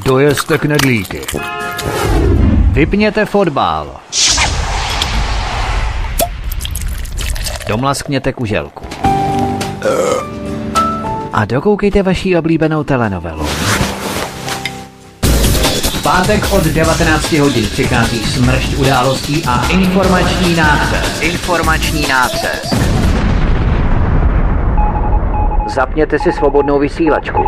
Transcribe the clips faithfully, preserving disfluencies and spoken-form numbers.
Dojezte knedlíky. Vypněte fotbal. Domlaskněte kuželku. A dokoukejte vaši oblíbenou telenovelu. V pátek od devatenácti hodin přichází smršť událostí a informační nácest. Informační nácest. Zapněte si svobodnou vysílačku.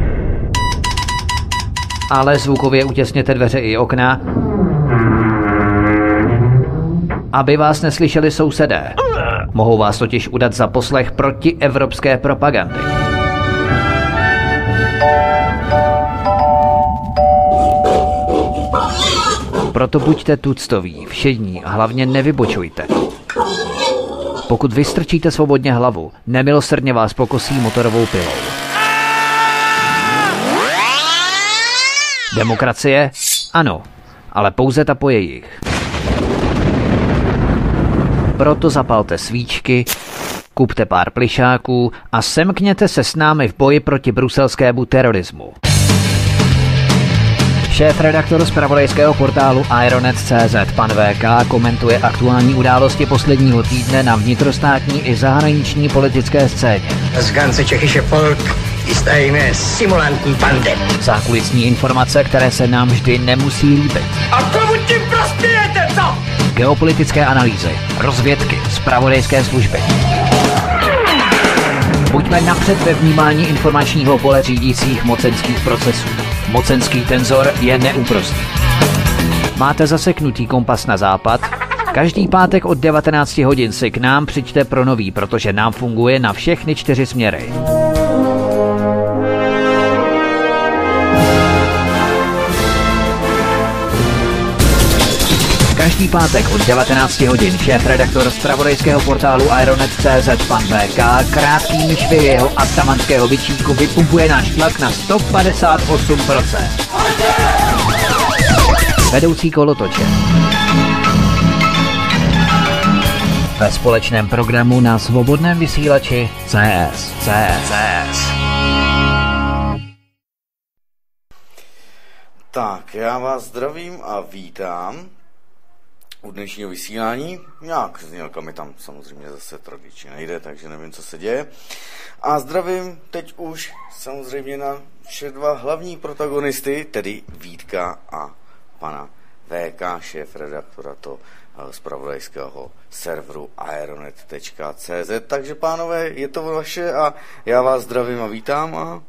Ale zvukově utěsněte dveře i okna, aby vás neslyšeli sousedé. Mohou vás totiž udat za poslech protievropské propagandy. Proto buďte tuctoví, všední a hlavně nevybočujte. Pokud vystrčíte svobodně hlavu, nemilosrdně vás pokosí motorovou pilou. Demokracie? Ano, ale pouze ta po jejich. Proto zapalte svíčky, kupte pár plišáků a semkněte se s námi v boji proti bruselskému terorismu. Šéf-redaktor zpravodajského portálu Ironet tečka cé zet pan vé ká komentuje aktuální události posledního týdne na vnitrostátní i zahraniční politické scéně. Das ganze tschechische Volk ist eine simulantní bande. Zákulisní informace, které se nám vždy nemusí líbit. A komu tím prospějete, co? Geopolitické analýzy, rozvědky, zpravodajské služby. Buďme napřed ve vnímání informačního pole řídících mocenských procesů. Mocenský tenzor je neúprostný. Máte zaseknutý kompas na západ? Každý pátek od devatenácti hodin si k nám přijďte pro nový, protože nám funguje na všechny čtyři směry. Každý pátek od devatenácti hodin šéf-redaktor zpravodajského portálu Ironet tečka cé zet pan vé ká krátkým švy jeho atamanského bičíku vypumpuje náš tlak na sto padesát osm procent. Vedoucí kolotoče. Ve společném programu na svobodném vysílači C S. C S. Tak, já vás zdravím a vítám u dnešního vysílání. Nějak znělka mi tam samozřejmě zase tradičně nejde, takže nevím, co se děje. A zdravím teď už samozřejmě na vše dva hlavní protagonisty, tedy Vítka a pana vé ká, šéf-redaktora to zpravodajského serveru Ironet tečka cé zet. Takže pánové, je to vaše a já vás zdravím a vítám a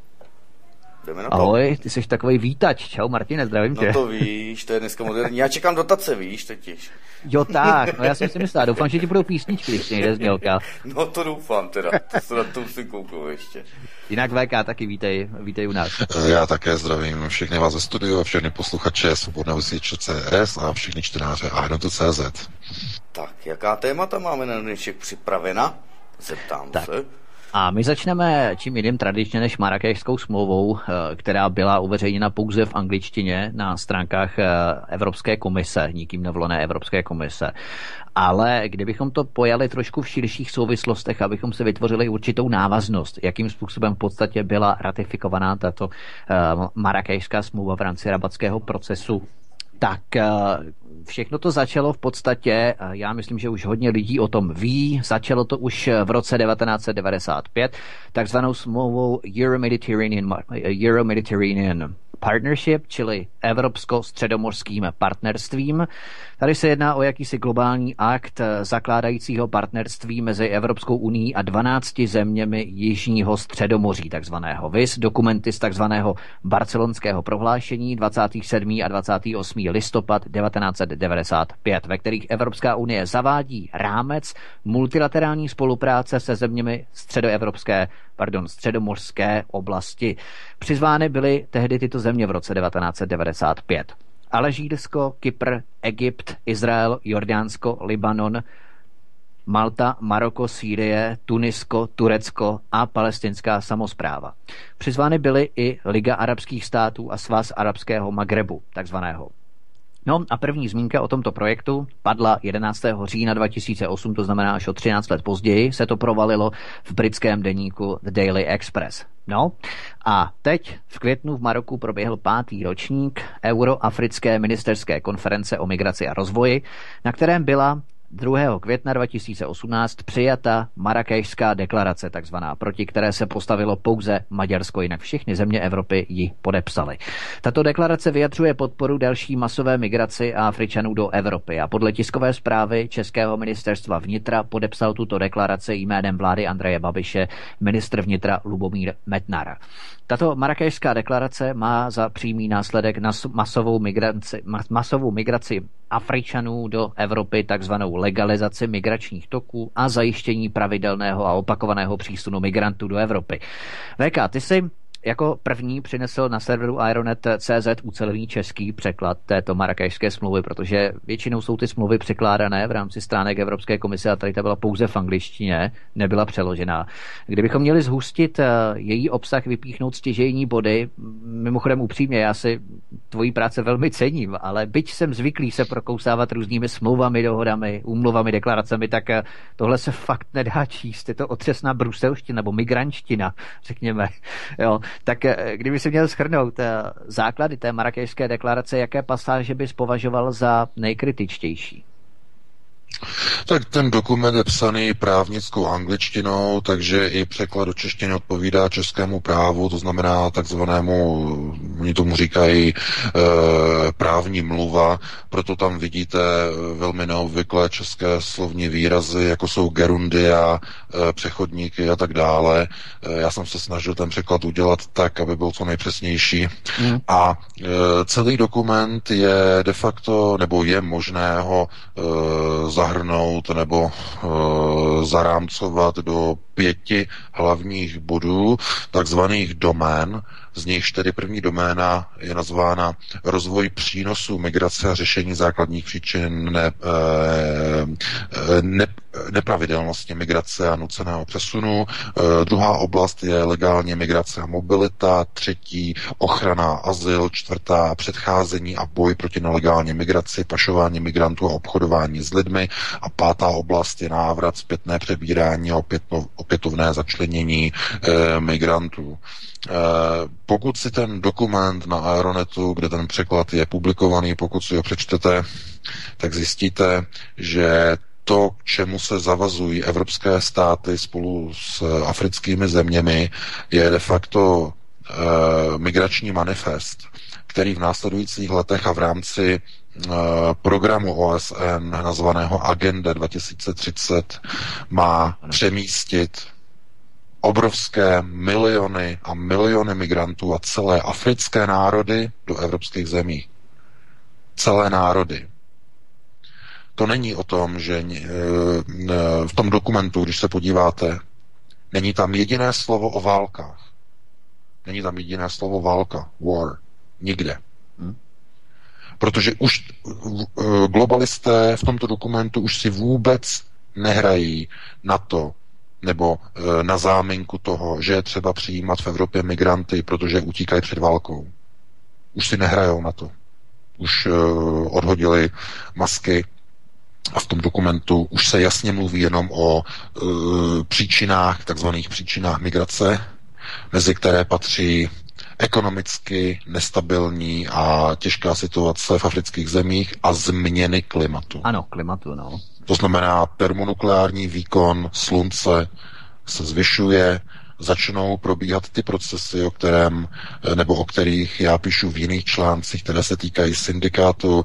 jdeme na to. Ahoj, ty jsi takovej vítač. Čau Martine, zdravím tě. No to víš, to je dneska moderní. Já čekám dotace, víš, totiž. Jo tak, no já jsem si myslel, doufám, že ti budou písničky, když nejde znělka. No to doufám teda, to se na to musím kouknout ještě. Jinak vé ká taky vítej, vítej u nás. Já také zdravím všechny vás ze studiu a všechny posluchače Svobodného vysílače C S a všechny čtenáře Ironet tečka cé zet. Tak, jaká témata máme na dnešek připravena? Zeptám tak. se. A my začneme čím jiným tradičně než Marrákešskou smlouvou, která byla uveřejněna pouze v angličtině na stránkách Evropské komise, nikým nevolené Evropské komise. Ale kdybychom to pojali trošku v širších souvislostech, abychom se vytvořili určitou návaznost, jakým způsobem v podstatě byla ratifikovaná tato Marrákešská smlouva v rámci rabatského procesu, tak všechno to začalo v podstatě, já myslím, že už hodně lidí o tom ví, začalo to už v roce devatenáct set devadesát pět, takzvanou smlouvou Euro-Mediterranean, Euro-Mediterranean Partnership, čili evropsko-středomořským partnerstvím. Tady se jedná o jakýsi globální akt zakládajícího partnerství mezi Evropskou unií a dvanácti zeměmi jižního středomoří, takzvaného viz, dokumenty z takzvaného barcelonského prohlášení dvacátého sedmého a dvacátého osmého listopad devatenáct set devadesát pět, ve kterých Evropská unie zavádí rámec multilaterální spolupráce se zeměmi středoevropské, pardon, středomořské oblasti. Přizvány byly tehdy tyto země v roce devatenáct set devadesát pět. Alžírsko, Kypr, Egypt, Izrael, Jordánsko, Libanon, Malta, Maroko, Sýrie, Tunisko, Turecko a palestinská samospráva. Přizvány byly i Liga arabských států a Svaz arabského Magrebu, takzvaného. No a první zmínka o tomto projektu padla jedenáctého října dva tisíce osm, to znamená až o třináct let později se to provalilo v britském deníku The Daily Express. No a teď v květnu v Maroku proběhl pátý ročník Euroafrické ministerské konference o migraci a rozvoji, na kterém byla druhého května dva tisíce osmnáct přijata Marrákešská deklarace takzvaná, proti které se postavilo pouze Maďarsko, jinak všechny země Evropy ji podepsaly. Tato deklarace vyjadřuje podporu další masové migraci Afričanů do Evropy a podle tiskové zprávy Českého ministerstva vnitra podepsal tuto deklaraci jménem vlády Andreje Babiše ministr vnitra Lubomír Metnar. Tato Marrákešská deklarace má za přímý následek na masovou migraci, masovou migraci Afričanů do Evropy, takzvanou legalizaci migračních toků a zajištění pravidelného a opakovaného přísunu migrantů do Evropy. V K, ty jsi jako první přinesl na serveru Aeronet tečka cé zet ucelený český překlad této Marrákešské smlouvy, protože většinou jsou ty smlouvy překládané v rámci stránek Evropské komise a tady ta byla pouze v angličtině, nebyla přeložená. Kdybychom měli zhustit její obsah, vypíchnout stěžejní body, mimochodem upřímně, já si tvojí práce velmi cením, ale byť jsem zvyklý se prokousávat různými smlouvami, dohodami, úmluvami, deklaracemi, tak tohle se fakt nedá číst. Je to otřesná bruselština nebo migrančtina, řekněme. Jo. Tak kdyby si měl shrnout základy té Marrákešské deklarace, jaké pasáže bys považoval za nejkritičtější? Tak ten dokument je psaný právnickou angličtinou, takže i překlad do češtiny odpovídá českému právu, to znamená takzvanému, oni tomu říkají e, právní mluva, proto tam vidíte velmi neobvyklé české slovní výrazy, jako jsou gerundia, e, přechodníky a tak dále. E, já jsem se snažil ten překlad udělat tak, aby byl co nejpřesnější. Mm. A e, celý dokument je de facto, nebo je možné ho e, zahrnout nebo uh, zarámcovat do pěti hlavních bodů, takzvaných domén. Z nichž tedy první doména je nazvána rozvoj přínosů migrace a řešení základních příčin ne, ne, nepravidelnosti migrace a nuceného přesunu. Druhá oblast je legální migrace a mobilita. Třetí ochrana, azyl. Čtvrtá předcházení a boj proti nelegální migraci, pašování migrantů a obchodování s lidmi. A pátá oblast je návrat, zpětné přebírání a opětno, opětovné začlenění eh, migrantů. Eh, pokud si ten dokument na Aeronetu, kde ten překlad je publikovaný, pokud si ho přečtete, tak zjistíte, že to, k čemu se zavazují evropské státy spolu s africkými zeměmi, je de facto eh, migrační manifest, který v následujících letech a v rámci eh, programu O S N nazvaného Agenda dva tisíce třicet má přemístit obrovské miliony a miliony migrantů a celé africké národy do evropských zemí. Celé národy. To není o tom, že v tom dokumentu, když se podíváte, není tam jediné slovo o válkách. Není tam jediné slovo válka, war. Nikde. Hm? Protože už globalisté v tomto dokumentu už si vůbec nehrají na to, nebo na záminku toho, že je třeba přijímat v Evropě migranty, protože utíkají před válkou. Už si nehrajou na to. Už uh, odhodili masky a v tom dokumentu už se jasně mluví jenom o uh, příčinách, takzvaných příčinách migrace, mezi které patří ekonomicky nestabilní a těžká situace v afrických zemích a změny klimatu. Ano, klimatu, no. To znamená, termonukleární výkon slunce se zvyšuje, začnou probíhat ty procesy, o kterém, nebo o kterých já píšu v jiných článcích, které se týkají syndikátu,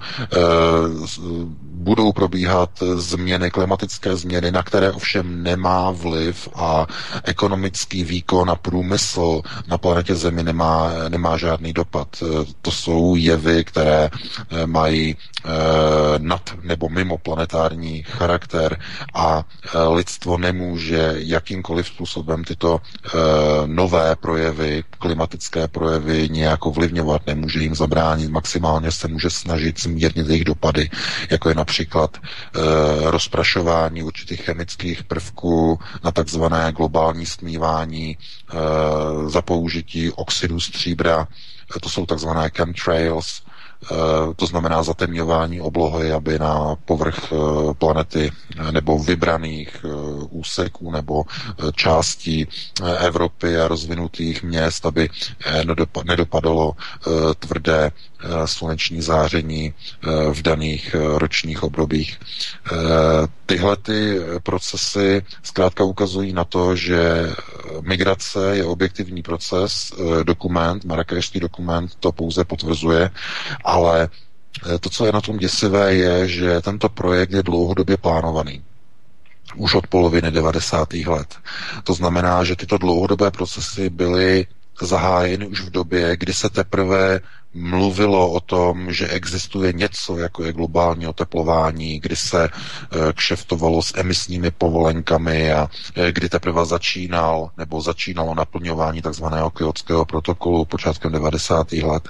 budou probíhat změny, klimatické změny, na které ovšem nemá vliv a ekonomický výkon a průmysl na planetě Zemi nemá, nemá žádný dopad. To jsou jevy, které mají nad nebo mimo planetární charakter a lidstvo nemůže jakýmkoliv způsobem tyto nové projevy, klimatické projevy nějak ovlivňovat, nemůže jim zabránit, maximálně se může snažit zmírnit jejich dopady, jako je například eh, rozprašování určitých chemických prvků na takzvané globální stmívání eh, za použití oxidu stříbra, to jsou takzvané chemtrails, to znamená zatemňování oblohy, aby na povrch planety nebo vybraných úseků nebo částí Evropy a rozvinutých měst, aby nedopadalo tvrdé sluneční záření v daných ročních obdobích. Tyhle ty procesy zkrátka ukazují na to, že migrace je objektivní proces, dokument, Marrákešský dokument to pouze potvrzuje, ale to, co je na tom děsivé, je, že tento projekt je dlouhodobě plánovaný. Už od poloviny devadesátých let. To znamená, že tyto dlouhodobé procesy byly zahájeny už v době, kdy se teprve mluvilo o tom, že existuje něco, jako je globální oteplování, kdy se kšeftovalo s emisními povolenkami a kdy teprve začínal, nebo začínalo naplňování takzvaného Kyotského protokolu počátkem devadesátých let.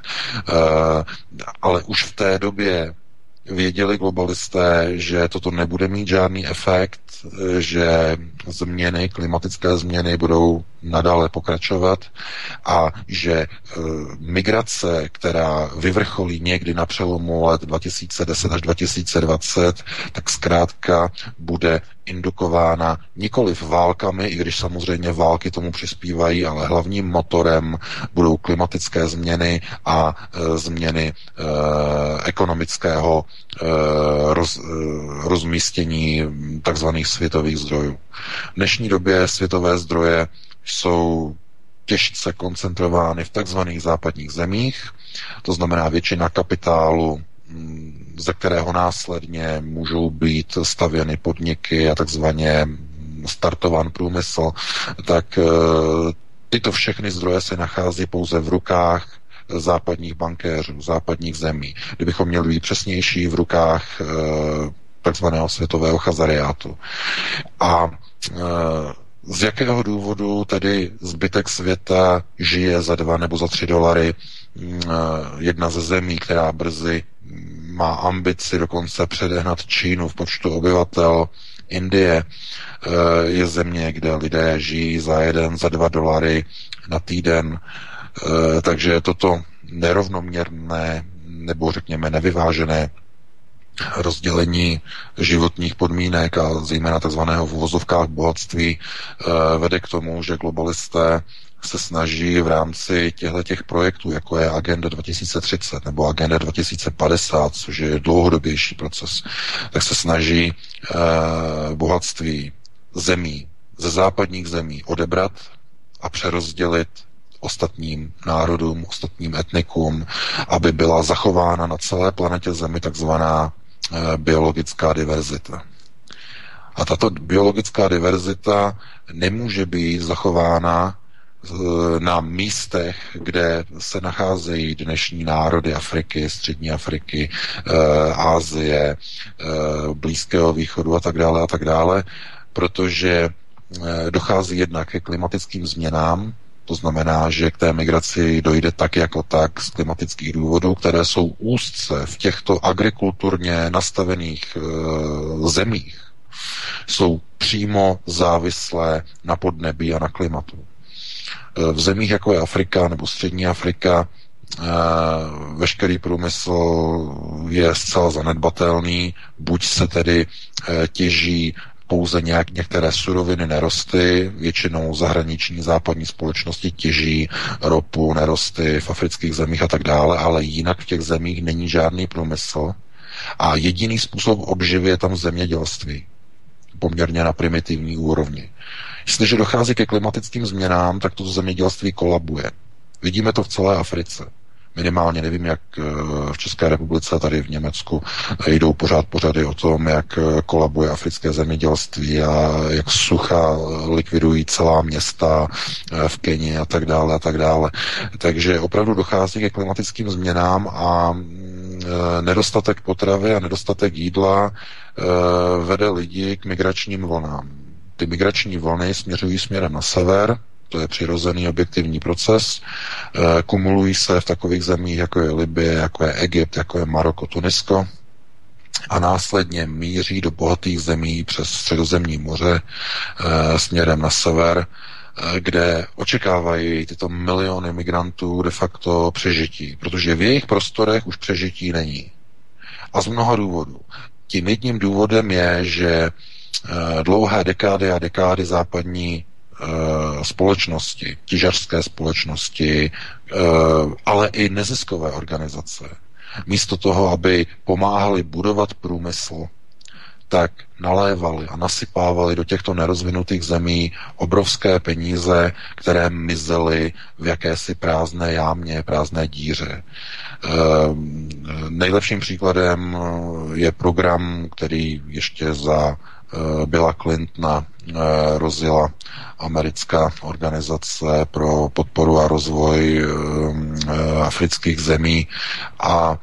Ale už v té době věděli globalisté, že toto nebude mít žádný efekt, že změny, klimatické změny budou nadále pokračovat a že e, migrace, která vyvrcholí někdy na přelomu let dva tisíce deset až dva tisíce dvacet, tak zkrátka bude indukována nikoliv válkami, i když samozřejmě války tomu přispívají, ale hlavním motorem budou klimatické změny a e, změny e, ekonomického e, roz, e, rozmístění takzvaných světových zdrojů. V dnešní době světové zdroje jsou těžce koncentrovány v takzvaných západních zemích, to znamená většina kapitálu, ze kterého následně můžou být stavěny podniky a takzvaně startován průmysl, tak tyto všechny zdroje se nachází pouze v rukách západních bankéřů, západních zemí. Kdybychom měli být přesnější, v rukách takzvaného světového chazariátu. A z jakého důvodu tedy zbytek světa žije za dva nebo za tři dolary? Jedna ze zemí, která brzy má ambici dokonce předehnat Čínu v počtu obyvatel, Indie, je země, kde lidé žijí za jeden, za dva dolary na týden. Takže toto nerovnoměrné nebo řekněme nevyvážené rozdělení životních podmínek a zejména takzvaného v uvozovkách bohatství vede k tomu, že globalisté se snaží v rámci těchto těch projektů, jako je Agenda dva tisíce třicet nebo Agenda dva tisíce padesát, což je dlouhodobější proces, tak se snaží bohatství zemí, ze západních zemí odebrat a přerozdělit ostatním národům, ostatním etnikům, aby byla zachována na celé planetě Zemi takzvaná e, biologická diverzita. A tato biologická diverzita nemůže být zachována e, na místech, kde se nacházejí dnešní národy Afriky, střední Afriky, e, Asie, e, Blízkého východu a tak dále a tak dále, protože e, dochází jednak ke klimatickým změnám. To znamená, že k té migraci dojde tak jako tak z klimatických důvodů, které jsou úzce v těchto agrikulturně nastavených e, zemích. Jsou přímo závislé na podnebí a na klimatu. E, v zemích jako je Afrika nebo střední Afrika e, veškerý průmysl je zcela zanedbatelný, buď se tedy e, těží pouze nějak, některé suroviny, nerosty, většinou zahraniční západní společnosti těží ropu, nerosty v afrických zemích a tak dále, ale jinak v těch zemích není žádný průmysl a jediný způsob obživy je tam zemědělství, poměrně na primitivní úrovni. Jestliže dochází ke klimatickým změnám, tak to zemědělství kolabuje. Vidíme to v celé Africe. Minimálně nevím, jak v České republice, tady v Německu jdou pořád pořady o tom, jak kolabuje africké zemědělství a jak sucha likvidují celá města v Keni a tak dále a tak dále. Takže opravdu dochází ke klimatickým změnám a nedostatek potravy a nedostatek jídla vede lidi k migračním vlnám. Ty migrační vlny směřují směrem na sever, to je přirozený objektivní proces, e, kumulují se v takových zemích, jako je Libye, jako je Egypt, jako je Maroko, Tunisko a následně míří do bohatých zemí přes Středozemní moře e, směrem na sever kde očekávají tyto miliony migrantů de facto přežití, protože v jejich prostorech už přežití není. A z mnoha důvodů. Tím jedním důvodem je, že dlouhé dekády a dekády západní společnosti, těžařské společnosti, ale i neziskové organizace, místo toho, aby pomáhali budovat průmysl, tak nalévali a nasypávali do těchto nerozvinutých zemí obrovské peníze, které mizely v jakési prázdné jámě, prázdné díře. E, nejlepším příkladem je program, který ještě za e, Billa Clintona e, rozjela americká organizace pro podporu a rozvoj e, afrických zemí a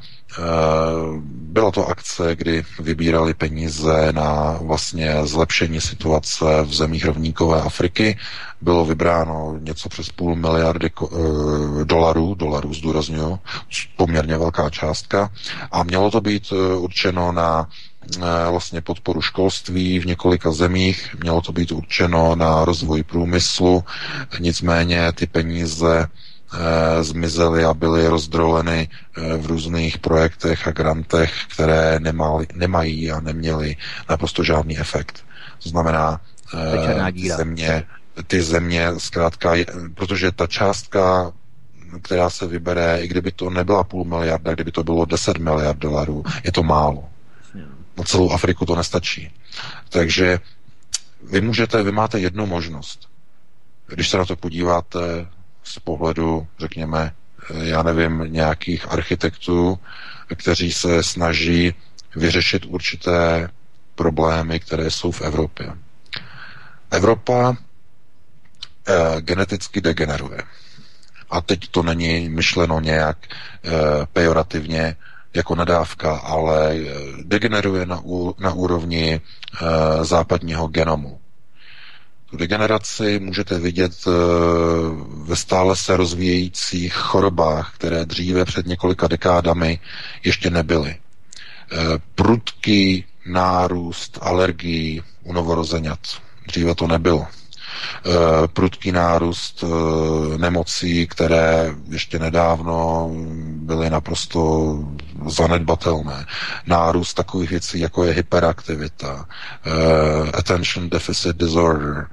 byla to akce, kdy vybírali peníze na vlastně zlepšení situace v zemích rovníkové Afriky. Bylo vybráno něco přes půl miliardy dolarů, dolarů zdůrazňuji, poměrně velká částka. A mělo to být určeno na vlastně podporu školství v několika zemích, mělo to být určeno na rozvoj průmyslu, nicméně ty peníze zmizely a byly rozdroleny v různých projektech a grantech, které nemali, nemají a neměly naprosto žádný efekt. To znamená, ty země, ty země zkrátka, protože ta částka, která se vybere, i kdyby to nebyla půl miliarda, kdyby to bylo deset miliard dolarů, je to málo. Na celou Afriku to nestačí. Takže vy můžete, vy máte jednu možnost. Když se na to podíváte z pohledu, řekněme, já nevím, nějakých architektů, kteří se snaží vyřešit určité problémy, které jsou v Evropě. Evropa eh, geneticky degeneruje. A teď to není myšleno nějak eh, pejorativně jako nadávka, ale degeneruje na, ú, na úrovni eh, západního genomu. Tu degeneraci můžete vidět ve stále se rozvíjejících chorobách, které dříve před několika dekádami ještě nebyly. Prudký nárůst alergií u novorozenat. Dříve to nebylo. Prudký nárůst nemocí, které ještě nedávno byly naprosto zanedbatelné. Nárůst takových věcí, jako je hyperaktivita, attention deficit disorder,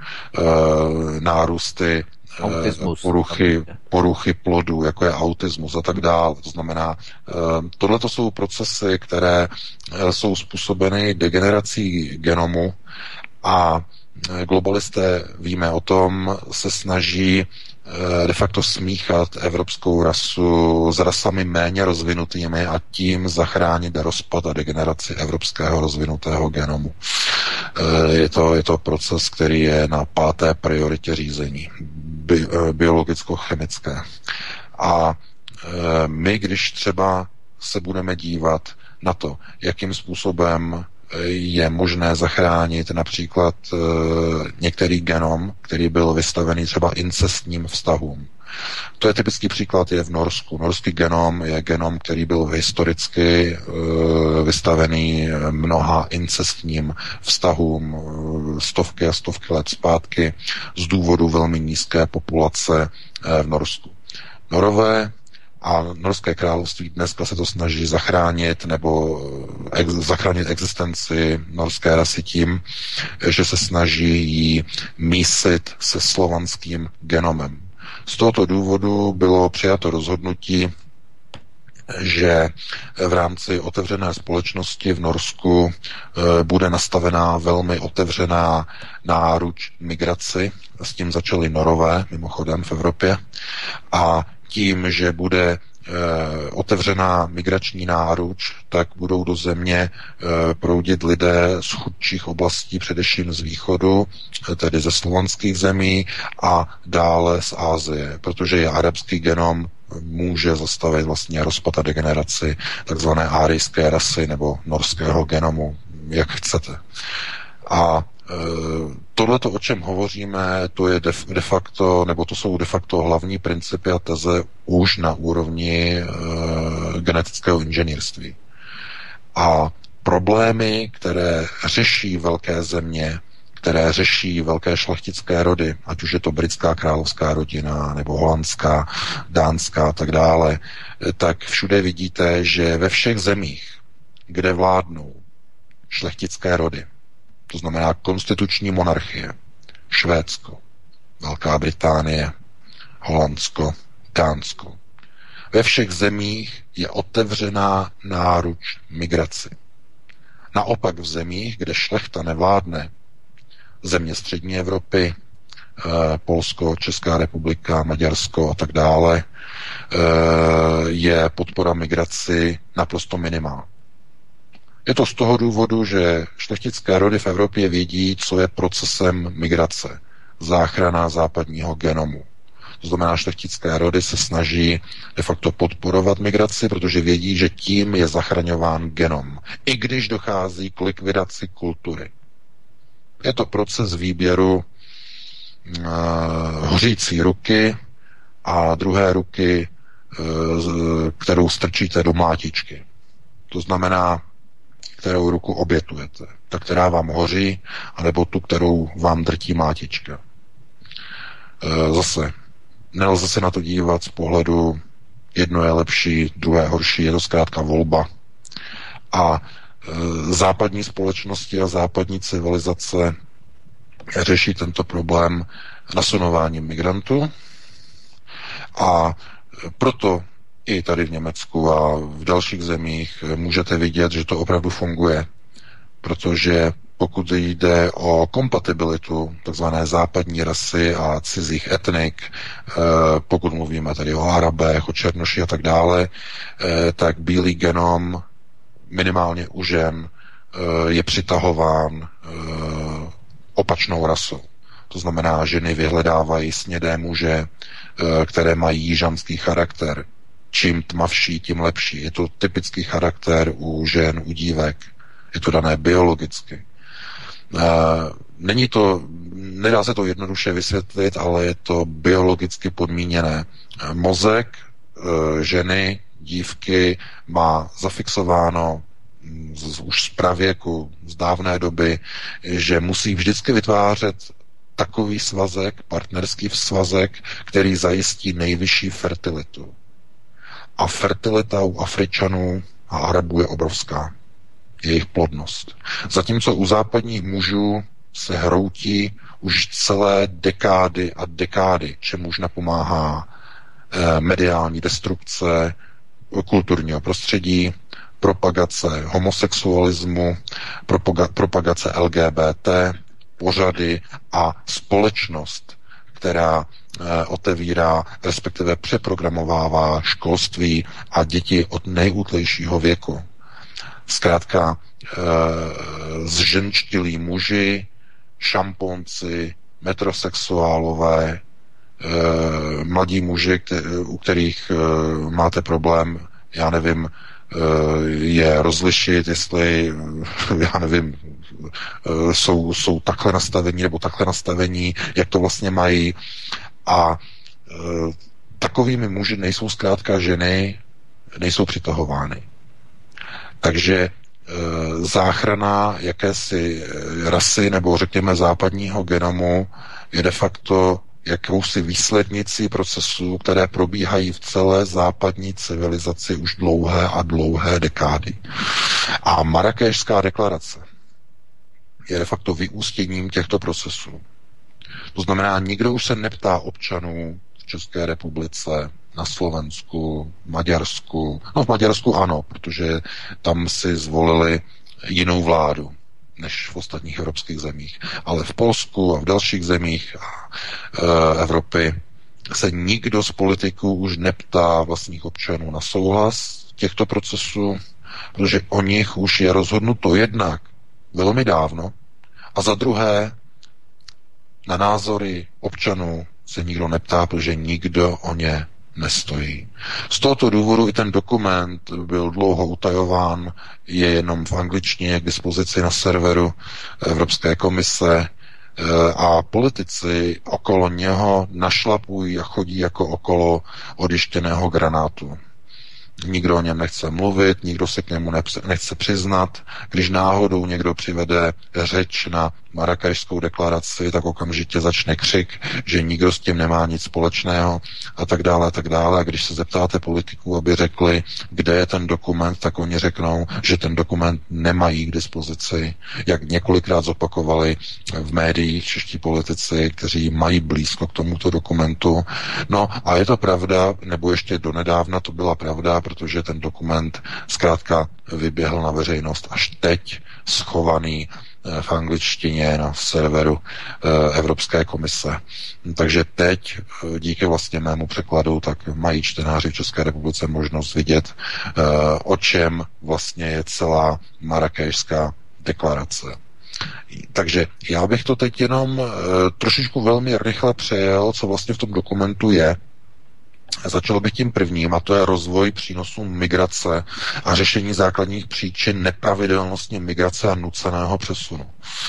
nárůsty autismus, poruchy, poruchy plodu, jako je autismus a tak dále. To znamená, tohle to jsou procesy, které jsou způsobeny degenerací genomu a globalisté, víme o tom, se snaží de facto smíchat evropskou rasu s rasami méně rozvinutými a tím zachránit rozpad a degeneraci evropského rozvinutého genomu. Je to, je to proces, který je na páté prioritě řízení, bi, biologicko-chemické. A my, když třeba se budeme dívat na to, jakým způsobem je možné zachránit například e, některý genom, který byl vystavený třeba incestním vztahům. To je typický příklad, je v Norsku. Norský genom je genom, který byl historicky e, vystavený mnoha incestním vztahům e, stovky a stovky let zpátky z důvodu velmi nízké populace e, v Norsku. Norové a Norské království dneska se to snaží zachránit nebo ex, zachránit existenci norské rasy tím, že se snaží ji mísit se slovanským genomem. Z tohoto důvodu bylo přijato rozhodnutí, že v rámci otevřené společnosti v Norsku e, bude nastavená velmi otevřená náruč migraci. S tím začali Norové, mimochodem v Evropě. A tím, že bude e, otevřená migrační náruč, tak budou do země e, proudit lidé z chudších oblastí, především z východu, tedy ze slovanských zemí a dále z Asie, protože je arabský genom může zastavit vlastně rozpad a degeneraci takzvané árijské rasy nebo norského genomu, jak chcete. A tohleto, o čem hovoříme, to je de, de facto, nebo to jsou de facto hlavní principy a teze už na úrovni e, genetického inženýrství. A problémy, které řeší velké země, které řeší velké šlechtické rody, ať už je to britská královská rodina, nebo holandská, dánská a tak dále, tak všude vidíte, že ve všech zemích, kde vládnou šlechtické rody, to znamená konstituční monarchie, Švédsko, Velká Británie, Holandsko, Dánsko, ve všech zemích je otevřená náruč migraci. Naopak v zemích, kde šlechta nevládne, země střední Evropy, Polsko, Česká republika, Maďarsko a tak dále, je podpora migraci naprosto minimální. Je to z toho důvodu, že šlechtické rody v Evropě vědí, co je procesem migrace, záchrana západního genomu. To znamená, šlechtické rody se snaží de facto podporovat migraci, protože vědí, že tím je zachraňován genom. I když dochází k likvidaci kultury. Je to proces výběru uh, hořící ruky a druhé ruky, uh, kterou strčíte do mlátičky. To znamená, kterou ruku obětujete. Ta, která vám hoří, anebo tu, kterou vám drtí mlátička. Uh, zase, nelze se na to dívat z pohledu jedno je lepší, druhé horší, je to zkrátka volba. A západní společnosti a západní civilizace řeší tento problém nasunováním migrantů a proto i tady v Německu a v dalších zemích můžete vidět, že to opravdu funguje, protože pokud jde o kompatibilitu takzvané západní rasy a cizích etnik, pokud mluvíme tady o Arabech, o Černoši a tak dále, tak bílý genom minimálně u žen je přitahován opačnou rasou. To znamená, ženy vyhledávají snědé muže, které mají jižanský charakter. Čím tmavší, tím lepší. Je to typický charakter u žen, u dívek. Je to dané biologicky. Není to, nedá se to jednoduše vysvětlit, ale je to biologicky podmíněné. Mozek ženy, dívky má zafixováno z, už z pravěku, z dávné doby, že musí vždycky vytvářet takový svazek, partnerský svazek, který zajistí nejvyšší fertilitu. A fertilita u Afričanů a Arabů je obrovská. Jejich plodnost. Zatímco u západních mužů se hroutí už celé dekády a dekády, čemuž napomáhá eh, mediální destrukce kulturního prostředí, propagace homosexualismu, propaga- propagace L G B T, pořady a společnost, která eh, otevírá, respektive přeprogramovává školství a děti od nejútlejšího věku. Zkrátka e, zženštilí muži, šamponci, metrosexuálové, e, mladí muži, kte, u kterých e, máte problém, já nevím, e, je rozlišit, jestli, já nevím, e, jsou, jsou takhle nastavení nebo takhle nastavení, jak to vlastně mají. A e, takovými muži nejsou zkrátka ženy, nejsou přitahovány. Takže e, záchrana jakési rasy nebo řekněme západního genomu je de facto jakousi výslednicí procesů, které probíhají v celé západní civilizaci už dlouhé a dlouhé dekády. A Marrákešská deklarace je de facto vyústěním těchto procesů. To znamená, nikdo už se neptá občanů v České republice, na Slovensku, Maďarsku. No v Maďarsku ano, protože tam si zvolili jinou vládu než v ostatních evropských zemích. Ale v Polsku a v dalších zemích e, Evropy se nikdo z politiků už neptá vlastních občanů na souhlas těchto procesů, protože o nich už je rozhodnuto jednak velmi dávno a za druhé na názory občanů se nikdo neptá, protože nikdo o ně nestojí. Z tohoto důvodu i ten dokument byl dlouho utajován, je jenom v angličtině k dispozici na serveru Evropské komise a politici okolo něho našlapují a chodí jako okolo odyštěného granátu. nikdo o něm nechce mluvit, nikdo se k němu nechce přiznat. Když náhodou někdo přivede řeč na Marrakešskou deklaraci, tak okamžitě začne křik, že nikdo s tím nemá nic společného a tak dále a tak dále. A když se zeptáte politiků, aby řekli, kde je ten dokument, tak oni řeknou, že ten dokument nemají k dispozici. Jak několikrát zopakovali v médiích čeští politici, kteří mají blízko k tomuto dokumentu. No a je to pravda, nebo ještě donedávna to byla pravda, protože ten dokument zkrátka vyběhl na veřejnost až teď, schovaný v angličtině na serveru Evropské komise. Takže teď díky vlastně mému překladu tak mají čtenáři v České republice možnost vidět, o čem vlastně je celá Marrakešská deklarace. Takže já bych to teď jenom trošičku velmi rychle přejel, co vlastně v tom dokumentu je. Začal bych tím prvním, a to je rozvoj přínosů migrace a řešení základních příčin nepravidelnosti migrace a nuceného přesunu.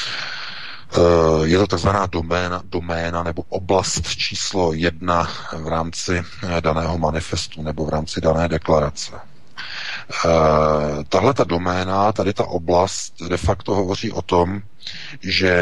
Je to takzvaná doména, doména nebo oblast číslo jedna v rámci daného manifestu nebo v rámci dané deklarace. Tahle ta doména, tady ta oblast de facto hovoří o tom, že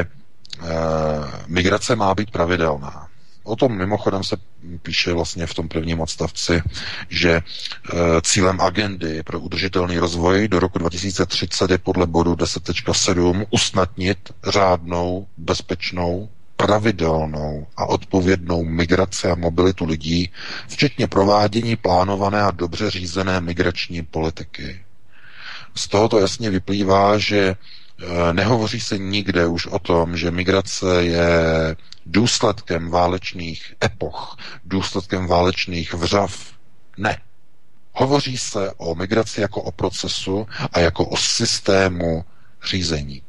migrace má být pravidelná. O tom mimochodem se píše vlastně v tom prvním odstavci, že cílem agendy pro udržitelný rozvoj do roku dva tisíce třicet je podle bodu deset tečka sedm usnadnit řádnou, bezpečnou, pravidelnou a odpovědnou migraci a mobilitu lidí, včetně provádění plánované a dobře řízené migrační politiky. Z tohoto jasně vyplývá, že nehovoří se nikde už o tom, že migrace je důsledkem válečných epoch, důsledkem válečných vřav. Ne. Hovoří se o migraci jako o procesu a jako o systému řízení.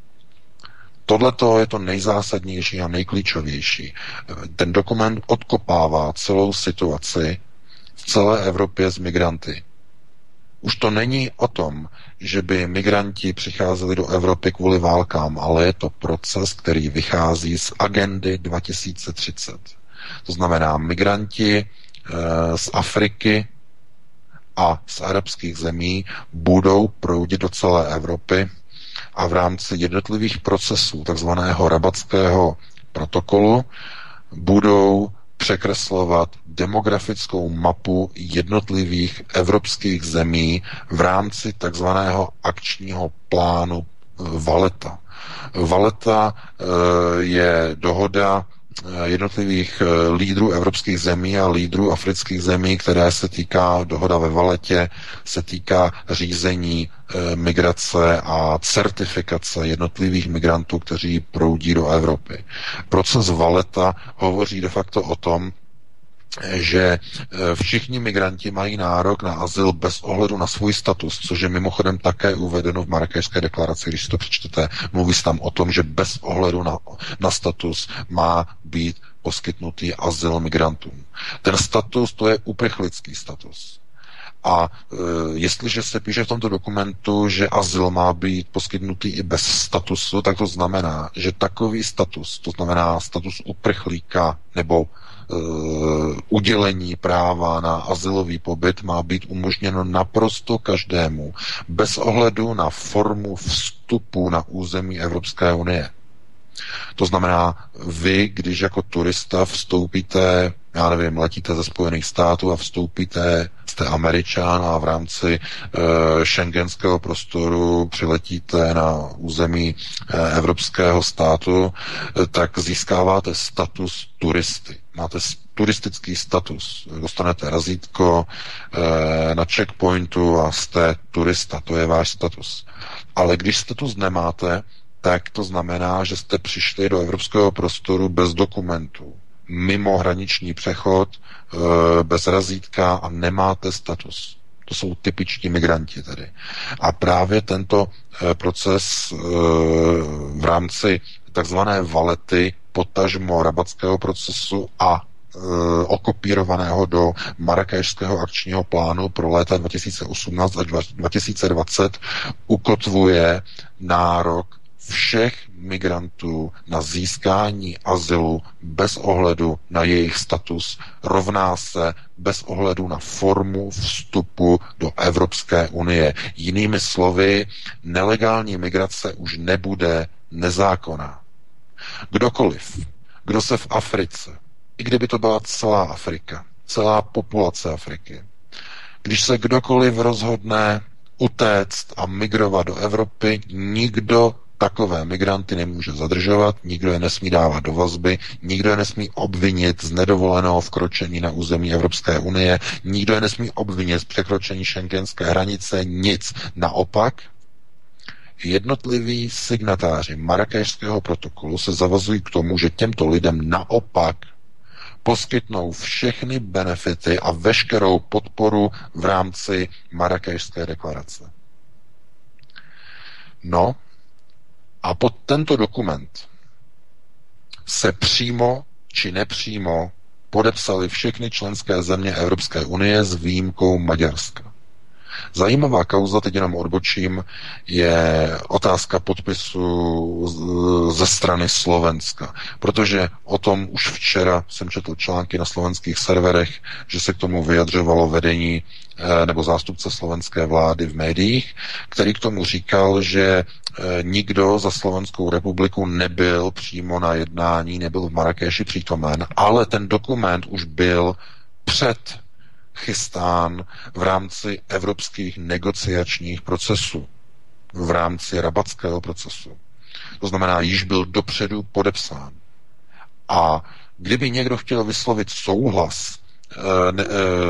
Tohleto je to nejzásadnější a nejklíčovější. Ten dokument odkopává celou situaci v celé Evropě s migranty. Už to není o tom, že by migranti přicházeli do Evropy kvůli válkám, ale je to proces, který vychází z agendy dva tisíce třicet. To znamená, migranti e, z Afriky a z arabských zemí budou proudit do celé Evropy a v rámci jednotlivých procesů takzvaného rabatského protokolu budou překreslovat demografickou mapu jednotlivých evropských zemí v rámci takzvaného akčního plánu Valletta. Valletta je dohoda jednotlivých lídrů evropských zemí a lídrů afrických zemí, které se týká, dohoda ve Valletě, se týká řízení e, migrace a certifikace jednotlivých migrantů, kteří proudí do Evropy. Proces Valletta hovoří de facto o tom, že všichni migranti mají nárok na azyl bez ohledu na svůj status, což je mimochodem také uvedeno v Marrakešské deklaraci, když si to přečtete. Mluví se tam o tom, že bez ohledu na, na status má být poskytnutý azyl migrantům. Ten status, to je uprchlický status. A e, jestliže se píše v tomto dokumentu, že azyl má být poskytnutý i bez statusu, tak to znamená, že takový status, to znamená status uprchlíka nebo Uh, udělení práva na azylový pobyt má být umožněno naprosto každému, bez ohledu na formu vstupu na území Evropské unie. To znamená, vy, když jako turista vstoupíte, já nevím, letíte ze Spojených států a vstoupíte, jste Američan a v rámci uh, šengenského prostoru přiletíte na území uh, evropského státu, uh, tak získáváte status turisty. Máte turistický status. Dostanete razítko uh, na checkpointu a jste turista. To je váš status. Ale když status nemáte, tak to znamená, že jste přišli do evropského prostoru bez dokumentů, mimo hraniční přechod, bez razítka a nemáte status. To jsou typičtí migranti tedy. A právě tento proces v rámci takzvané Vallety, potažmo rabatského procesu a okopírovaného do Marrakešského akčního plánu pro léta dva tisíce osmnáct až dva tisíce dvacet ukotvuje nárok všech migrantů na získání azylu bez ohledu na jejich status rovná se bez ohledu na formu vstupu do Evropské unie. Jinými slovy, nelegální migrace už nebude nezákonná. Kdokoliv, kdo se v Africe, i kdyby to byla celá Afrika, celá populace Afriky, když se kdokoliv rozhodne utéct a migrovat do Evropy, nikdo takové migranty nemůže zadržovat, nikdo je nesmí dávat do vazby, nikdo je nesmí obvinit z nedovoleného vkročení na území Evropské unie, nikdo je nesmí obvinit z překročení šengenské hranice, nic. Naopak, jednotliví signatáři Marrákešského protokolu se zavazují k tomu, že těmto lidem naopak poskytnou všechny benefity a veškerou podporu v rámci Marrákešské deklarace. No, a pod tento dokument se přímo či nepřímo podepsali všechny členské země Evropské unie s výjimkou Maďarska. Zajímavá kauza, teď jenom odbočím, je otázka podpisu ze strany Slovenska, protože o tom už včera jsem četl články na slovenských serverech, že se k tomu vyjadřovalo vedení nebo zástupce slovenské vlády v médiích, který k tomu říkal, že nikdo za Slovenskou republiku nebyl přímo na jednání, nebyl v Marrakeši přítomen, ale ten dokument už byl před chystán v rámci evropských negociačních procesů, v rámci rabatského procesu. To znamená, již byl dopředu podepsán. A kdyby někdo chtěl vyslovit souhlas, ne,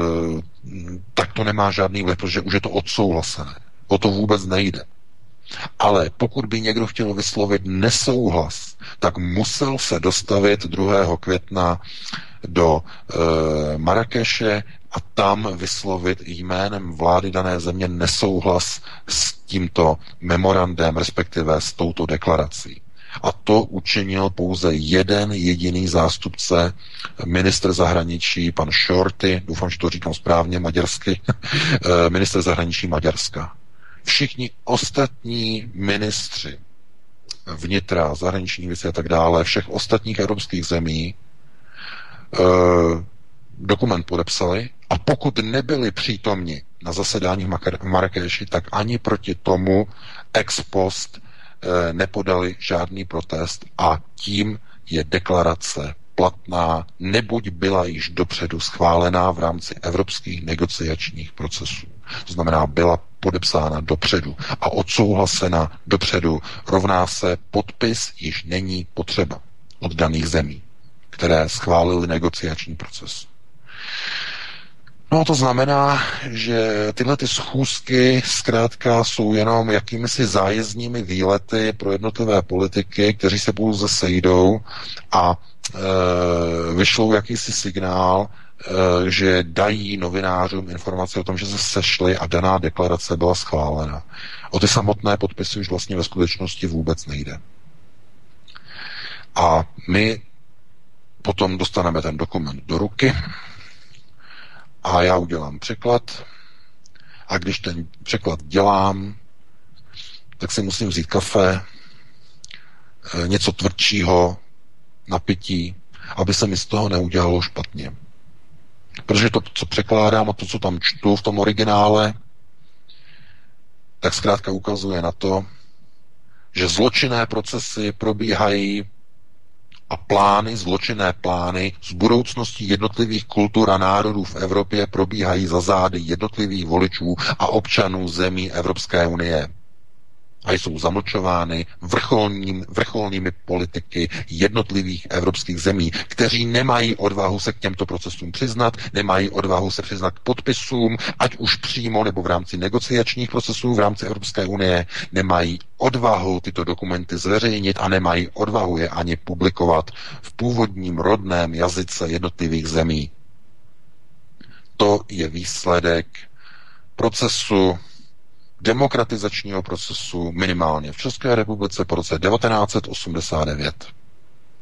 tak to nemá žádný vliv, protože už je to odsouhlasené. O to vůbec nejde. Ale pokud by někdo chtěl vyslovit nesouhlas, tak musel se dostavit druhého května do e, Marrakeše a tam vyslovit jménem vlády dané země nesouhlas s tímto memorandem, respektive s touto deklarací. A to učinil pouze jeden jediný zástupce, ministr zahraničí, pan Shorty, doufám, že to říkám správně maďarsky, ministr zahraničí Maďarska. Všichni ostatní ministři vnitra, zahraniční věci a tak dále, všech ostatních evropských zemí eh, dokument podepsali a pokud nebyli přítomni na zasedání v Marrakeši, tak ani proti tomu ex post eh, nepodali žádný protest a tím je deklarace platná, neboť byla již dopředu schválená v rámci evropských negociačních procesů. To znamená, byla podepsána dopředu a odsouhlasena dopředu rovná se podpis již není potřeba od daných zemí, které schválily negociační proces. No to znamená, že tyhle ty schůzky zkrátka jsou jenom jakýmisi zájezdními výlety pro jednotlivé politiky, kteří se pouze sejdou a e, vyšlou jakýsi signál, e, že dají novinářům informace o tom, že se sešli a daná deklarace byla schválena. O ty samotné podpisy už vlastně ve skutečnosti vůbec nejde. A my potom dostaneme ten dokument do ruky a já udělám překlad a když ten překlad dělám, tak si musím vzít kafe, něco tvrdšího na pití, aby se mi z toho neudělalo špatně. Protože to, co překládám a to, co tam čtu v tom originále, tak zkrátka ukazuje na to, že zločinné procesy probíhají a plány, zločinné plány z budoucnosti jednotlivých kultur a národů v Evropě probíhají za zády jednotlivých voličů a občanů zemí Evropské unie. A jsou zamlčovány vrcholním, vrcholnými politiky jednotlivých evropských zemí, kteří nemají odvahu se k těmto procesům přiznat, nemají odvahu se přiznat k podpisům, ať už přímo nebo v rámci negociačních procesů v rámci Evropské unie, nemají odvahu tyto dokumenty zveřejnit a nemají odvahu je ani publikovat v původním rodném jazyce jednotlivých zemí. To je výsledek procesu demokratizačního procesu minimálně v České republice po roce devatenáct set osmdesát devět.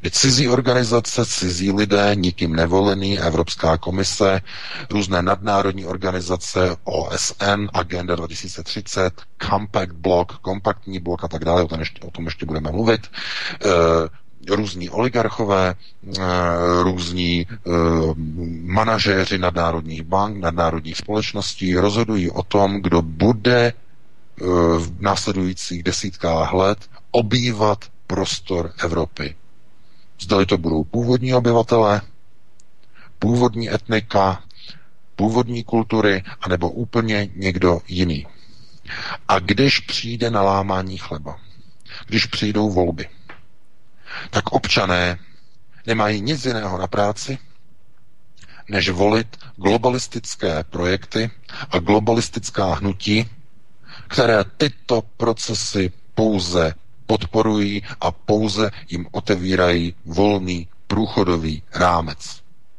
Cizí organizace, cizí lidé, nikým nevolený, Evropská komise, různé nadnárodní organizace, O S N, Agenda dva tisíce třicet, Compact Bloc, kompaktní blok a tak dále, o tom ještě, o tom ještě budeme mluvit, e, různí oligarchové, e, různí e, manažéři nadnárodních bank, nadnárodních společností rozhodují o tom, kdo bude e, v následujících desítkách let obývat prostor Evropy. Zdali to budou původní obyvatelé, původní etnika, původní kultury, anebo úplně někdo jiný. A když přijde na lámání chleba, když přijdou volby, tak občané nemají nic jiného na práci, než volit globalistické projekty a globalistická hnutí, které tyto procesy pouze podporují a pouze jim otevírají volný průchodový rámec.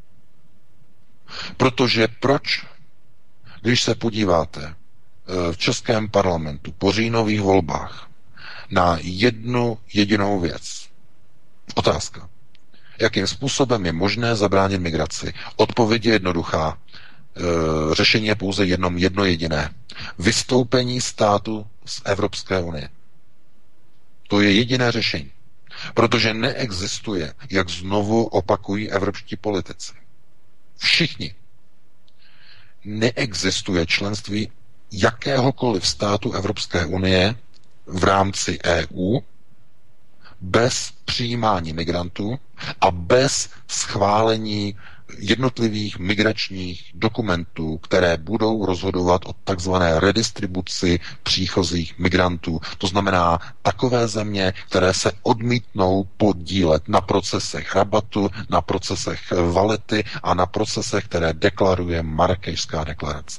Protože proč? Když se podíváte v českém parlamentu po říjnových volbách na jednu jedinou věc. Otázka. Jakým způsobem je možné zabránit migraci? Odpověď je jednoduchá. E, řešení je pouze jednom jedno jediné. Vystoupení státu z Evropské unie. To je jediné řešení. Protože neexistuje, jak znovu opakují evropští politici. Všichni. Neexistuje členství jakéhokoliv státu Evropské unie v rámci E U bez přijímání migrantů a bez schválení jednotlivých migračních dokumentů, které budou rozhodovat o takzvané redistribuci příchozích migrantů. To znamená takové země, které se odmítnou podílet na procesech rabatu, na procesech valety a na procesech, které deklaruje Marrákešská deklarace.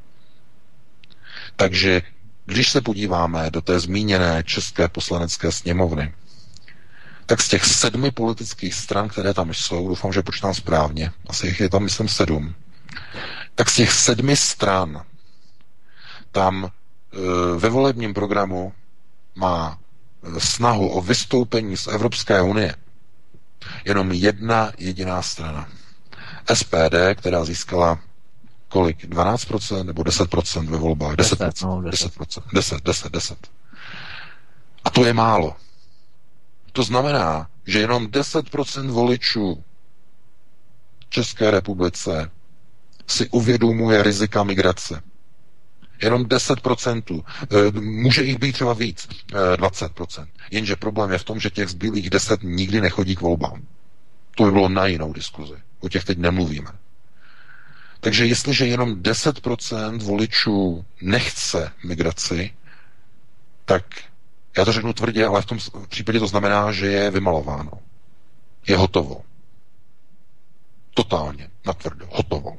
Takže když se podíváme do té zmíněné české poslanecké sněmovny, tak z těch sedmi politických stran, které tam jsou, doufám, že počítám správně, asi jich je tam, myslím, sedm, tak z těch sedmi stran tam e, ve volebním programu má snahu o vystoupení z Evropské unie jenom jedna jediná strana. S P D, která získala kolik? dvanáct procent nebo deset procent ve volbách? deset procent. No, deset procent. deset, deset, deset. A to je málo. To znamená, že jenom deset procent voličů v České republice si uvědomuje rizika migrace. Jenom deset procent. Může jich být třeba víc, dvacet procent. Jenže problém je v tom, že těch zbylých deset nikdy nechodí k volbám. To by bylo na jinou diskuzi. O těch teď nemluvíme. Takže jestliže jenom deset procent voličů nechce migraci, tak já to řeknu tvrdě, ale v tom případě to znamená, že je vymalováno. Je hotovo. Totálně, natvrdo, hotovo.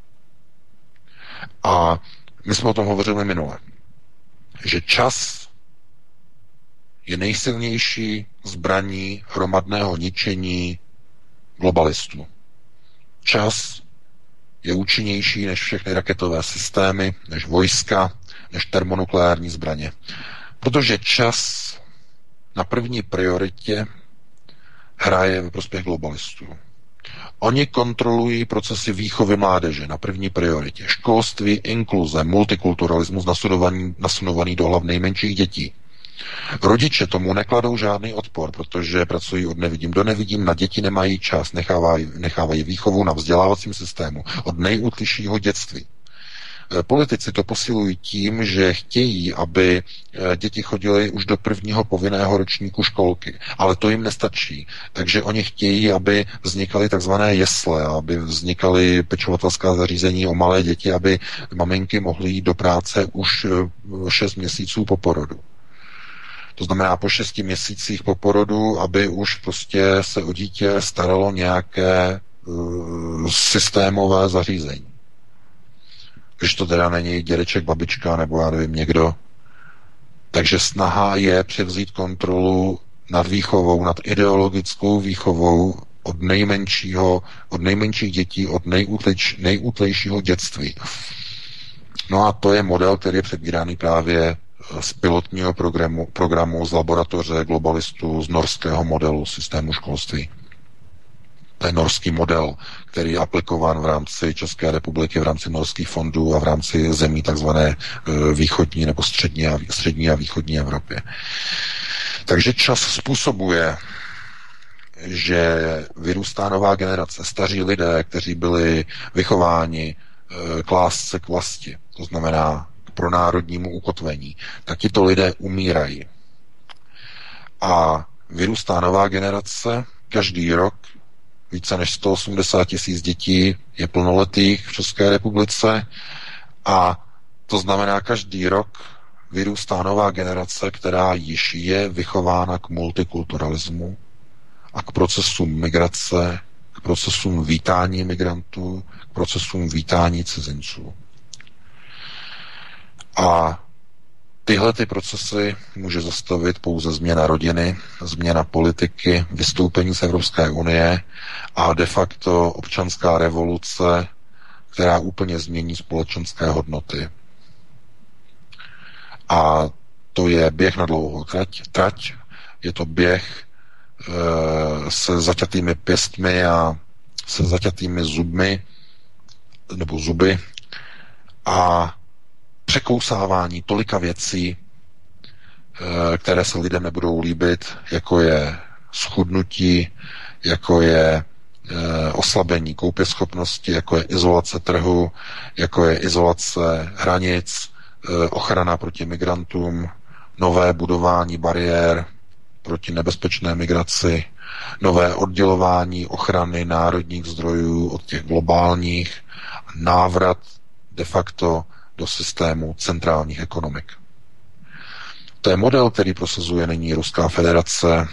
A my jsme o tom hovořili minule, že čas je nejsilnější zbraní hromadného ničení globalistů. Čas je účinnější než všechny raketové systémy, než vojska, než termonukleární zbraně. Protože čas na první prioritě hraje ve prospěch globalistů. Oni kontrolují procesy výchovy mládeže na první prioritě. Školství, inkluze, multikulturalismus nasunovaný, nasunovaný do hlav nejmenších dětí. Rodiče tomu nekladou žádný odpor, protože pracují od nevidím do nevidím, na děti nemají čas, nechávají, nechávají výchovu na vzdělávacím systému od nejútližšího dětství. Politici to posilují tím, že chtějí, aby děti chodily už do prvního povinného ročníku školky, ale to jim nestačí. Takže oni chtějí, aby vznikaly takzvané jesle, aby vznikaly pečovatelská zařízení o malé děti, aby maminky mohly jít do práce už šest měsíců po porodu. To znamená po šesti měsících po porodu, aby už prostě se o dítě staralo nějaké uh, systémové zařízení. Když to teda není dědeček, babička nebo já nevím někdo. Takže snaha je převzít kontrolu nad výchovou, nad ideologickou výchovou od nejmenšího, od nejmenších dětí, od nejútlejš, nejútlejšího dětství. No a to je model, který je přebíraný právě z pilotního programu, programu z laboratoře globalistů z norského modelu systému školství. To je norský model, který je aplikován v rámci České republiky, v rámci norských fondů a v rámci zemí takzvané východní nebo střední a, střední a východní Evropy. Takže čas způsobuje, že vyrůstá nová generace, staří lidé, kteří byli vychováni k lásce k vlasti, to znamená k pronárodnímu ukotvení, tak tito lidé umírají. A vyrůstá nová generace, každý rok více než sto osmdesát tisíc dětí je plnoletých v České republice a to znamená, každý rok vyrůstá nová generace, která již je vychována k multikulturalismu a k procesům migrace, k procesům vítání migrantů, k procesům vítání cizinců. A tyhle ty procesy může zastavit pouze změna rodiny, změna politiky, vystoupení z Evropské unie a de facto občanská revoluce, která úplně změní společenské hodnoty. A to je běh na dlouhou trať, trať je to běh e, se zaťatými pěstmi a se zaťatými zubmi, nebo zuby a překousávání tolika věcí, které se lidem nebudou líbit, jako je schudnutí, jako je oslabení koupěschopnosti, jako je izolace trhu, jako je izolace hranic, ochrana proti migrantům, nové budování bariér proti nebezpečné migraci, nové oddělování ochrany národních zdrojů od těch globálních, návrat de facto do systému centrálních ekonomik. To je model, který prosazuje nyní Ruská federace,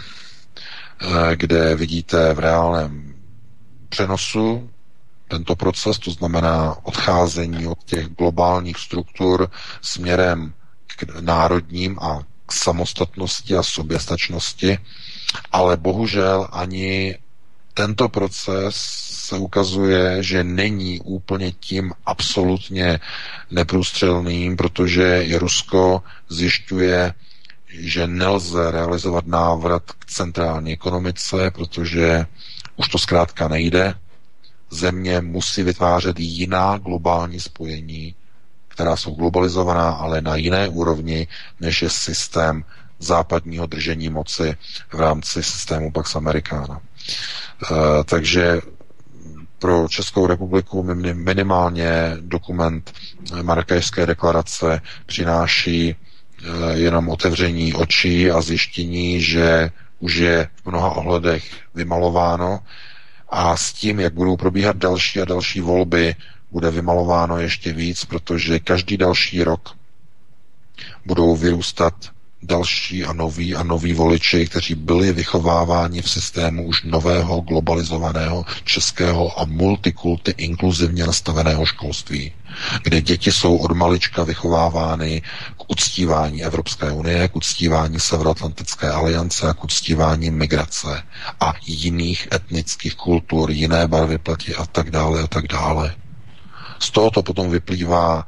kde vidíte v reálném přenosu tento proces, to znamená odcházení od těch globálních struktur směrem k národním a k samostatnosti a soběstačnosti, ale bohužel ani tento proces se ukazuje, že není úplně tím absolutně neprůstřelným, protože i Rusko zjišťuje, že nelze realizovat návrat k centrální ekonomice, protože už to zkrátka nejde. Země musí vytvářet jiná globální spojení, která jsou globalizovaná, ale na jiné úrovni, než je systém západního držení moci v rámci systému Pax Americana. Uh, takže pro Českou republiku minimálně dokument Marrákešské deklarace přináší uh, jenom otevření očí a zjištění, že už je v mnoha ohledech vymalováno a s tím, jak budou probíhat další a další volby, bude vymalováno ještě víc, protože každý další rok budou vyrůstat další a noví a noví voliči, kteří byli vychováváni v systému už nového globalizovaného českého a multikulty inkluzivně nastaveného školství, kde děti jsou od malička vychovávány k uctívání Evropské unie, k uctívání Severoatlantické aliance a k uctívání migrace a jiných etnických kultur, jiné barvy pleti a tak dále a tak dále. Z tohoto potom vyplývá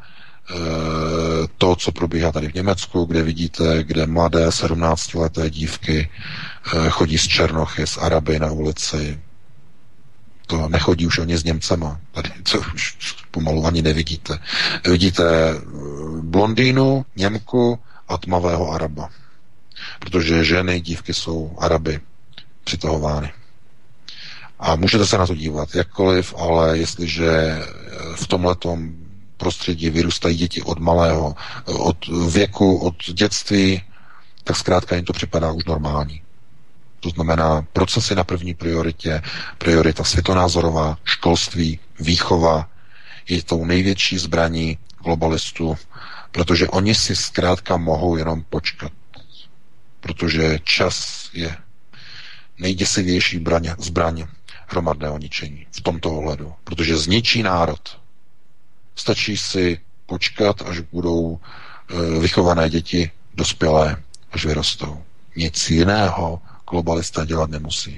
to, co probíhá tady v Německu, kde vidíte, kde mladé sedmnáctileté dívky chodí z Černochy, z Araby na ulici. To nechodí už ani s Němcema. Tady to už pomalu ani nevidíte. Vidíte blondýnu, Němku a tmavého Araba. Protože ženy, dívky jsou Araby přitahovány. A můžete se na to dívat jakkoliv, ale jestliže v tomhletom prostředí vyrůstají děti od malého, od věku, od dětství, tak zkrátka jim to připadá už normální. To znamená procesy na první prioritě, priorita světonázorová, školství, výchova je tou největší zbraní globalistů, protože oni si zkrátka mohou jenom počkat. Protože čas je nejděsivější zbraň, zbraň hromadného ničení v tomto ohledu. Protože zničí národ. Stačí si počkat, až budou e, vychované děti dospělé, až vyrostou. Nic jiného globalista dělat nemusí.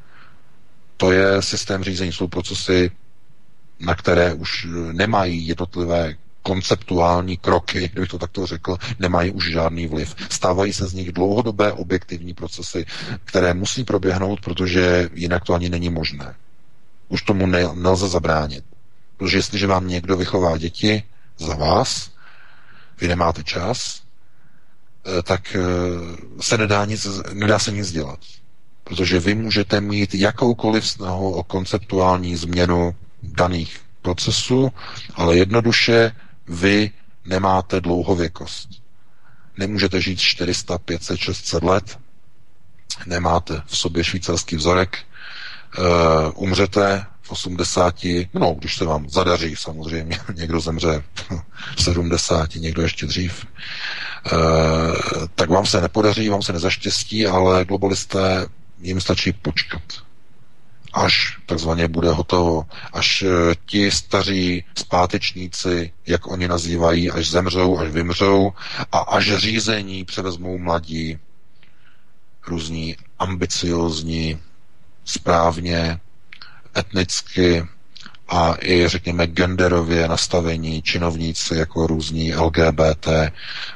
To je systém řízení, jsou procesy, na které už nemají jednotlivé konceptuální kroky, kdybych to takto řekl, nemají už žádný vliv. Stávají se z nich dlouhodobé objektivní procesy, které musí proběhnout, protože jinak to ani není možné. Už tomu ne, nelze zabránit. Protože jestliže vám někdo vychová děti za vás, vy nemáte čas, tak se nedá, nic, nedá se nic dělat. Protože vy můžete mít jakoukoliv snahu o konceptuální změnu daných procesů, ale jednoduše vy nemáte dlouhověkost. Nemůžete žít čtyři sta, pět set, šest set let, nemáte v sobě švýcarský vzorek, uh, umřete v osmdesáti, no, když se vám zadaří, samozřejmě, někdo zemře v sedmdesáti, někdo ještě dřív, uh, tak vám se nepodaří, vám se nezaštěstí, ale globalisté, jim stačí počkat. Až takzvaně bude hotovo, až ti staří zpátečníci, jak oni nazývají, až zemřou, až vymřou a až řízení převezmou mladí, různí ambiciozní, správně, etnicky a i, řekněme, genderově nastavení činovníci jako různí L G B T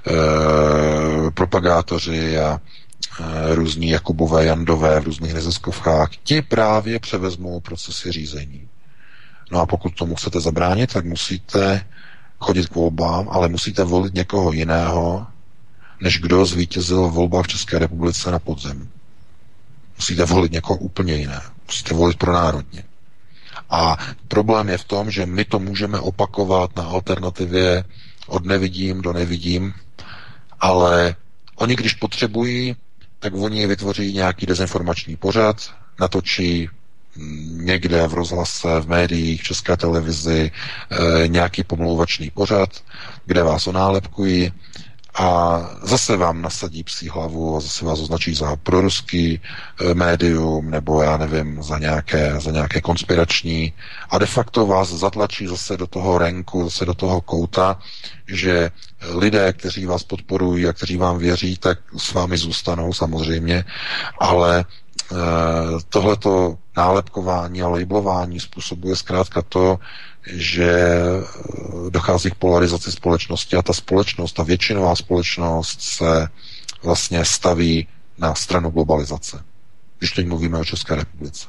eh, propagátoři a různí Jakubové, Jandové v různých neziskovkách, ti právě převezmou procesy řízení. No a pokud tomu chcete zabránit, tak musíte chodit k volbám, ale musíte volit někoho jiného, než kdo zvítězil v volbách v České republice na podzim. Musíte volit někoho úplně jiného. Musíte volit pronárodně. A problém je v tom, že my to můžeme opakovat na alternativě od nevidím do nevidím, ale oni, když potřebují, tak oni vytvoří nějaký dezinformační pořad, natočí někde v rozhlase, v médiích, v České televizi e, nějaký pomlouvačný pořad, kde vás onálepkují a zase vám nasadí psí hlavu a zase vás označí za proruský e, médium nebo já nevím, za nějaké, za nějaké konspirační a de facto vás zatlačí zase do toho renku, zase do toho kouta, že lidé, kteří vás podporují a kteří vám věří, tak s vámi zůstanou samozřejmě, ale e, tohleto nálepkování a labelování způsobuje zkrátka to, že dochází k polarizaci společnosti a ta společnost, ta většinová společnost se vlastně staví na stranu globalizace, když teď mluvíme o České republice.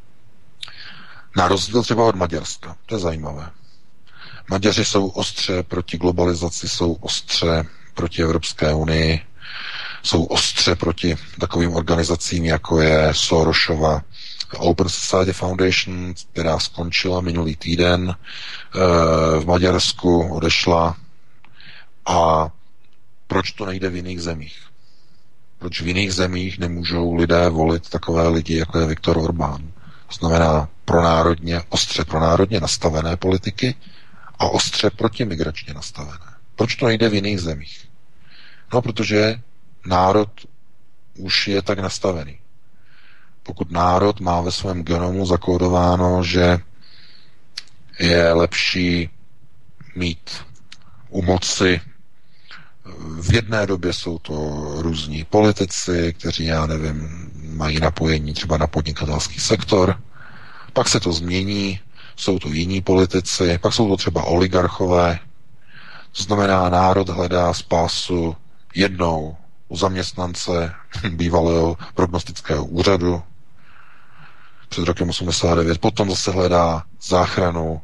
Na rozdíl třeba od Maďarska, to je zajímavé. Maďaři jsou ostře proti globalizaci, jsou ostře proti Evropské unii, jsou ostře proti takovým organizacím, jako je Sorosova Open Society Foundation, která skončila minulý týden, v Maďarsku odešla. A proč to nejde v jiných zemích? Proč v jiných zemích nemůžou lidé volit takové lidi, jako je Viktor Orbán? To znamená pronárodně, ostře pronárodně nastavené politiky a ostře protimigračně nastavené. Proč to nejde v jiných zemích? No, protože národ už je tak nastavený. Pokud národ má ve svém genomu zakódováno, že je lepší mít u moci, v jedné době jsou to různí politici, kteří, já nevím, mají napojení třeba na podnikatelský sektor, pak se to změní, jsou to jiní politici, pak jsou to třeba oligarchové, to znamená, národ hledá spásu jednou u zaměstnance bývalého prognostického úřadu před rokem osmdesát devět, potom zase hledá záchranu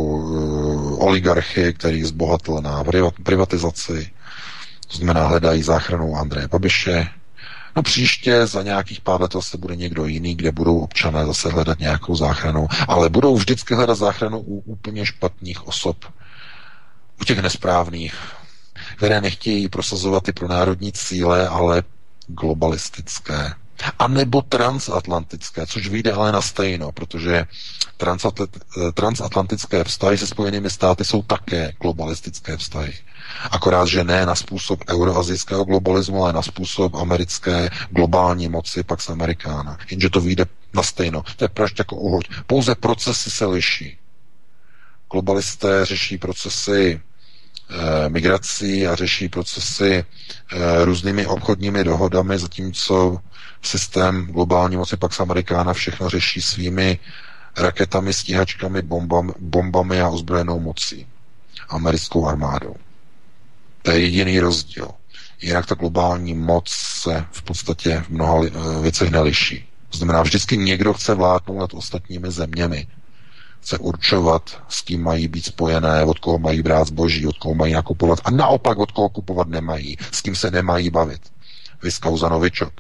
u oligarchy, který zbohatl na privatizaci, to znamená hledají záchranu u Andreje Babiše. No příště za nějakých pár let se bude někdo jiný, kde budou občané zase hledat nějakou záchranu, ale budou vždycky hledat záchranu u úplně špatných osob, u těch nesprávných, které nechtějí prosazovat ty pronárodní cíle, ale globalistické. A nebo transatlantické, což vyjde ale na stejno, protože transatlantické vztahy se Spojenými státy jsou také globalistické vztahy. Akorát, že ne na způsob euroazijského globalismu, ale na způsob americké globální moci Pax Americana. Jenže to vyjde na stejno. To je prašť jako uhoď. Pouze procesy se liší. Globalisté řeší procesy e, migrací a řeší procesy e, různými obchodními dohodami, zatímco systém globální moci Pax Americana všechno řeší svými raketami, stíhačkami, bombami, bombami a ozbrojenou mocí. americkou armádou. To je jediný rozdíl. Jinak ta globální moc se v podstatě v mnoha věcech neliší. To znamená, vždycky někdo chce vládnout nad ostatními zeměmi. Chce určovat, s kým mají být spojené, od koho mají brát zboží, od koho mají nakupovat a naopak od koho kupovat nemají, s kým se nemají bavit. Viz kauza Novičok.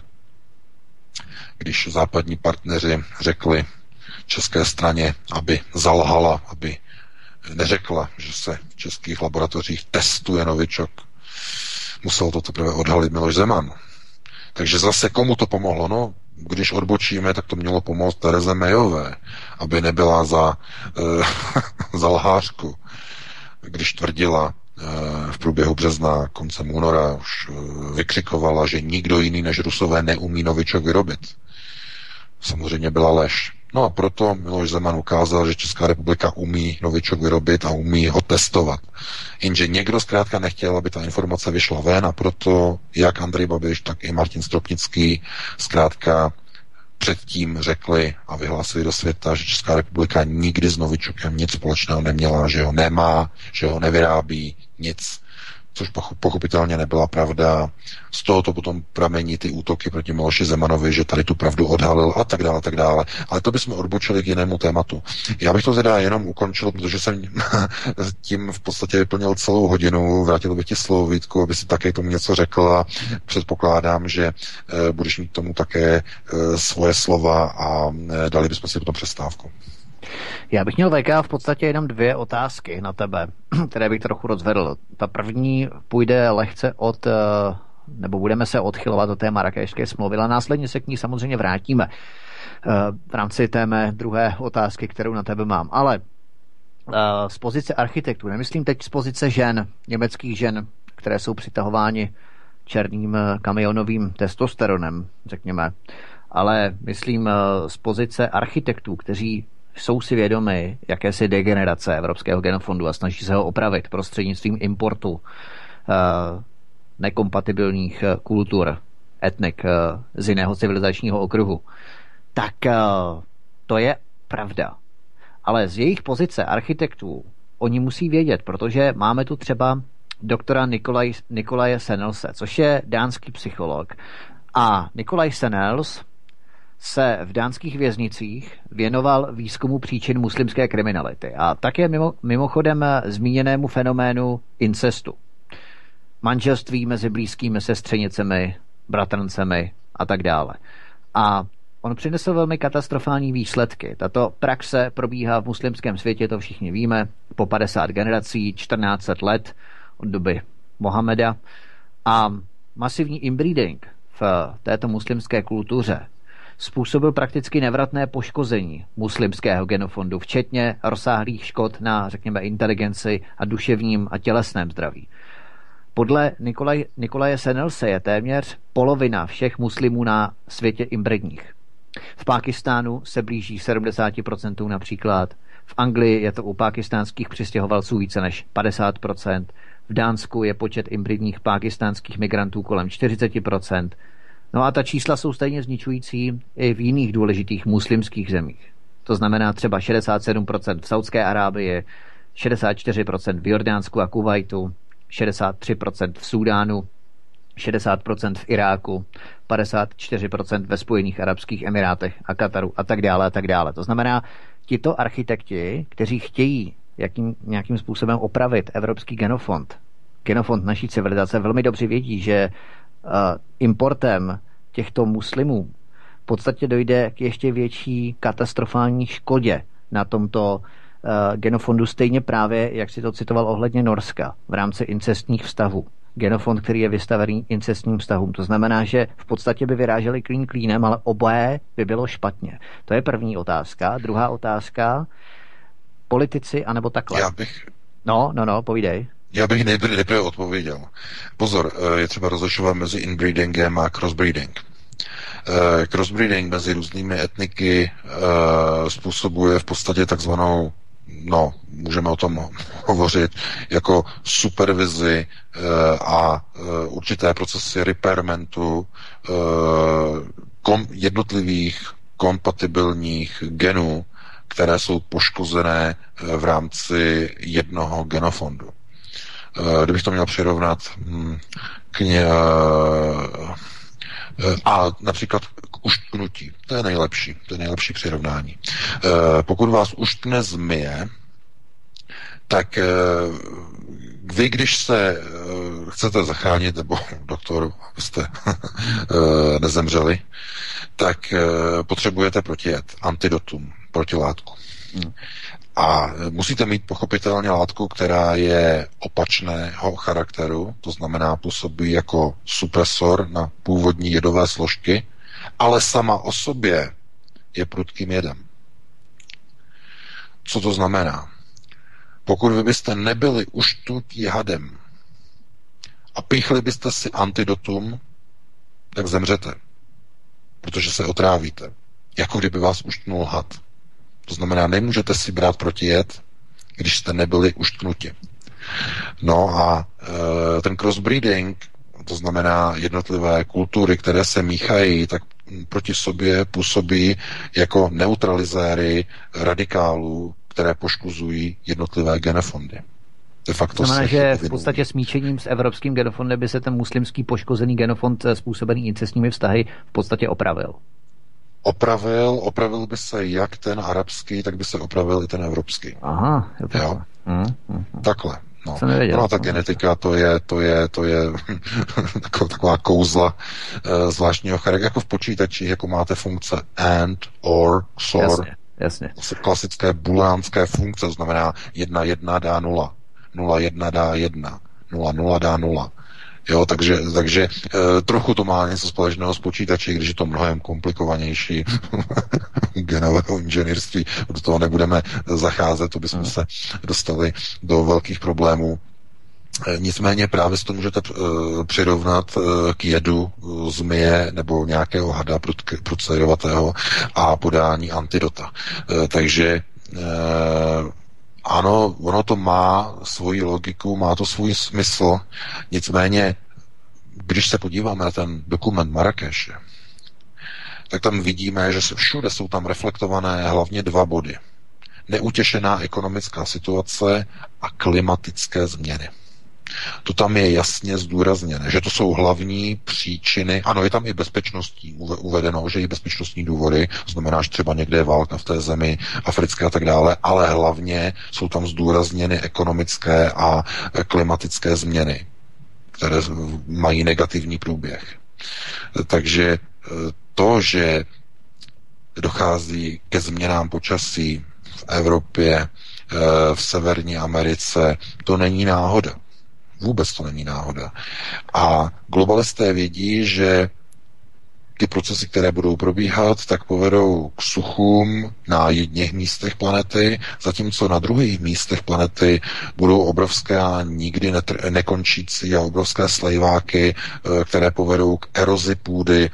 Když západní partneři řekli české straně, aby zalhala, aby neřekla, že se v českých laboratořích testuje Novičok, musel to teprve odhalit Miloš Zeman. Takže zase komu to pomohlo? No, když odbočíme, tak to mělo pomoct Tereze Mayové, aby nebyla za, e, za lhářku, když tvrdila e, v průběhu března, koncem února, už e, vykřikovala, že nikdo jiný než Rusové neumí Novičok vyrobit. Samozřejmě byla lež. No a proto Miloš Zeman ukázal, že Česká republika umí Novičok vyrobit a umí ho testovat. Jenže někdo zkrátka nechtěl, aby ta informace vyšla ven a proto jak Andrej Babiš, tak i Martin Stropnický zkrátka předtím řekli a vyhlásili do světa, že Česká republika nikdy s Novičokem nic společného neměla, že ho nemá, že ho nevyrábí, nic. Což pochopitelně nebyla pravda. Z toho to potom pramení ty útoky proti Miloši Zemanovi, že tady tu pravdu odhalil a tak dále, a tak dále. Ale to bychom odbočili k jinému tématu. Já bych to teda jenom ukončil, protože jsem tím v podstatě vyplnil celou hodinu. Vrátil bych ti slovo, Vítku, aby si také tomu něco řekl a předpokládám, že e, budeš mít tomu také e, svoje slova a e, dali bychom si potom přestávku. Já bych měl V K v podstatě jenom dvě otázky na tebe, které bych trochu rozvedl. Ta první půjde lehce od, nebo budeme se odchylovat od té Marrákešské smlouvy, ale následně se k ní samozřejmě vrátíme v rámci té mé druhé otázky, kterou na tebe mám. Ale z pozice architektů, nemyslím teď z pozice žen, německých žen, které jsou přitahováni černým kamionovým testosteronem, řekněme, ale myslím z pozice architektů, kteří jsou si vědomi jakési degenerace evropského genofondu a snaží se ho opravit prostřednictvím importu uh, nekompatibilních kultur, etnik uh, z jiného civilizačního okruhu. Tak uh, to je pravda. Ale z jejich pozice architektů oni musí vědět, protože máme tu třeba doktora Nikolaj, Nikolaje Senelse, což je dánský psycholog. A Nikolaj Senels se v dánských věznicích věnoval výzkumu příčin muslimské kriminality a také mimo, mimochodem zmíněnému fenoménu incestu. Manželství mezi blízkými sestřenicemi, bratrancemi a tak dále. A on přinesl velmi katastrofální výsledky. Tato praxe probíhá v muslimském světě, to všichni víme, po padesát generací, čtrnáct set let od doby Mohameda. A masivní inbreeding v této muslimské kultuře způsobil prakticky nevratné poškození muslimského genofondu, včetně rozsáhlých škod na, řekněme, inteligenci a duševním a tělesném zdraví. Podle Nikolaj, Nikolaje Senelse je téměř polovina všech muslimů na světě inbredních. V Pákistánu se blíží sedmdesát procent například, v Anglii je to u pákistánských přistěhovalců více než padesát procent, v Dánsku je počet inbredních pákistánských migrantů kolem čtyřicet procent. No a ta čísla jsou stejně zničující i v jiných důležitých muslimských zemích. To znamená třeba šedesát sedm procent v Saudské Arábii, šedesát čtyři procent v Jordánsku a Kuvajtu, šedesát tři procent v Súdánu, šedesát procent v Iráku, padesát čtyři procent ve Spojených arabských emirátech a Kataru a tak dále a tak dále. To znamená, tito architekti, kteří chtějí jakým, nějakým způsobem opravit evropský genofond, genofond naší civilizace, velmi dobře vědí, že uh, importem těchto muslimů v podstatě dojde k ještě větší katastrofální škodě na tomto uh, genofondu, stejně právě, jak si to citoval ohledně Norska, v rámci incestních vztahů. Genofond, který je vystavený incestním vztahům. To znamená, že v podstatě by vyráželi klín klínem, ale oboje by bylo špatně. To je první otázka. Druhá otázka, politici, anebo takhle. Já bych... No, no, no, povídej. Já bych nejprve, nejprve odpověděl. Pozor, je třeba rozlišovat mezi inbreedingem a crossbreeding. Crossbreeding mezi různými etniky způsobuje v podstatě takzvanou, no, můžeme o tom hovořit, jako supervizi a určité procesy repairmentu jednotlivých kompatibilních genů, které jsou poškozené v rámci jednoho genofondu. kdybych to měl přirovnat k ně, a například k uštknutí. To je nejlepší, to je nejlepší přirovnání. Pokud vás uštkne zmije, tak vy, když se chcete zachránit, nebo doktor, abyste nezemřeli, tak potřebujete protijet, antidotum, protilátku. Hmm. A musíte mít pochopitelně látku, která je opačného charakteru, to znamená působí jako supresor na původní jedové složky, ale sama o sobě je prudkým jedem. Co to znamená? Pokud vy byste nebyli uštutí hadem a píchli byste si antidotum, tak zemřete, protože se otrávíte, jako kdyby vás uštnul had. To znamená, nemůžete si brát protijed, když jste nebyli uštknuti. No a e, ten crossbreeding, to znamená jednotlivé kultury, které se míchají, tak proti sobě působí jako neutralizéry radikálů, které poškozují jednotlivé genofondy. De facto znamená, že v podstatě smíčením s evropským genofondem by se ten muslimský poškozený genofond způsobený incestními vztahy v podstatě opravil. Opravil, opravil by se jak ten arabský, tak by se opravil i ten evropský. Aha, je takhle. Jo? Mm, mm, takhle. No. Nevěděl, no a ta genetika, to je, to je, to je taková kouzla e, zvláštního charakteru, jako v počítači, jako máte funkce and, or, xor. Jasně, jasně. Klasické bulánské funkce, to znamená jedna jedna dá nula, nula jedna dá jedna, nula nula dá nula. Jo, takže, takže e, trochu to má něco společného s počítači, když je to mnohem komplikovanější genového inženýrství. Do toho nebudeme zacházet, to bychom se dostali do velkých problémů. E, nicméně právě si to můžete e, přirovnat e, k jedu e, zmije nebo nějakého hada prudcerovatého a podání antidota. E, takže e, ano, ono to má svoji logiku, má to svůj smysl, nicméně, když se podíváme na ten dokument Marrakeše, tak tam vidíme, že se všude jsou tam reflektované hlavně dva body. Neutěšená ekonomická situace a klimatické změny. To tam je jasně zdůrazněné, že to jsou hlavní příčiny. Ano, je tam i bezpečnostní uvedeno, že i bezpečnostní důvody, to znamená, že třeba někde je válka v té zemi, africké a tak dále, ale hlavně jsou tam zdůrazněny ekonomické a klimatické změny, které mají negativní průběh. Takže to, že dochází ke změnám počasí v Evropě, v Severní Americe, to není náhoda. Vůbec to není náhoda. A globalisté vědí, že ty procesy, které budou probíhat, tak povedou k suchům na jedných místech planety, zatímco na druhých místech planety budou obrovské a nikdy netr- nekončící a obrovské slejváky, které povedou k erozi půdy,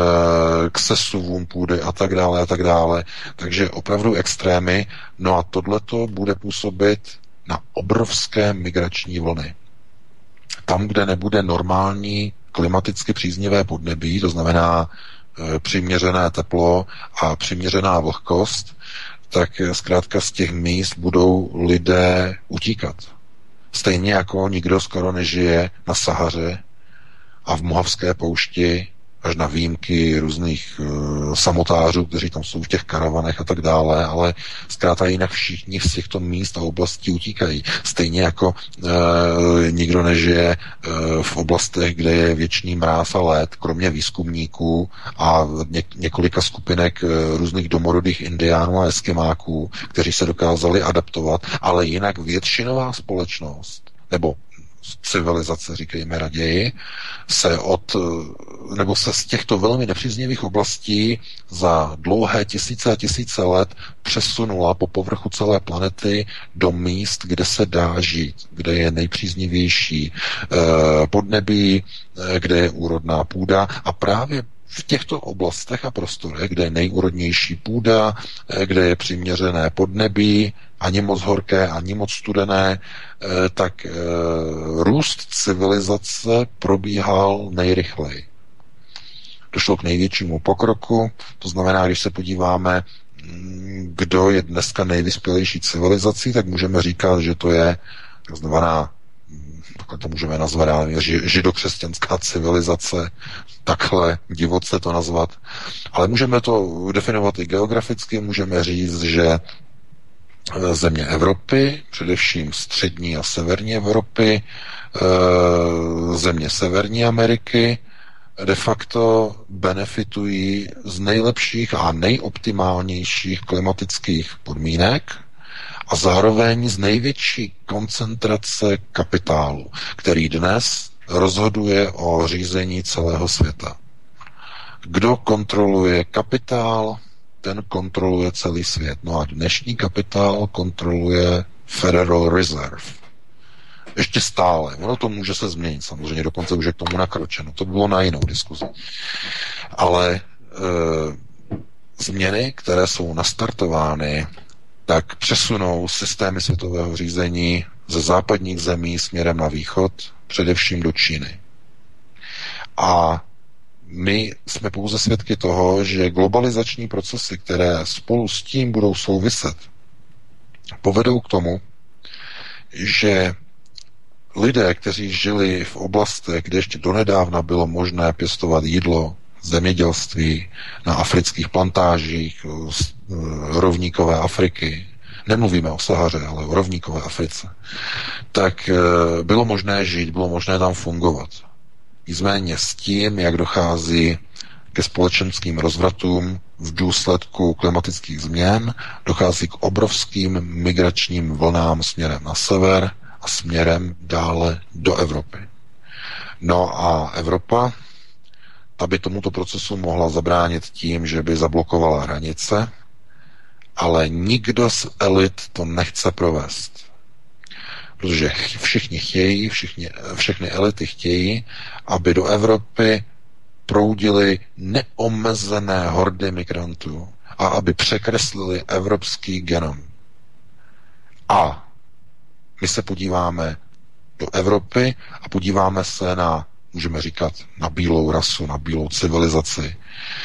k sesuvům půdy a tak dále a tak dále. Takže opravdu extrémy. No a tohleto bude působit na obrovské migrační vlny. Tam, kde nebude normální klimaticky příznivé podnebí, to znamená e, přiměřené teplo a přiměřená vlhkost, tak zkrátka z těch míst budou lidé utíkat. Stejně jako nikdo skoro nežije na Sahaře a v Mohavské poušti, až na výjimky různých uh, samotářů, kteří tam jsou v těch karavanech a tak dále, ale zkrátka jinak všichni z těchto míst a oblastí utíkají. Stejně jako uh, nikdo nežije uh, v oblastech, kde je věčný mráz a led, kromě výzkumníků a ně- několika skupinek uh, různých domorodých indiánů a eskimáků, kteří se dokázali adaptovat, ale jinak většinová společnost, nebo civilizace, říkejme raději, se od, nebo se z těchto velmi nepříznivých oblastí za dlouhé tisíce a tisíce let přesunula po povrchu celé planety do míst, kde se dá žít, kde je nejpříznivější eh, podnebí, eh, kde je úrodná půda a právě v těchto oblastech a prostorech, kde je nejúrodnější půda, kde je přiměřené podnebí, ani moc horké, ani moc studené, tak růst civilizace probíhal nejrychleji. Došlo k největšímu pokroku, to znamená, když se podíváme, kdo je dneska nejvyspělejší civilizací, tak můžeme říkat, že to je takzvaná pokud to můžeme nazvat, židokřesťanská civilizace, takhle divoce to nazvat. Ale můžeme to definovat i geograficky, můžeme říct, že země Evropy, především střední a severní Evropy, země Severní Ameriky, de facto benefitují z nejlepších a nejoptimálnějších klimatických podmínek a zároveň z největší koncentrace kapitálu, který dnes rozhoduje o řízení celého světa. Kdo kontroluje kapitál, ten kontroluje celý svět. No a dnešní kapitál kontroluje Federal Reserve. Ještě stále. Ono to může se změnit, samozřejmě, dokonce už je k tomu nakročeno. To bylo na jinou diskuzi. Ale e, změny, které jsou nastartovány, tak přesunou systémy světového řízení ze západních zemí směrem na východ, především do Číny. A my jsme pouze svědky toho, že globalizační procesy, které spolu s tím budou souviset, povedou k tomu, že lidé, kteří žili v oblastech, kde ještě donedávna bylo možné pěstovat jídlo, zemědělství, na afrických plantážích, rovníkové Afriky, nemluvíme o Sahaře, ale o rovníkové Africe, tak bylo možné žít, bylo možné tam fungovat. Nicméně s tím, jak dochází ke společenským rozvratům v důsledku klimatických změn, dochází k obrovským migračním vlnám směrem na sever a směrem dále do Evropy. No a Evropa, ta by tomuto procesu mohla zabránit tím, že by zablokovala hranice, ale nikdo z elit to nechce provést. Protože všichni chtějí, všichni, všechny elity chtějí, aby do Evropy proudily neomezené hordy migrantů a aby překreslili evropský genom. A my se podíváme do Evropy a podíváme se na, můžeme říkat, na bílou rasu, na bílou civilizaci.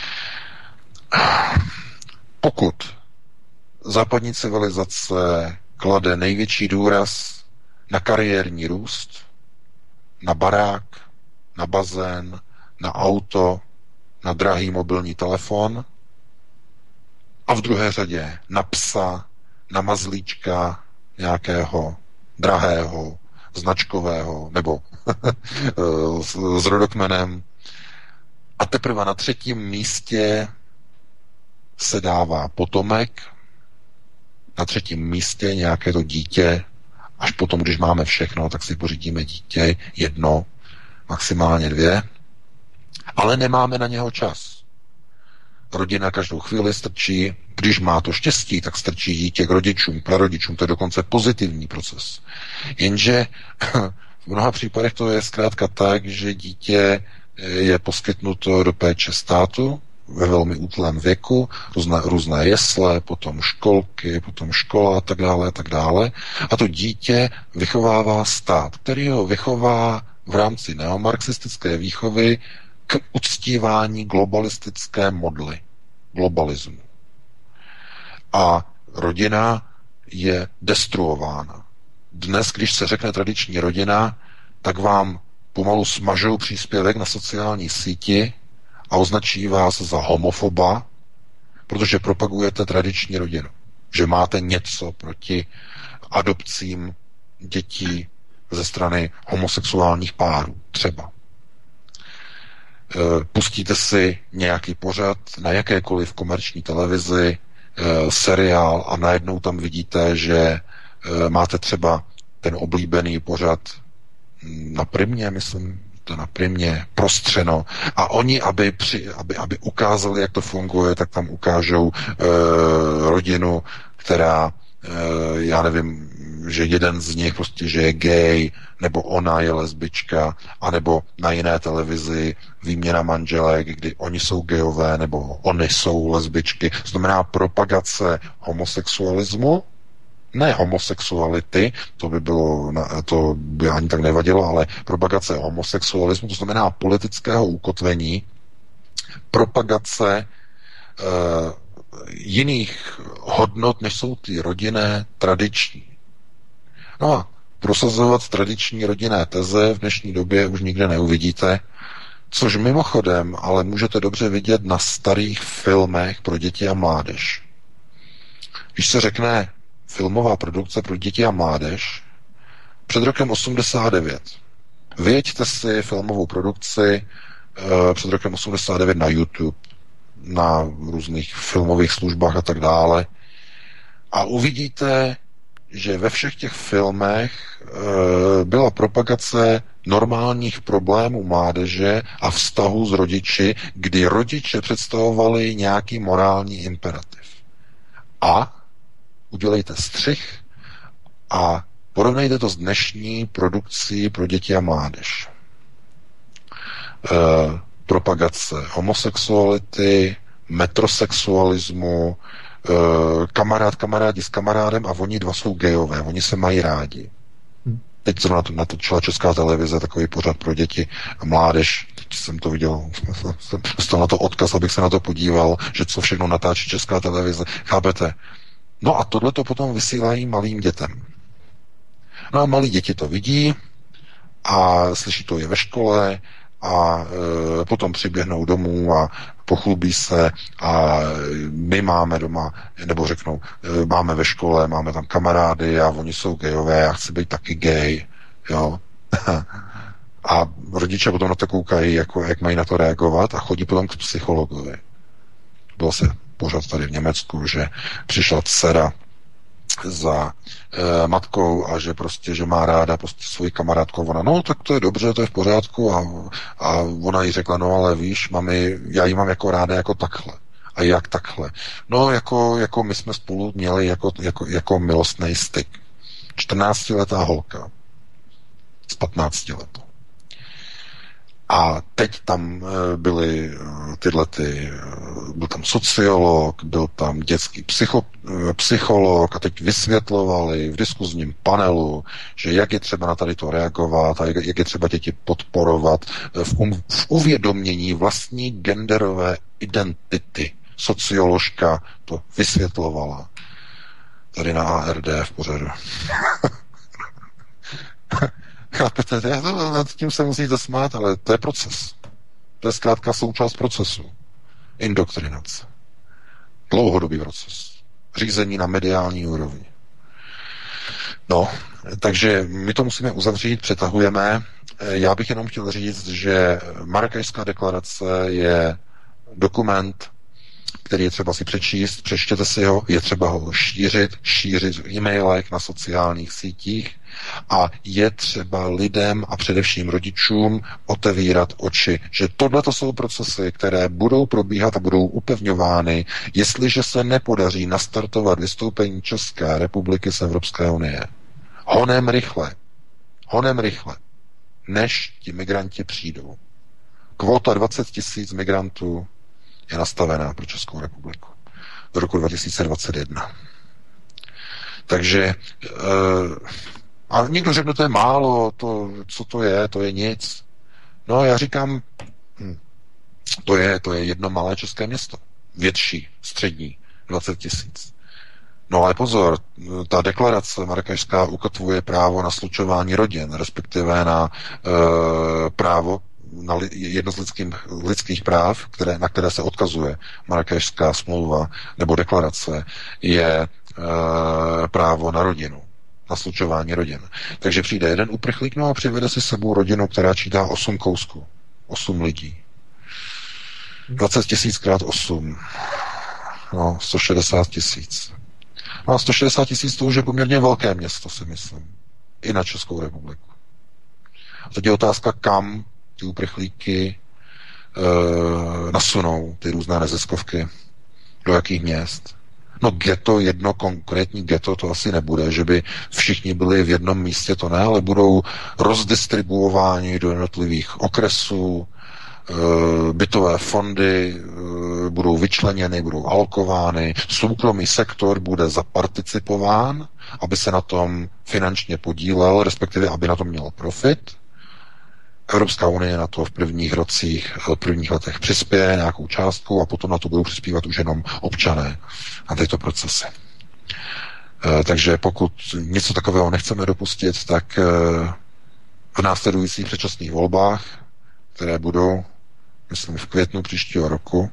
Pokud západní civilizace klade největší důraz na kariérní růst, na barák, na bazén, na auto, na drahý mobilní telefon a v druhé řadě na psa, na mazlíčka nějakého drahého, značkového nebo s, s rodokmenem. A teprve na třetím místě se dává potomek, na třetím místě nějaké to dítě, až potom, když máme všechno, tak si pořídíme dítě, jedno, maximálně dvě, ale nemáme na něho čas. Rodina každou chvíli strčí, když má to štěstí, tak strčí dítě k rodičům, prarodičům, to je dokonce pozitivní proces. Jenže v mnoha případech to je zkrátka tak, že dítě je poskytnuto do péče státu ve velmi útlém věku, různé, různé jesle, potom školky, potom škola a tak dále a tak dále. A to dítě vychovává stát, který ho vychová v rámci neomarxistické výchovy k uctívání globalistické modly, globalismu. A rodina je destruována. Dnes, když se řekne tradiční rodina, tak vám pomalu smažou příspěvek na sociální síti a označí vás za homofoba, protože propagujete tradiční rodinu. Že máte něco proti adopcím dětí ze strany homosexuálních párů, třeba. Pustíte si nějaký pořad na jakékoliv komerční televizi, seriál a najednou tam vidíte, že máte třeba ten oblíbený pořad na Primě, myslím, to na Primě, Prostřeno. A oni, aby, při, aby, aby ukázali, jak to funguje, tak tam ukážou e, rodinu, která, e, já nevím, že jeden z nich prostě, že je gay, nebo ona je lesbička, anebo na jiné televizi výměna manželek, kdy oni jsou gayové, nebo oni jsou lesbičky. To znamená propagace homosexualismu, ne homosexuality, to by bylo, to by ani tak nevadilo, ale propagace homosexualismu, to znamená politického ukotvení, propagace e, jiných hodnot, než jsou ty rodinné, tradiční. No a prosazovat tradiční rodinné teze v dnešní době už nikde neuvidíte, což mimochodem ale můžete dobře vidět na starých filmech pro děti a mládež. Když se řekne filmová produkce pro děti a mládež, před rokem osmdesát devět. Vyjeďte si filmovou produkci uh, před rokem osmdesát devět na YouTube, na různých filmových službách a tak dále a uvidíte, že ve všech těch filmech uh, byla propagace normálních problémů mládeže a vztahu s rodiči, kdy rodiče představovali nějaký morální imperativ. A udělejte střih a porovnejte to s dnešní produkcí pro děti a mládež. E, propagace homosexuality, metrosexualismu, e, kamarád kamarádi s kamarádem a oni dva jsou gejové, oni se mají rádi. Teď zrovna natočila Česká televize takový pořad pro děti a mládež. Teď jsem to viděl, jsem dostal na to odkaz, abych se na to podíval, že co všechno natáčí Česká televize. Chápete? No a tohle to potom vysílají malým dětem. No a malí děti to vidí a slyší to i ve škole a e, potom přiběhnou domů a pochlubí se a my máme doma, nebo řeknou, e, máme ve škole, máme tam kamarády a oni jsou gejové, já chci být taky gej, jo. A rodiče potom na to koukají, jako, jak mají na to reagovat a chodí potom k psychologovi. Bylo se pořád tady v Německu, že přišla dcera za e, matkou a že prostě, že má ráda prostě svoji kamarádku. Ona, no tak to je dobře, to je v pořádku a, a ona jí řekla, no ale víš, mami, já jí mám jako ráda jako takhle. A jak takhle? No jako, jako my jsme spolu měli jako, jako, jako milostný styk. čtrnáctiletá holka z patnácti let. A teď tam byly tyhle ty, byl tam sociolog, byl tam dětský psycho, psycholog a teď vysvětlovali v diskuzním panelu, že jak je třeba na tady to reagovat a jak je třeba děti podporovat v, um, v uvědomění vlastní genderové identity. Socioložka to vysvětlovala tady na A R D v pořadu. Chápete, to, nad tím se musíte smát, ale to je proces. To je zkrátka součást procesu. Indoktrinace. Dlouhodobý proces. Řízení na mediální úrovni. No, takže my to musíme uzavřít, přetahujeme. Já bych jenom chtěl říct, že Marrákešská deklarace je dokument, který je třeba si přečíst, přečtěte si ho, je třeba ho šířit, šířit v e-mailech, na sociálních sítích a je třeba lidem a především rodičům otevírat oči, že tohle to jsou procesy, které budou probíhat a budou upevňovány, jestliže se nepodaří nastartovat vystoupení České republiky z Evropské unie. Honem rychle, honem rychle, než ti migranti přijdou. Kvota dvacet tisíc migrantů je nastavená pro Českou republiku do roku dva tisíce dvacet jedna. Takže a někdo řekne, to je málo, to, co to je, to je nic. No já říkám, hm, to je, to je jedno malé české město. Větší, střední, dvacet tisíc. No ale pozor, ta deklarace marrákešská ukotvuje právo na slučování rodin, respektive na e, právo na li, jedno z lidských, lidských práv, které, na které se odkazuje Marrákešská smlouva nebo deklarace, je e, právo na rodinu, na slučování rodin. Takže přijde jeden uprchlík, no a přivede si sebou rodinu, která čítá osm kousků, osm lidí. dvacet tisíc krát osm, no, sto šedesát tisíc. No a sto šedesát tisíc to už je poměrně velké město, si myslím. I na Českou republiku. A teď je otázka, kam ty uprchlíky e, nasunou, ty různé neziskovky, do jakých měst. No ghetto, jedno konkrétní ghetto to asi nebude, že by všichni byli v jednom místě, to ne, ale budou rozdistribuováni do jednotlivých okresů, bytové fondy budou vyčleněny, budou alokovány, soukromý sektor bude zaparticipován, aby se na tom finančně podílel, respektive aby na tom měl profit. Evropská unie na to v prvních rocích, v prvních letech přispěje nějakou částku a potom na to budou přispívat už jenom občané na tyto procesy. Takže pokud něco takového nechceme dopustit, tak v následujících předčasných volbách, které budou, myslím, v květnu příštího roku,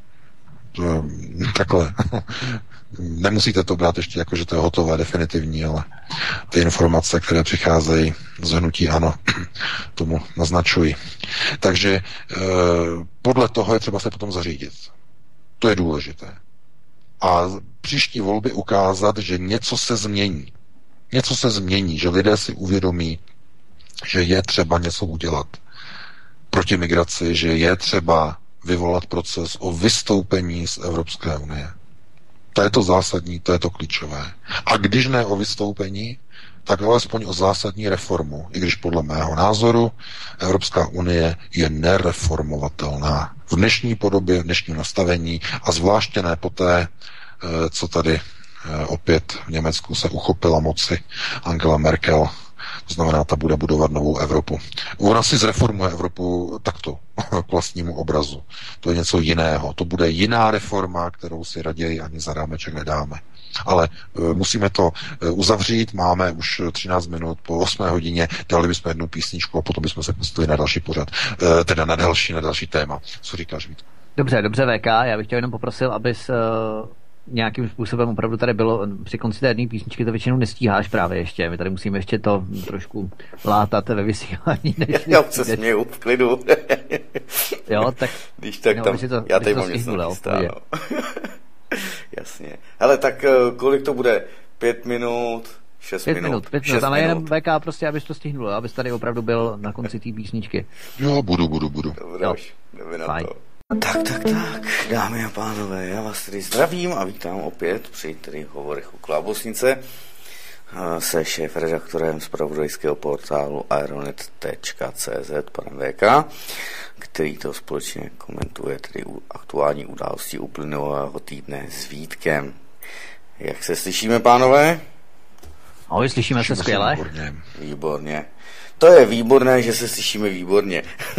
takhle, nemusíte to brát ještě jako, že to je hotové, definitivní, ale ty informace, které přicházejí z hnutí ANO, tomu naznačují. Takže podle toho je třeba se potom zařídit. To je důležité. A příští volby ukázat, že něco se změní. Něco se změní, že lidé si uvědomí, že je třeba něco udělat proti migraci, že je třeba vyvolat proces o vystoupení z Evropské unie. To je to zásadní, to je to klíčové. A když ne o vystoupení, tak alespoň o zásadní reformu. I když podle mého názoru Evropská unie je nereformovatelná v dnešní podobě, v dnešním nastavení a zvláště ne poté, co tady opět v Německu se uchopila moci Angela Merkel. To znamená, ta bude budovat novou Evropu. Ona si zreformuje Evropu takto, k vlastnímu obrazu. To je něco jiného. To bude jiná reforma, kterou si raději ani za rámeček nedáme. Ale e, musíme to e, uzavřít. Máme už třináct minut po osmé hodině. Dali bychom jednu písničku a potom bychom se pustili na další pořad. E, teda na další, na další téma. Co říkáš, Vítku? Dobře, dobře, V K. Já bych tě jenom poprosil, abys uh, nějakým způsobem opravdu tady bylo, při konci té jedné písničky to většinou nestíháš právě ještě. My tady musíme ještě to trošku látat ve vysílání. Já se směju v klidu. Jo, tak... Když tak no, tam, to, já tady mám něco nachystáno. Jasně. Hele, tak kolik to bude? Pět minut? Šest pět minut? minut, pět minut, ale jenom V K prostě, abys to stihnul, abys tady opravdu byl na konci té písničky. Jo, budu, budu, budu. Dobrá, jdeme na to. Tak, tak, tak, dámy a pánové, já vás tedy zdravím a vítám opět při tedy hovorech u Klábosnice se šéfredaktorem zpravodajského portálu aeronet tečka cé zet, panem V K, který to společně komentuje tedy aktuální události uplynulého týdne s Vítkem. Jak se slyšíme, pánové? Ahoj, slyšíme se skvěle. Výborně. Výborně. To je výborné, že se slyšíme výborně.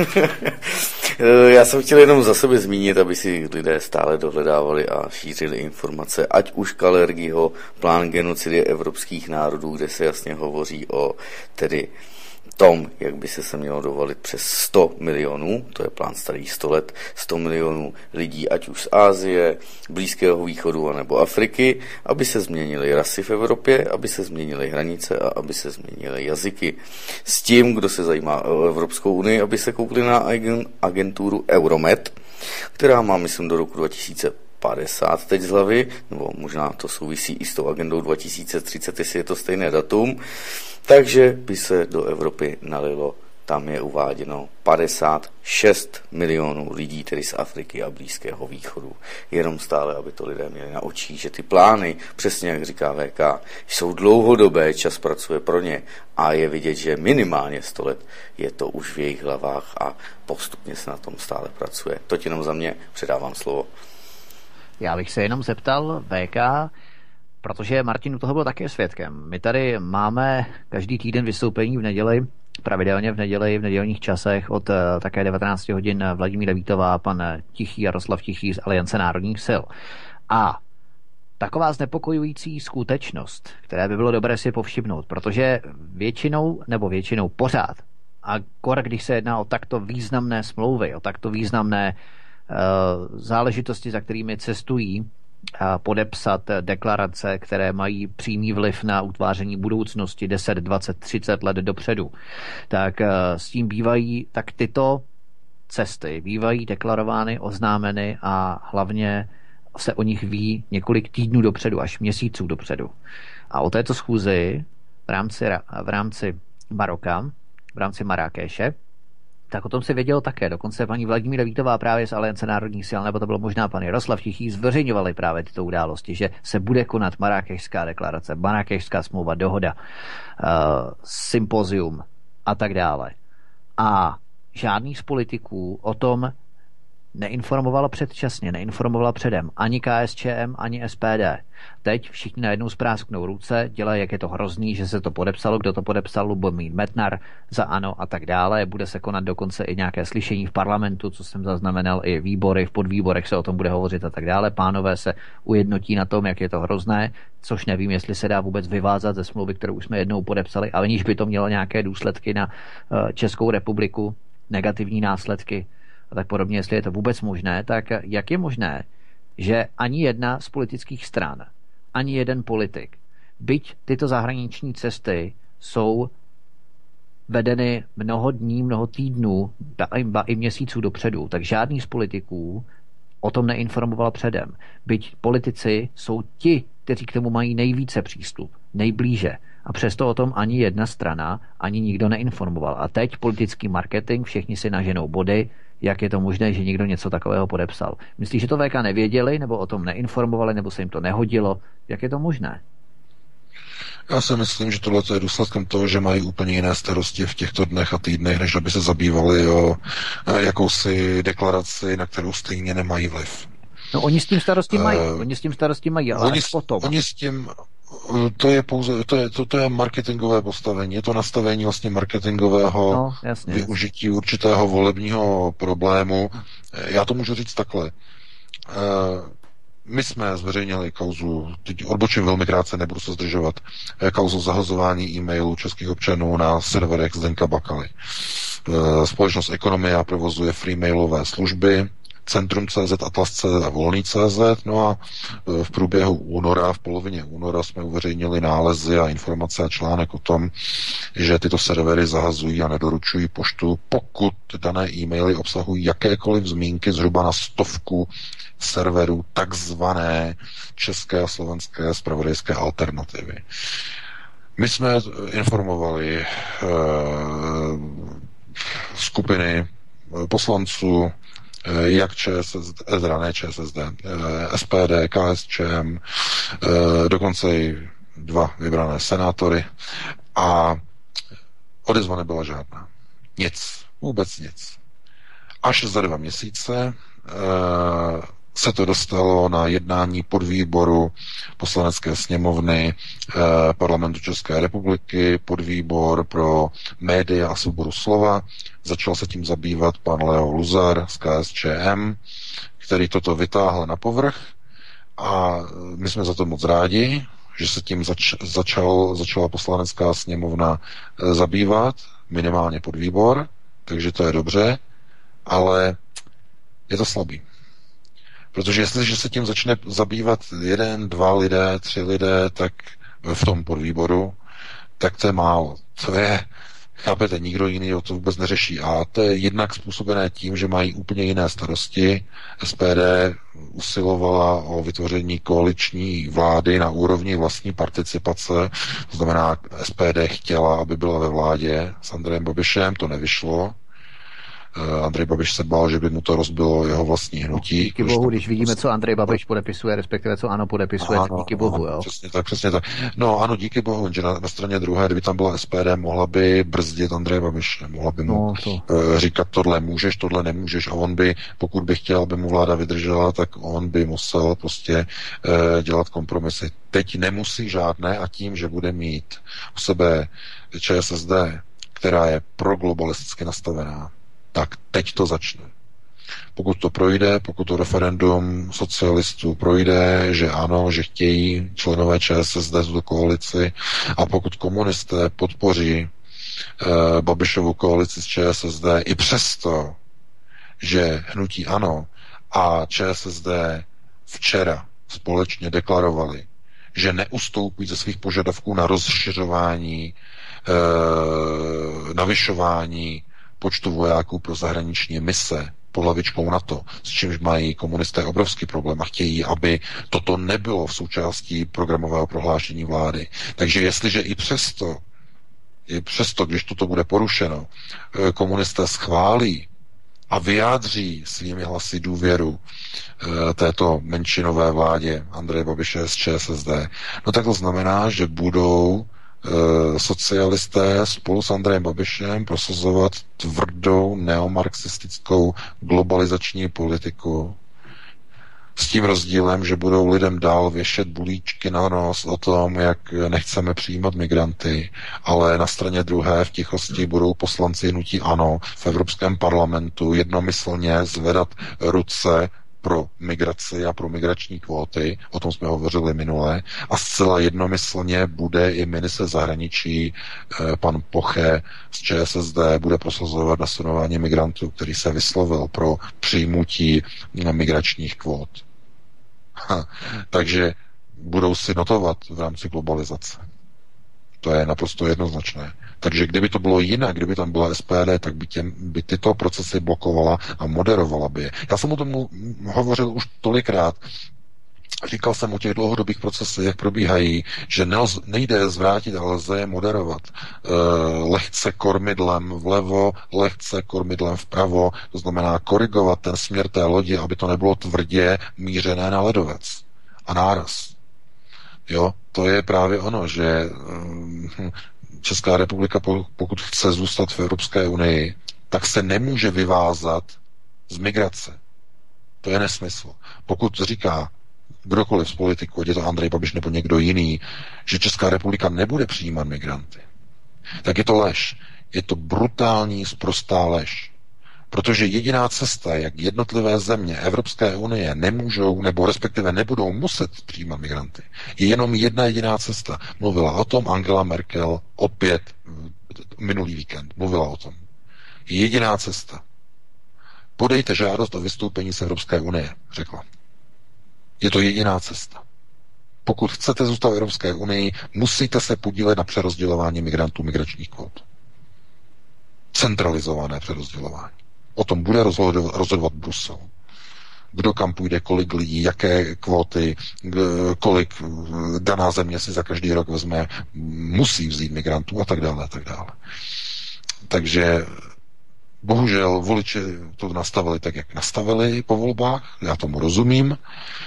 Já jsem chtěl jenom za sebe zmínit, aby si lidé stále dohledávali a šířili informace, ať už Kalergiho plán genocidy evropských národů, kde se jasně hovoří o tedy tom, jak by se se mělo dovolit přes sto milionů, to je plán starých sto let, sto milionů lidí, ať už z Asie, Blízkého východu anebo Afriky, aby se změnily rasy v Evropě, aby se změnily hranice a aby se změnily jazyky. S tím, kdo se zajímá o Evropskou unii, aby se koukli na agenturu Euromed, která má, myslím, do roku dva tisíce padesát teď z hlavy, nebo možná to souvisí i s tou agendou dva tisíce třicet, jestli je to stejné datum, takže by se do Evropy nalilo, tam je uváděno padesát šest milionů lidí, tedy z Afriky a Blízkého východu. Jenom stále, aby to lidé měli na očích, že ty plány, přesně jak říká V K, jsou dlouhodobé, čas pracuje pro ně a je vidět, že minimálně sto let je to už v jejich hlavách a postupně se na tom stále pracuje. To jenom za mě, předávám slovo. Já bych se jenom zeptal V K, protože Martin u toho byl také svědkem. My tady máme každý týden vystoupení v neděli, pravidelně v neděli, v nedělních časech od uh, také devatenáct hodin Vladimíra Vítová, pan Tichý, Jaroslav Tichý z Aliance národních sil. A taková znepokojující skutečnost, které by bylo dobré si povšimnout, protože většinou, nebo většinou pořád, a kor, když se jedná o takto významné smlouvy, o takto významné uh, záležitosti, za kterými cestují podepsat deklarace, které mají přímý vliv na utváření budoucnosti deset, dvacet, třicet let dopředu, tak s tím bývají, tak tyto cesty bývají deklarovány, oznámeny a hlavně se o nich ví několik týdnů dopředu, až měsíců dopředu. A o této schůzi v rámci, v rámci Maroka, v rámci Marrákeše, tak o tom se vědělo také. Dokonce paní Vladimíra Vítová právě z Aliance národních sil, nebo to bylo možná pan Jaroslav Tichý, zveřejňovali právě tyto události, že se bude konat Marrákešská deklarace, Marrákešská smlouva, dohoda, uh, sympozium a tak dále. A žádný z politiků o tom neinformovala předčasně, neinformovala předem ani K S Č M, ani S P D. Teď všichni najednou sprásknou ruce, dělají, jak je to hrozný, že se to podepsalo, kdo to podepsal, Lubomír Metnar za ANO a tak dále. Bude se konat dokonce i nějaké slyšení v parlamentu, co jsem zaznamenal, i výbory, v podvýborech se o tom bude hovořit a tak dále. Pánové se ujednotí na tom, jak je to hrozné, což nevím, jestli se dá vůbec vyvázat ze smlouvy, kterou už jsme jednou podepsali, ale aniž by to mělo nějaké důsledky na Českou republiku, negativní následky a tak podobně, jestli je to vůbec možné, tak jak je možné, že ani jedna z politických stran, ani jeden politik, byť tyto zahraniční cesty jsou vedeny mnoho dní, mnoho týdnů, ba i měsíců dopředu, tak žádný z politiků o tom neinformoval předem. Byť politici jsou ti, kteří k tomu mají nejvíce přístup, nejblíže. A přesto o tom ani jedna strana, ani nikdo neinformoval. A teď politický marketing, všichni si naženou body, jak je to možné, že někdo něco takového podepsal. Myslíš, že to V K nevěděli, nebo o tom neinformovali, nebo se jim to nehodilo? Jak je to možné? Já si myslím, že tohle je důsledkem toho, že mají úplně jiné starosti v těchto dnech a týdnech, než aby se zabývali o jakousi deklaraci, na kterou stejně nemají vliv. No oni s tím starosti mají, uh, oni s tím starosti mají, ale oni, až potom. Oni s tím, to je pouze, to je, to, to je marketingové postavení, je to nastavení vlastně marketingového no, jasně, využití jasně. určitého volebního problému. Já to můžu říct takhle. Uh, My jsme zveřejnili kauzu, teď odbočím velmi krátce, nebudu se zdržovat, kauzu zahazování e-mailů českých občanů na serverech Zdeňka Bakaly. Společnost Ekonomia provozuje freemailové služby, Centrum C Z, Atlas C Z a Volný C Z. No a v průběhu února, v polovině února jsme uveřejnili nálezy a informace a článek o tom, že tyto servery zahazují a nedoručují poštu, pokud dané e-maily obsahují jakékoliv zmínky zhruba na stovku serverů takzvané české a slovenské zpravodajské alternativy. My jsme informovali eh, skupiny poslanců, jak ČSSD, teda ne ČSSD, S P D, K S Č M, dokonce i dva vybrané senátory a odezva nebyla žádná. Nic, vůbec nic. Až za dva měsíce se to dostalo na jednání podvýboru Poslanecké sněmovny eh, Parlamentu České republiky, podvýbor pro média a svobodu slova. Začal se tím zabývat pan Leo Luzar z K S Č M, který toto vytáhl na povrch a my jsme za to moc rádi, že se tím zač- začal, začala Poslanecká sněmovna eh, zabývat, minimálně podvýbor, takže to je dobře, ale je to slabý. Protože jestliže se tím začne zabývat jeden, dva lidé, tři lidé, tak v tom podvýboru, tak to je málo. To je, chápete, nikdo jiný to vůbec neřeší. A to je jednak způsobené tím, že mají úplně jiné starosti. S P D usilovala o vytvoření koaliční vlády na úrovni vlastní participace. To znamená, S P D chtěla, aby byla ve vládě s Andrejem Babišem, to nevyšlo. Andrej Babiš se bál, že by mu to rozbilo jeho vlastní hnutí. Díky bohu, když vidíme, co Andrej Babiš podepisuje, respektive co ANO podepisuje, ano, díky bohu, jo. Přesně tak, přesně tak. No ano, díky bohu, že na, na straně druhé, kdyby tam byla S P D, mohla by brzdit Andreje Babiše, mohla by mu no, to. uh, říkat, tohle můžeš, tohle nemůžeš a on by, pokud by chtěl, aby mu vláda vydržela, tak on by musel prostě uh, dělat kompromisy. Teď nemusí žádné a tím, že bude mít u sebe Č S S D, která je proglobalisticky nastavená, tak teď to začne. Pokud to projde, pokud to referendum socialistů projde, že ano, že chtějí členové Č S S D tuto koalici a pokud komunisté podpoří e, Babišovu koalici s Č S S D i přesto, že hnutí ANO a Č S S D včera společně deklarovali, že neustoupí ze svých požadavků na rozšiřování, e, navyšování počtu vojáků pro zahraniční mise pod hlavičkou NATO, s čímž mají komunisté obrovský problém a chtějí, aby toto nebylo v součástí programového prohlášení vlády. Takže jestliže i přesto, i přesto, když toto bude porušeno, komunisté schválí a vyjádří svými hlasy důvěru této menšinové vládě Andreje Babiše z Č S S D, no tak to znamená, že budou e, socialisté spolu s Andrejem Babišem prosazovat tvrdou neomarxistickou globalizační politiku. S tím rozdílem, že budou lidem dál věšet bulíčky na nos o tom, jak nechceme přijímat migranty, ale na straně druhé v tichosti budou poslanci hnutí ANO v Evropském parlamentu jednomyslně zvedat ruce pro migraci a pro migrační kvóty, o tom jsme hovořili minule, a zcela jednomyslně bude i ministr zahraničí eh, pan Poche z ČSSD bude prosazovat nasunování migrantů, který se vyslovil pro přijmutí migračních kvót. Ha, takže budou si notovat v rámci globalizace. To je naprosto jednoznačné. Takže kdyby to bylo jinak, kdyby tam byla S P D, tak by, tě, by tyto procesy blokovala a moderovala by je. Já jsem o tom hovořil už tolikrát. Říkal jsem o těch dlouhodobých procesech, jak probíhají, že nelze, nejde je zvrátit, ale lze je moderovat. E, lehce kormidlem vlevo, lehce kormidlem vpravo, to znamená korigovat ten směr té lodi, aby to nebylo tvrdě mířené na ledovec a náraz. Jo, to je právě ono, že hm, Česká republika, pokud chce zůstat v Evropské unii, tak se nemůže vyvázat z migrace. To je nesmysl. Pokud říká kdokoliv z politiků, ať je to Andrej Babiš nebo někdo jiný, že Česká republika nebude přijímat migranty, tak je to lež. Je to brutální, sprostá lež. Protože jediná cesta, jak jednotlivé země Evropské unie nemůžou, nebo respektive nebudou muset přijímat migranty, je jenom jedna jediná cesta. Mluvila o tom Angela Merkel opět minulý víkend. Mluvila o tom. Je jediná cesta. Podejte žádost o vystoupení z Evropské unie, řekla. Je to jediná cesta. Pokud chcete zůstat v Evropské unii, musíte se podílet na přerozdělování migrantů migračních kvót. Centralizované přerozdělování. O tom bude rozhodovat, rozhodovat Brusel. Kdo kam půjde, kolik lidí, jaké kvóty, kolik daná země si za každý rok vezme, musí vzít migrantů a tak dále, a tak dále. Takže bohužel voliči to nastavili tak, jak nastavili po volbách, já tomu rozumím.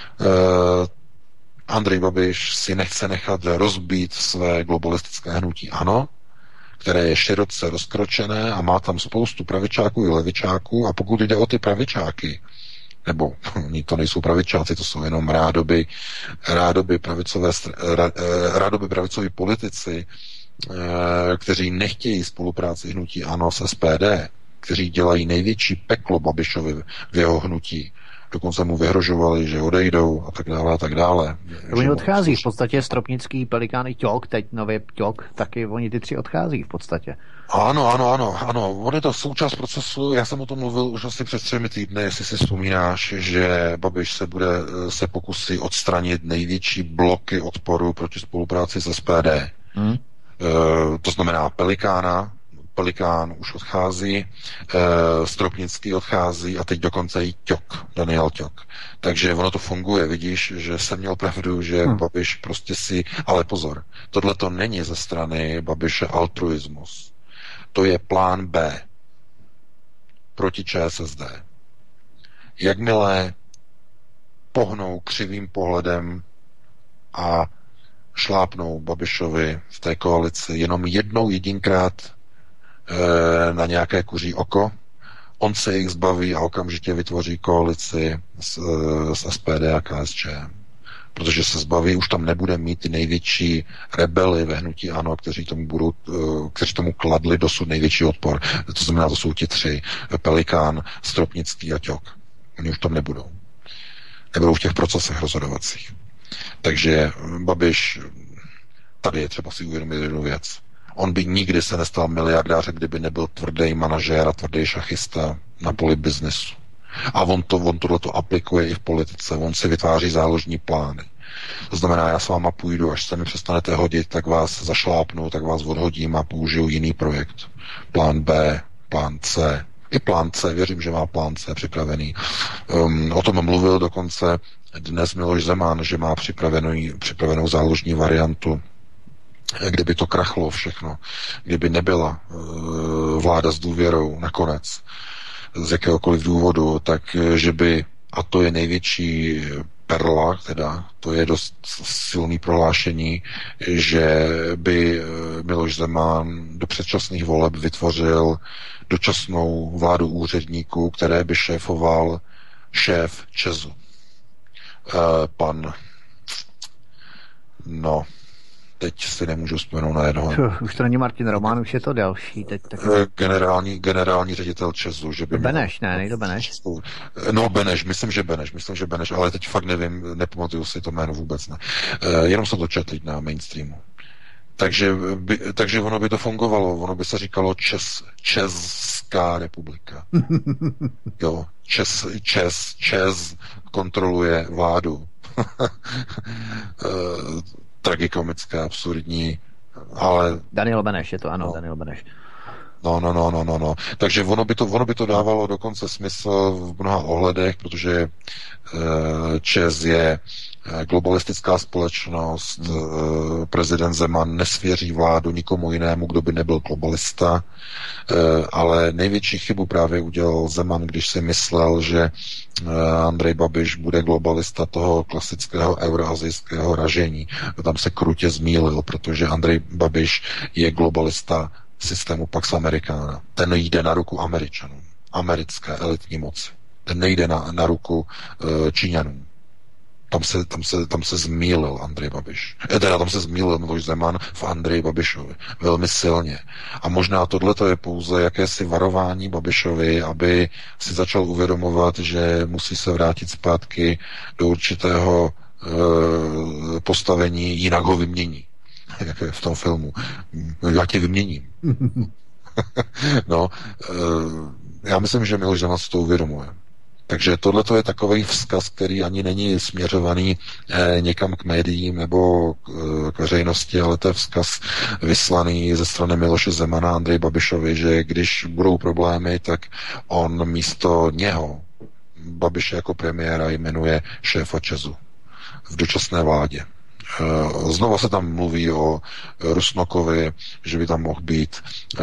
Andrej Babiš si nechce nechat rozbít své globalistické hnutí ANO, které je široce rozkročené a má tam spoustu pravičáků i levičáků, a pokud jde o ty pravičáky, nebo to nejsou pravičáci, to jsou jenom rádoby, rádoby, pravicové, rádoby pravicoví politici, kteří nechtějí spolupráci hnutí ANO s S P D, kteří dělají největší peklo Babišovi v jeho hnutí. Dokonce mu vyhrožovali, že odejdou a tak dále a tak dále. Oni odchází v podstatě Stropnický, Pelikán i Ťok, teď nově Ťok, taky oni ty tři odchází v podstatě. Ano, ano, ano, ano. On je to součást procesu. Já jsem o tom mluvil už asi před třemi týdny, jestli si vzpomínáš, že Babiš se bude se pokusí odstranit největší bloky odporu proti spolupráci s S P D. Hmm. E, to znamená Pelikána, Pelikán už odchází, e, Stropnický odchází a teď dokonce i Ťok, Daniel Ťok. Takže ono to funguje, vidíš, že jsem měl pravdu, že hmm. Babiš prostě si, ale pozor, tohle to není ze strany Babiše altruismus. To je plán B proti ČSSD. Jakmile pohnou křivým pohledem a šlápnou Babišovi v té koalici jenom jednou jedinkrát e, na nějaké kuří oko, on se jich zbaví a okamžitě vytvoří koalici s, s S P D a K S Č M. Protože se zbaví, už tam nebude mít ty největší rebely ve hnutí ANO, kteří tomu budou, kteří tomu kladli dosud největší odpor. To znamená, to jsou ti tři, Pelikán, Stropnický a Ťok. Oni už tam nebudou. Nebudou v těch procesech rozhodovacích. Takže Babiš, tady je třeba si uvědomit jednu věc. On by nikdy se nestal miliardářem, kdyby nebyl tvrdý manažér a tvrdý šachista na poli biznesu. A on, to, on tohleto aplikuje i v politice. On si vytváří záložní plány. To znamená, já s váma půjdu, až se mi přestanete hodit, tak vás zašlápnu, tak vás odhodím a použiju jiný projekt. Plán B, plán C. I plán C, věřím, že má plán C připravený. Um, o tom mluvil dokonce dnes Miloš Zeman, že má připravenou, připravenou záložní variantu, kdyby to krachlo všechno, kdyby nebyla uh, vláda s důvěrou nakonec, z jakéhokoliv důvodu, tak že by, a to je největší perla, teda to je dost silný prohlášení, že by Miloš Zeman do předčasných voleb vytvořil dočasnou vládu úředníků, které by šéfoval šéf ČEZu. Pan no teď si nemůžu vzpomenout na jednoho. Už to není Martin Roman, už je to další. Teď tak... Generální, generální ředitel ČEZu. Že by Beneš, měl... ne, nejde Beneš. No Beneš, myslím, že Beneš, myslím, že Beneš, ale teď fakt nevím, nepamatuju si to jméno vůbec, ne. Jenom jsem to četl na mainstreamu. Takže, by, takže ono by to fungovalo, ono by se říkalo Čes, Česká republika. Jo, Čes, Čes, Čes kontroluje vládu. Tragikomické, absurdní, ale... Daniel Beneš, je to ano, no. Daniel Beneš. No, no, no, no, no, no. Takže ono by to, ono by to dávalo dokonce smysl v mnoha ohledech, protože uh, ČEZ je globalistická společnost, hmm. prezident Zeman nesvěří vládu nikomu jinému, kdo by nebyl globalista, ale největší chybu právě udělal Zeman, když si myslel, že Andrej Babiš bude globalista toho klasického euroazijského ražení. Tam se krutě zmýlil, protože Andrej Babiš je globalista systému Pax Americana. Ten jde na ruku Američanům, americké elitní moci. Ten nejde na, na ruku uh, Číňanům. Tam se, tam, se, tam se zmýlil Andrej Babiš. E, teda tam se zmýlil Miloš Zeman v Andreji Babišovi. Velmi silně. A možná tohleto je pouze jakési varování Babišovi, aby si začal uvědomovat, že musí se vrátit zpátky do určitého e, postavení, jinak ho vymění. Jak je v tom filmu. Já tě vyměním. No, e, já myslím, že Miloš Zeman si to uvědomuje. Takže tohle je takový vzkaz, který ani není směřovaný eh, někam k médiím nebo k, k veřejnosti, ale to je vzkaz vyslaný ze strany Miloše Zemana Andrej Babišovi, že když budou problémy, tak on místo něho Babiše jako premiéra jmenuje šéfa ČEZu v dočasné vládě. Znova se tam mluví o Rusnokovi, že by tam mohl být eh,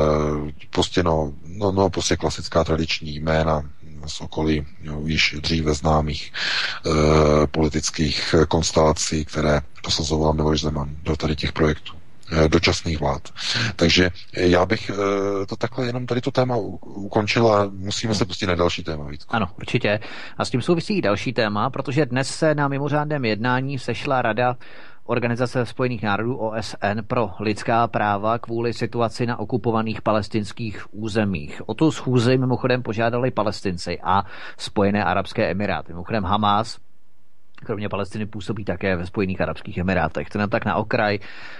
prostě, no, no, no, prostě klasická tradiční jména z okolí, jo, již dříve známých eh, politických konstelací, které dosazoval Miloš Zeman do tady těch projektů dočasných vlád. Takže já bych to takhle jenom tady to téma ukončil a musíme se pustit na další téma. Vítku. Ano, určitě. A s tím souvisí i další téma, protože dnes se na mimořádném jednání sešla Rada Organizace spojených národů O S N pro lidská práva kvůli situaci na okupovaných palestinských územích. O tu schůzi mimochodem požádali Palestinci a Spojené arabské emiráty. Mimochodem Hamás kromě Palestiny působí také ve Spojených arabských emirátech. To nám tak na okraj.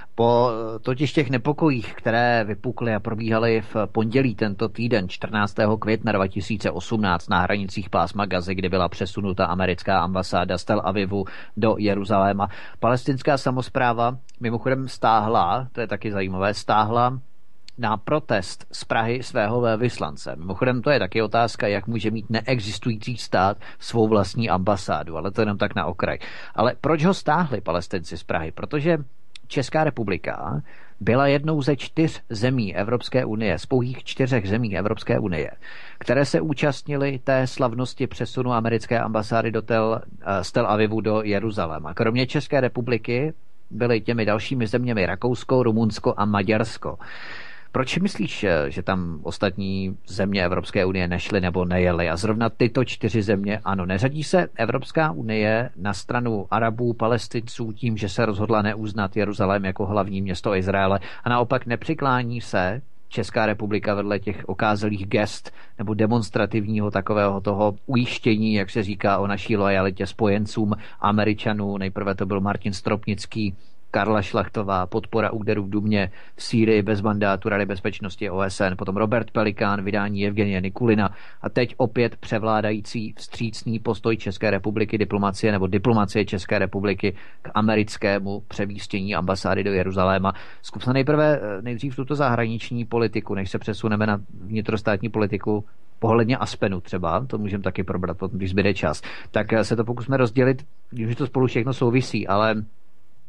Po totiž těch nepokojích, které vypukly a probíhaly v pondělí tento týden, čtrnáctého května dva tisíce osmnáct na hranicích pásma Gazy, kdy byla přesunuta americká ambasáda z Tel Avivu do Jeruzaléma, palestinská samospráva mimochodem stáhla, to je taky zajímavé, stáhla na protest z Prahy svého velvyslance. Mimochodem to je taky otázka, jak může mít neexistující stát svou vlastní ambasádu, ale to jenom tak na okraj. Ale proč ho stáhli Palestinci z Prahy? Protože Česká republika byla jednou ze čtyř zemí Evropské unie, z pouhých čtyřech zemí Evropské unie, které se účastnily té slavnosti přesunu americké ambasády do tel, z Tel Avivu do Jeruzaléma. Kromě České republiky byly těmi dalšími zeměmi Rakousko, Rumunsko a Maďarsko. Proč myslíš, že tam ostatní země Evropské unie nešly nebo nejely a zrovna tyto čtyři země ano? Neřadí se Evropská unie na stranu Arabů, Palestinců tím, že se rozhodla neuznat Jeruzalém jako hlavní město Izraele a naopak nepřiklání se Česká republika vedle těch okázalých gest nebo demonstrativního takového toho ujištění, jak se říká o naší lojalitě spojencům Američanů. Nejprve to byl Martin Stropnický, Karla Šlachtová, podpora úderu v Dumě, v Sýrii bez mandátu Rady bezpečnosti O S N, potom Robert Pelikán, vydání Evgenie Nikulina a teď opět převládající vstřícný postoj České republiky diplomacie nebo diplomacie České republiky k americkému přemístění ambasády do Jeruzaléma. Zkus se nejprve nejdřív tuto zahraniční politiku, než se přesuneme na vnitrostátní politiku pohledně Aspenu třeba, to můžeme taky probrat, potom, když zbyde čas. Tak se to pokusme rozdělit, když to spolu všechno souvisí, ale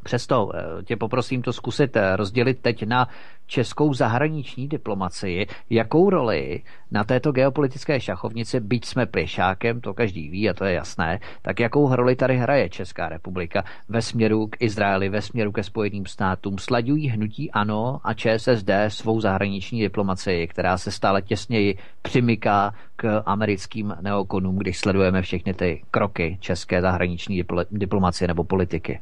Přesto tě poprosím to zkusit rozdělit teď na českou zahraniční diplomacii. Jakou roli na této geopolitické šachovnici, byť jsme plišákem, to každý ví a to je jasné, tak jakou roli tady hraje Česká republika ve směru k Izraeli, ve směru ke Spojeným státům? Slaďují hnutí ANO a ČSSD svou zahraniční diplomacii, která se stále těsněji přimyká k americkým neokonům, když sledujeme všechny ty kroky české zahraniční diplomacie nebo politiky?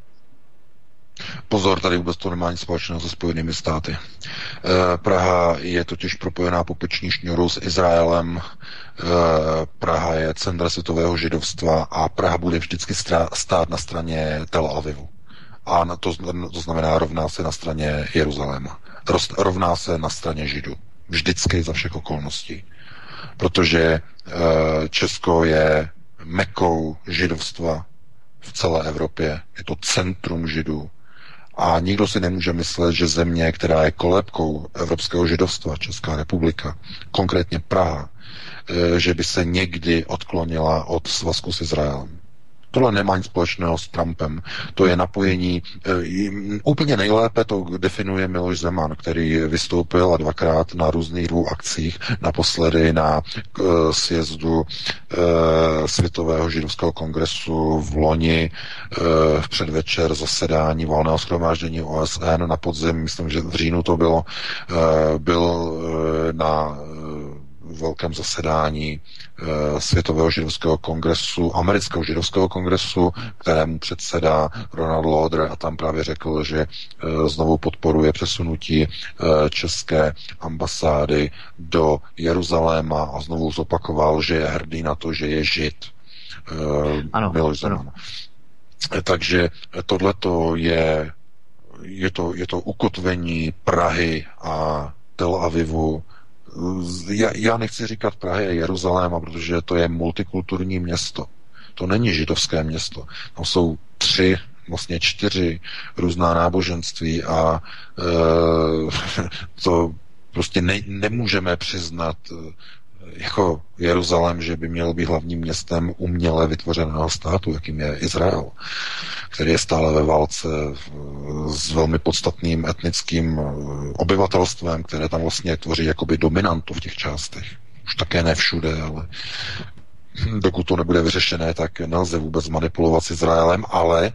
Pozor, tady vůbec to nemá nic společného se Spojenými státy. Praha je totiž propojená po peční šňůru s Izraelem. Praha je centra světového židovstva a Praha bude vždycky stát na straně Tel Avivu. A to, to znamená rovná se na straně Jeruzaléma. Rovná se na straně Židů. Vždycky za všech okolností. Protože Česko je mekou židovstva v celé Evropě. Je to centrum Židů. A nikdo si nemůže myslet, že země, která je kolébkou evropského židovstva, Česká republika, konkrétně Praha, že by se někdy odklonila od svazku s Izraelem. Tohle nemá nic společného s Trumpem. To je napojení. Úplně nejlépe to definuje Miloš Zeman, který vystoupil a dvakrát na různých dvou akcích, naposledy na uh, sjezdu uh, Světového židovského kongresu v loni uh, v předvečer zasedání valného shromáždění O S N na podzim, myslím, že v říjnu to bylo, uh, byl uh, na uh, velkém zasedání e, Světového židovského kongresu, amerického židovského kongresu, kterému předsedá Ronald Lauder a tam právě řekl, že e, znovu podporuje přesunutí e, české ambasády do Jeruzaléma a znovu zopakoval, že je hrdý na to, že je žid. E, ano, Miloš Zeman. E, takže tohleto je, je to, je to ukotvení Prahy a Tel Avivu. Já, já nechci říkat Prahy a Jeruzaléma, protože to je multikulturní město. To není židovské město. Tam jsou tři, vlastně čtyři různá náboženství a e, to prostě ne, nemůžeme přiznat jako Jeruzalém, že by měl být hlavním městem uměle vytvořeného státu, jakým je Izrael, který je stále ve válce s velmi podstatným etnickým obyvatelstvem, které tam vlastně tvoří jakoby dominantu v těch částech. Už také ne všude, ale dokud to nebude vyřešené, tak nelze vůbec manipulovat s Izraelem, ale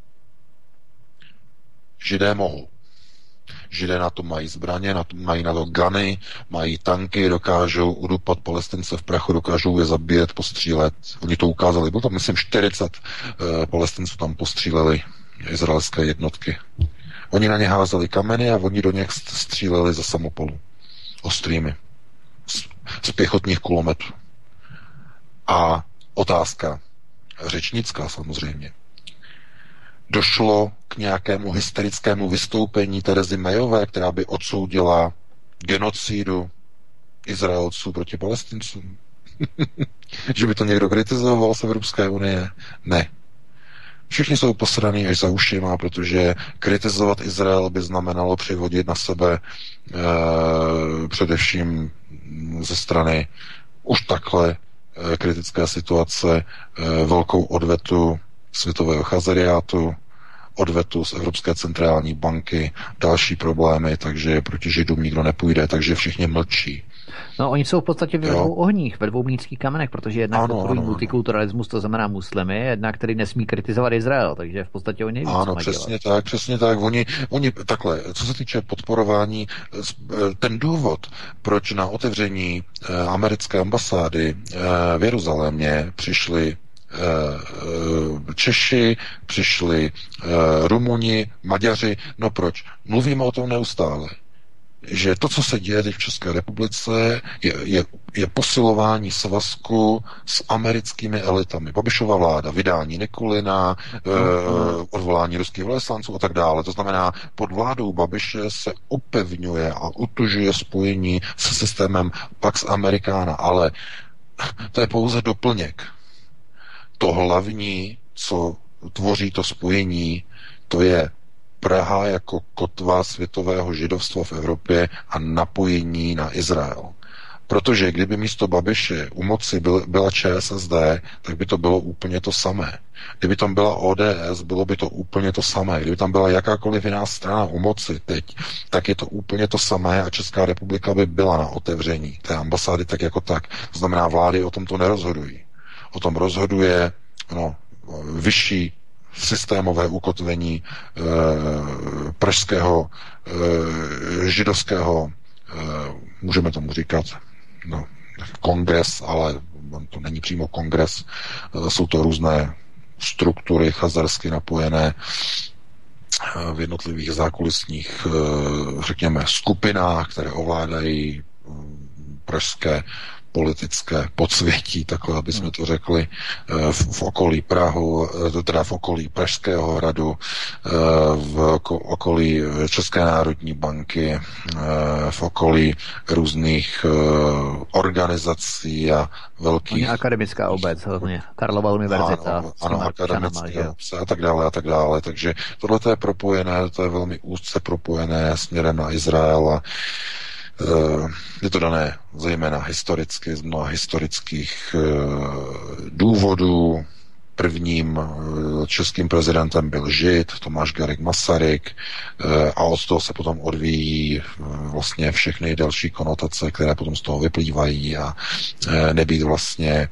Židé mohou. Židé na to mají zbraně, na to, mají na to gany, mají tanky, dokážou udupat Palestince v prachu, dokážou je zabíjet, postřílet. Oni to ukázali. Bylo tam, myslím, čtyřicet uh, Palestinců tam postříleli izraelské jednotky. Oni na ně házeli kameny a oni do něch stříleli za samopolu. Ostrými. Z, z pěchotních kulometů. A otázka, řečnická samozřejmě. Došlo k nějakému hysterickému vystoupení Terezy Mayové, která by odsoudila genocidu Izraelců proti Palestincům? Že by to někdo kritizoval z Evropské unie? Ne. Všichni jsou posraný až za ušima, protože kritizovat Izrael by znamenalo přihodit na sebe eh, především ze strany už takhle eh, kritické situace eh, velkou odvetu světového chazariátu, odvetu z Evropské centrální banky, další problémy, takže proti Židům nikdo nepůjde, takže všichni mlčí. No, oni jsou v podstatě ve dvou ohních, ve dvou mlýnských kamenech, protože jednak podporují multikulturalismus, to znamená muslimy, jednak který nesmí kritizovat Izrael, takže v podstatě oni neví, ano, co přesně dělat. tak, přesně tak. Oni, oni takhle, co se týče podporování, ten důvod, proč na otevření americké ambasády v Jeruzalémě přišli Češi, přišli Rumuni, Maďaři. No proč? Mluvíme o tom neustále. Že to, co se děje teď v České republice, je, je, je posilování svazku s americkými elitami. Babišova vláda, vydání Nikulina, mm-hmm. eh, odvolání ruských velvyslanců a tak dále. To znamená, pod vládou Babiše se upevňuje a utužuje spojení se systémem Pax Americana, ale to je pouze doplněk. To hlavní, co tvoří to spojení, to je Praha jako kotva světového židovstva v Evropě a napojení na Izrael. Protože kdyby místo Babiše u moci byl, byla ČSSD, tak by to bylo úplně to samé. Kdyby tam byla O D S, bylo by to úplně to samé. Kdyby tam byla jakákoliv jiná strana u moci teď, tak je to úplně to samé a Česká republika by byla na otevření té ambasády tak jako tak. To znamená, vlády o tom to nerozhodují. O tom rozhoduje no, vyšší systémové ukotvení e, pražského e, židovského, e, můžeme tomu říkat, no, kongres, ale to není přímo kongres, e, jsou to různé struktury chazarsky napojené e, v jednotlivých zákulisních, e, řekněme, skupinách, které ovládají e, pražské politické podsvětí, takhle, aby jsme to řekli, v, v okolí Prahu, teda v okolí Pražského hradu, v okolí České národní banky, v okolí různých organizací a velkých... Akademická obec, hlavně Karlova univerzita. Ano, ano akademická obec a tak dále a tak dále. Takže tohle je propojené, to je velmi úzce propojené směrem na Izrael a je to dané zejména historicky, z mnoha historických důvodů. Prvním českým prezidentem byl Žid, Tomáš Garrigue Masaryk, a od toho se potom odvíjí vlastně všechny další konotace, které potom z toho vyplývají a nebýt vlastně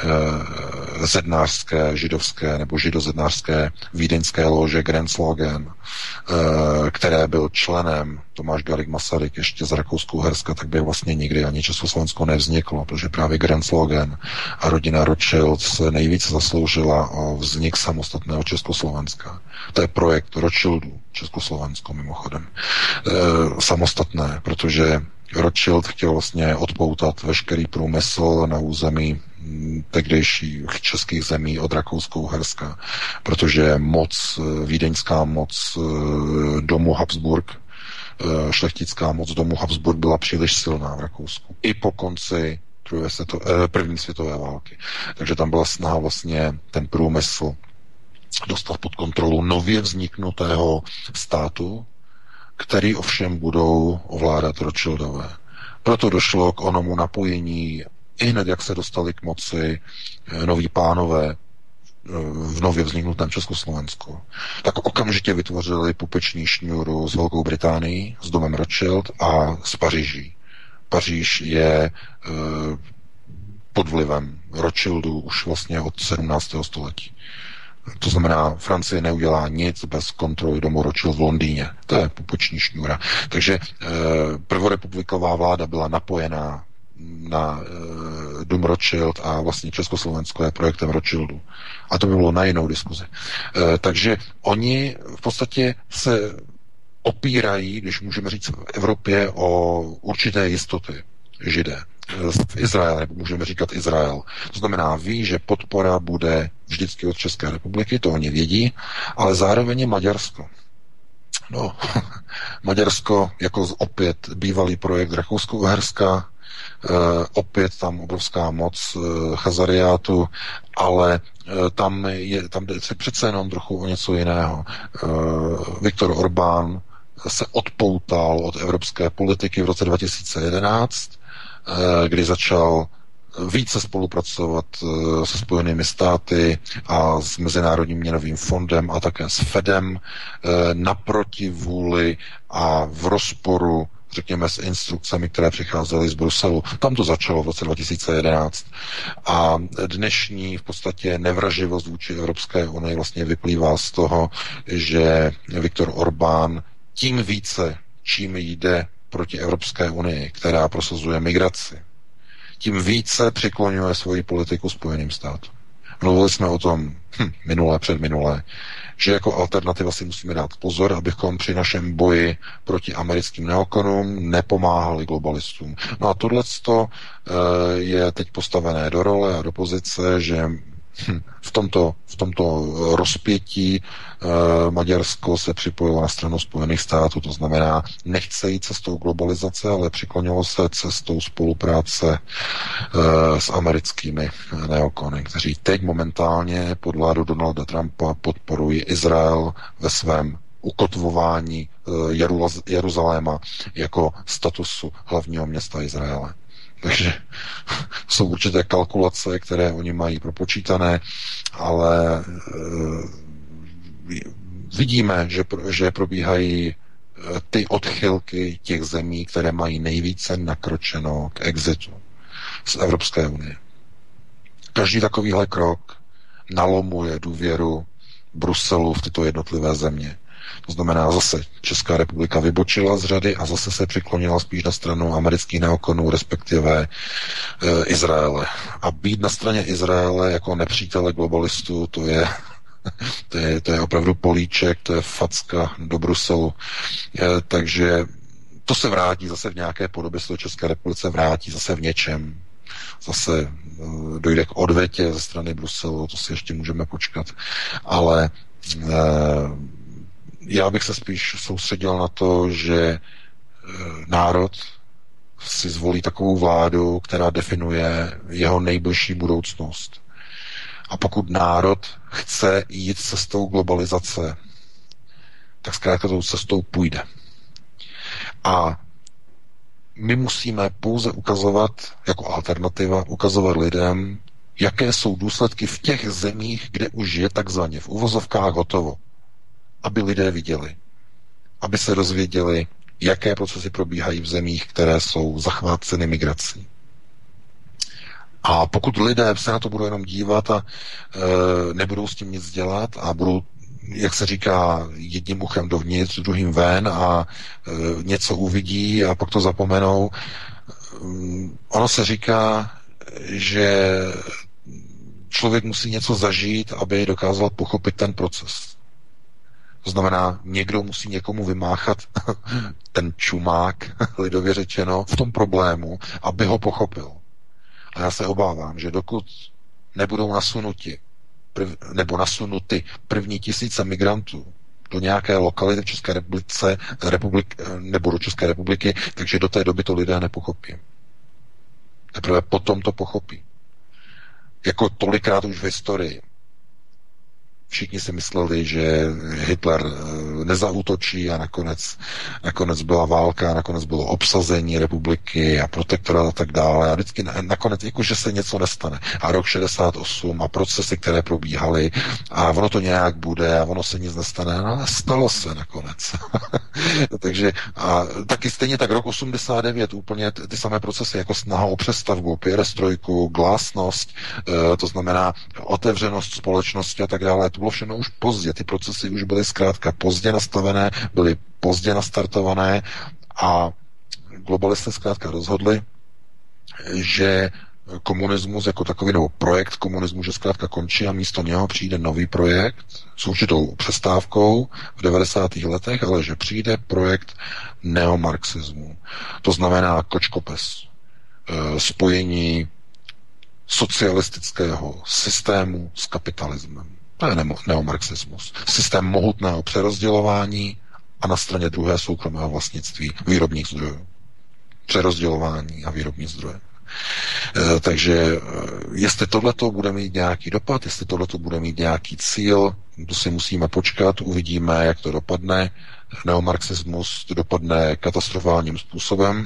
zednářské, židovské nebo židozednářské vídeňské lože Grenzlogen, které byl členem Tomáš Garrigue Masaryk ještě z Rakouska-Uherska, tak by vlastně nikdy ani Československo nevzniklo, protože právě Grenzlogen a rodina Rothschild se nejvíce zasloužila o vznik samostatného Československa. To je projekt Rothschildů, Československo mimochodem. E, samostatné, protože Rothschild chtěl vlastně odpoutat veškerý průmysl na území tehdejších českých zemí od Rakouska-Uherska, protože moc, vídeňská moc domu Habsburg, šlechtická moc domu Habsburg byla příliš silná v Rakousku. I po konci druhé světo, první světové války. Takže tam byla snaha vlastně ten průmysl dostat pod kontrolu nově vzniknutého státu, který ovšem budou ovládat Rothschildové. Proto došlo k onomu napojení i hned, jak se dostali k moci noví pánové v nově vzniknutém Československu, tak okamžitě vytvořili pupeční šňůru s Velkou Británií, s domem Rothschild a s Paříží. Paříž je pod vlivem Rothschildů už vlastně od sedmnáctého století. To znamená, Francie neudělá nic bez kontroly domu Rothschild v Londýně. To je pupeční šňůra. Takže prvorepubliková vláda byla napojená na e, dům Rothschild a vlastně Československo je projektem Rothschildu. A to by bylo na jinou diskuzi. E, takže oni v podstatě se opírají, když můžeme říct v Evropě, o určité jistoty Židé. V Izrael, nebo můžeme říkat Izrael. To znamená, ví, že podpora bude vždycky od České republiky, to oni vědí, ale zároveň je Maďarsko. No, Maďarsko jako opět bývalý projekt Rakousko-Uherska, Uh, opět tam obrovská moc uh, chazariátu, ale uh, tam je tam jde se přece jenom trochu o něco jiného. Uh, Viktor Orbán se odpoutal od evropské politiky v roce dva tisíce jedenáct, uh, kdy začal více spolupracovat uh, se Spojenými státy a s Mezinárodním měnovým fondem a také s Fedem uh, naproti vůli a v rozporu řekněme s instrukcemi, které přicházely z Bruselu. Tam to začalo v roce dva tisíce jedenáct. A dnešní v podstatě nevraživost vůči Evropské unii vlastně vyplývá z toho, že Viktor Orbán tím více, čím jde proti Evropské unii, která prosazuje migraci, tím více přiklonuje svoji politiku Spojeným státům. Mluvili jsme o tom hm, minulé, předminulé, že jako alternativa si musíme dát pozor, abychom při našem boji proti americkým neokonům nepomáhali globalistům. No a tohleto e, je teď postavené do role a do pozice, že hm, v tomto, v tomto rozpětí e, Maďarsko se připojilo na stranu Spojených států, to znamená, nechce jít cestou globalizace, ale přiklonilo se cestou spolupráce e, s americkými neokony, kteří teď momentálně pod vládu Donalda Trumpa podporují Izrael ve svém ukotvování e, Jeruzaléma jako statusu hlavního města Izraele. Takže jsou určité kalkulace, které oni mají propočítané, ale e, vidíme, že, že probíhají ty odchylky těch zemí, které mají nejvíce nakročeno k exitu z Evropské unie. Každý takovýhle krok nalomuje důvěru Bruselu v tyto jednotlivé země. To znamená, zase Česká republika vybočila z řady a zase se přiklonila spíš na stranu amerických neokonů, respektive e, Izraele. A být na straně Izraele jako nepřítele globalistů, to je, to je, to je opravdu políček, to je facka do Bruselu. E, takže to se vrátí zase v nějaké podobě, se to České republice vrátí zase v něčem. Zase e, dojde k odvetě ze strany Bruselu, to si ještě můžeme počkat. Ale e, já bych se spíš soustředil na to, že národ si zvolí takovou vládu, která definuje jeho nejbližší budoucnost. A pokud národ chce jít cestou globalizace, tak zkrátka tou cestou půjde. A my musíme pouze ukazovat, jako alternativa, ukazovat lidem, jaké jsou důsledky v těch zemích, kde už je takzvaně v uvozovkách hotovo. Aby lidé viděli, aby se dozvěděli, jaké procesy probíhají v zemích, které jsou zachváceny migrací. A pokud lidé se na to budou jenom dívat a e, nebudou s tím nic dělat a budou, jak se říká, jedním uchem dovnitř, druhým ven a e, něco uvidí a pak to zapomenou, e, ono se říká, že člověk musí něco zažít, aby dokázal pochopit ten proces. To znamená, někdo musí někomu vymáchat ten čumák, lidově řečeno, v tom problému, aby ho pochopil. A já se obávám, že dokud nebudou nasunuti, prv, nebo nasunuty první tisíce migrantů do nějaké lokality v České republice, republik, nebo do České republiky, takže do té doby to lidé nepochopí. Teprve potom to pochopí. Jako tolikrát už v historii. Všichni si mysleli, že Hitler nezaútočí a nakonec, nakonec byla válka, a nakonec bylo obsazení republiky a protektorát a tak dále. A vždycky nakonec, jakože se něco nestane. A rok šedesát osm a procesy, které probíhaly a ono to nějak bude a ono se nic nestane. No, stalo se nakonec. Takže a taky stejně tak rok osmdesát devět úplně ty, ty samé procesy, jako snaha o přestavbu, perestrojku, glásnost, e, to znamená otevřenost společnosti a tak dále. To bylo všechno už pozdě. Ty procesy už byly zkrátka pozdě nastavené, byly pozdě nastartované a globalisté zkrátka rozhodli, že komunismus jako takový, nebo projekt komunismu, že zkrátka končí a místo něho přijde nový projekt s určitou přestávkou v devadesátých letech, ale že přijde projekt neomarxismu. To znamená kočkopes, spojení socialistického systému s kapitalismem. To je neomarxismus. Systém mohutného přerozdělování a na straně druhé soukromého vlastnictví výrobních zdrojů. Přerozdělování a výrobní zdroje. E, takže e, jestli tohleto bude mít nějaký dopad, jestli tohleto bude mít nějaký cíl, to si musíme počkat, uvidíme, jak to dopadne. Neomarxismus to dopadne katastrofálním způsobem,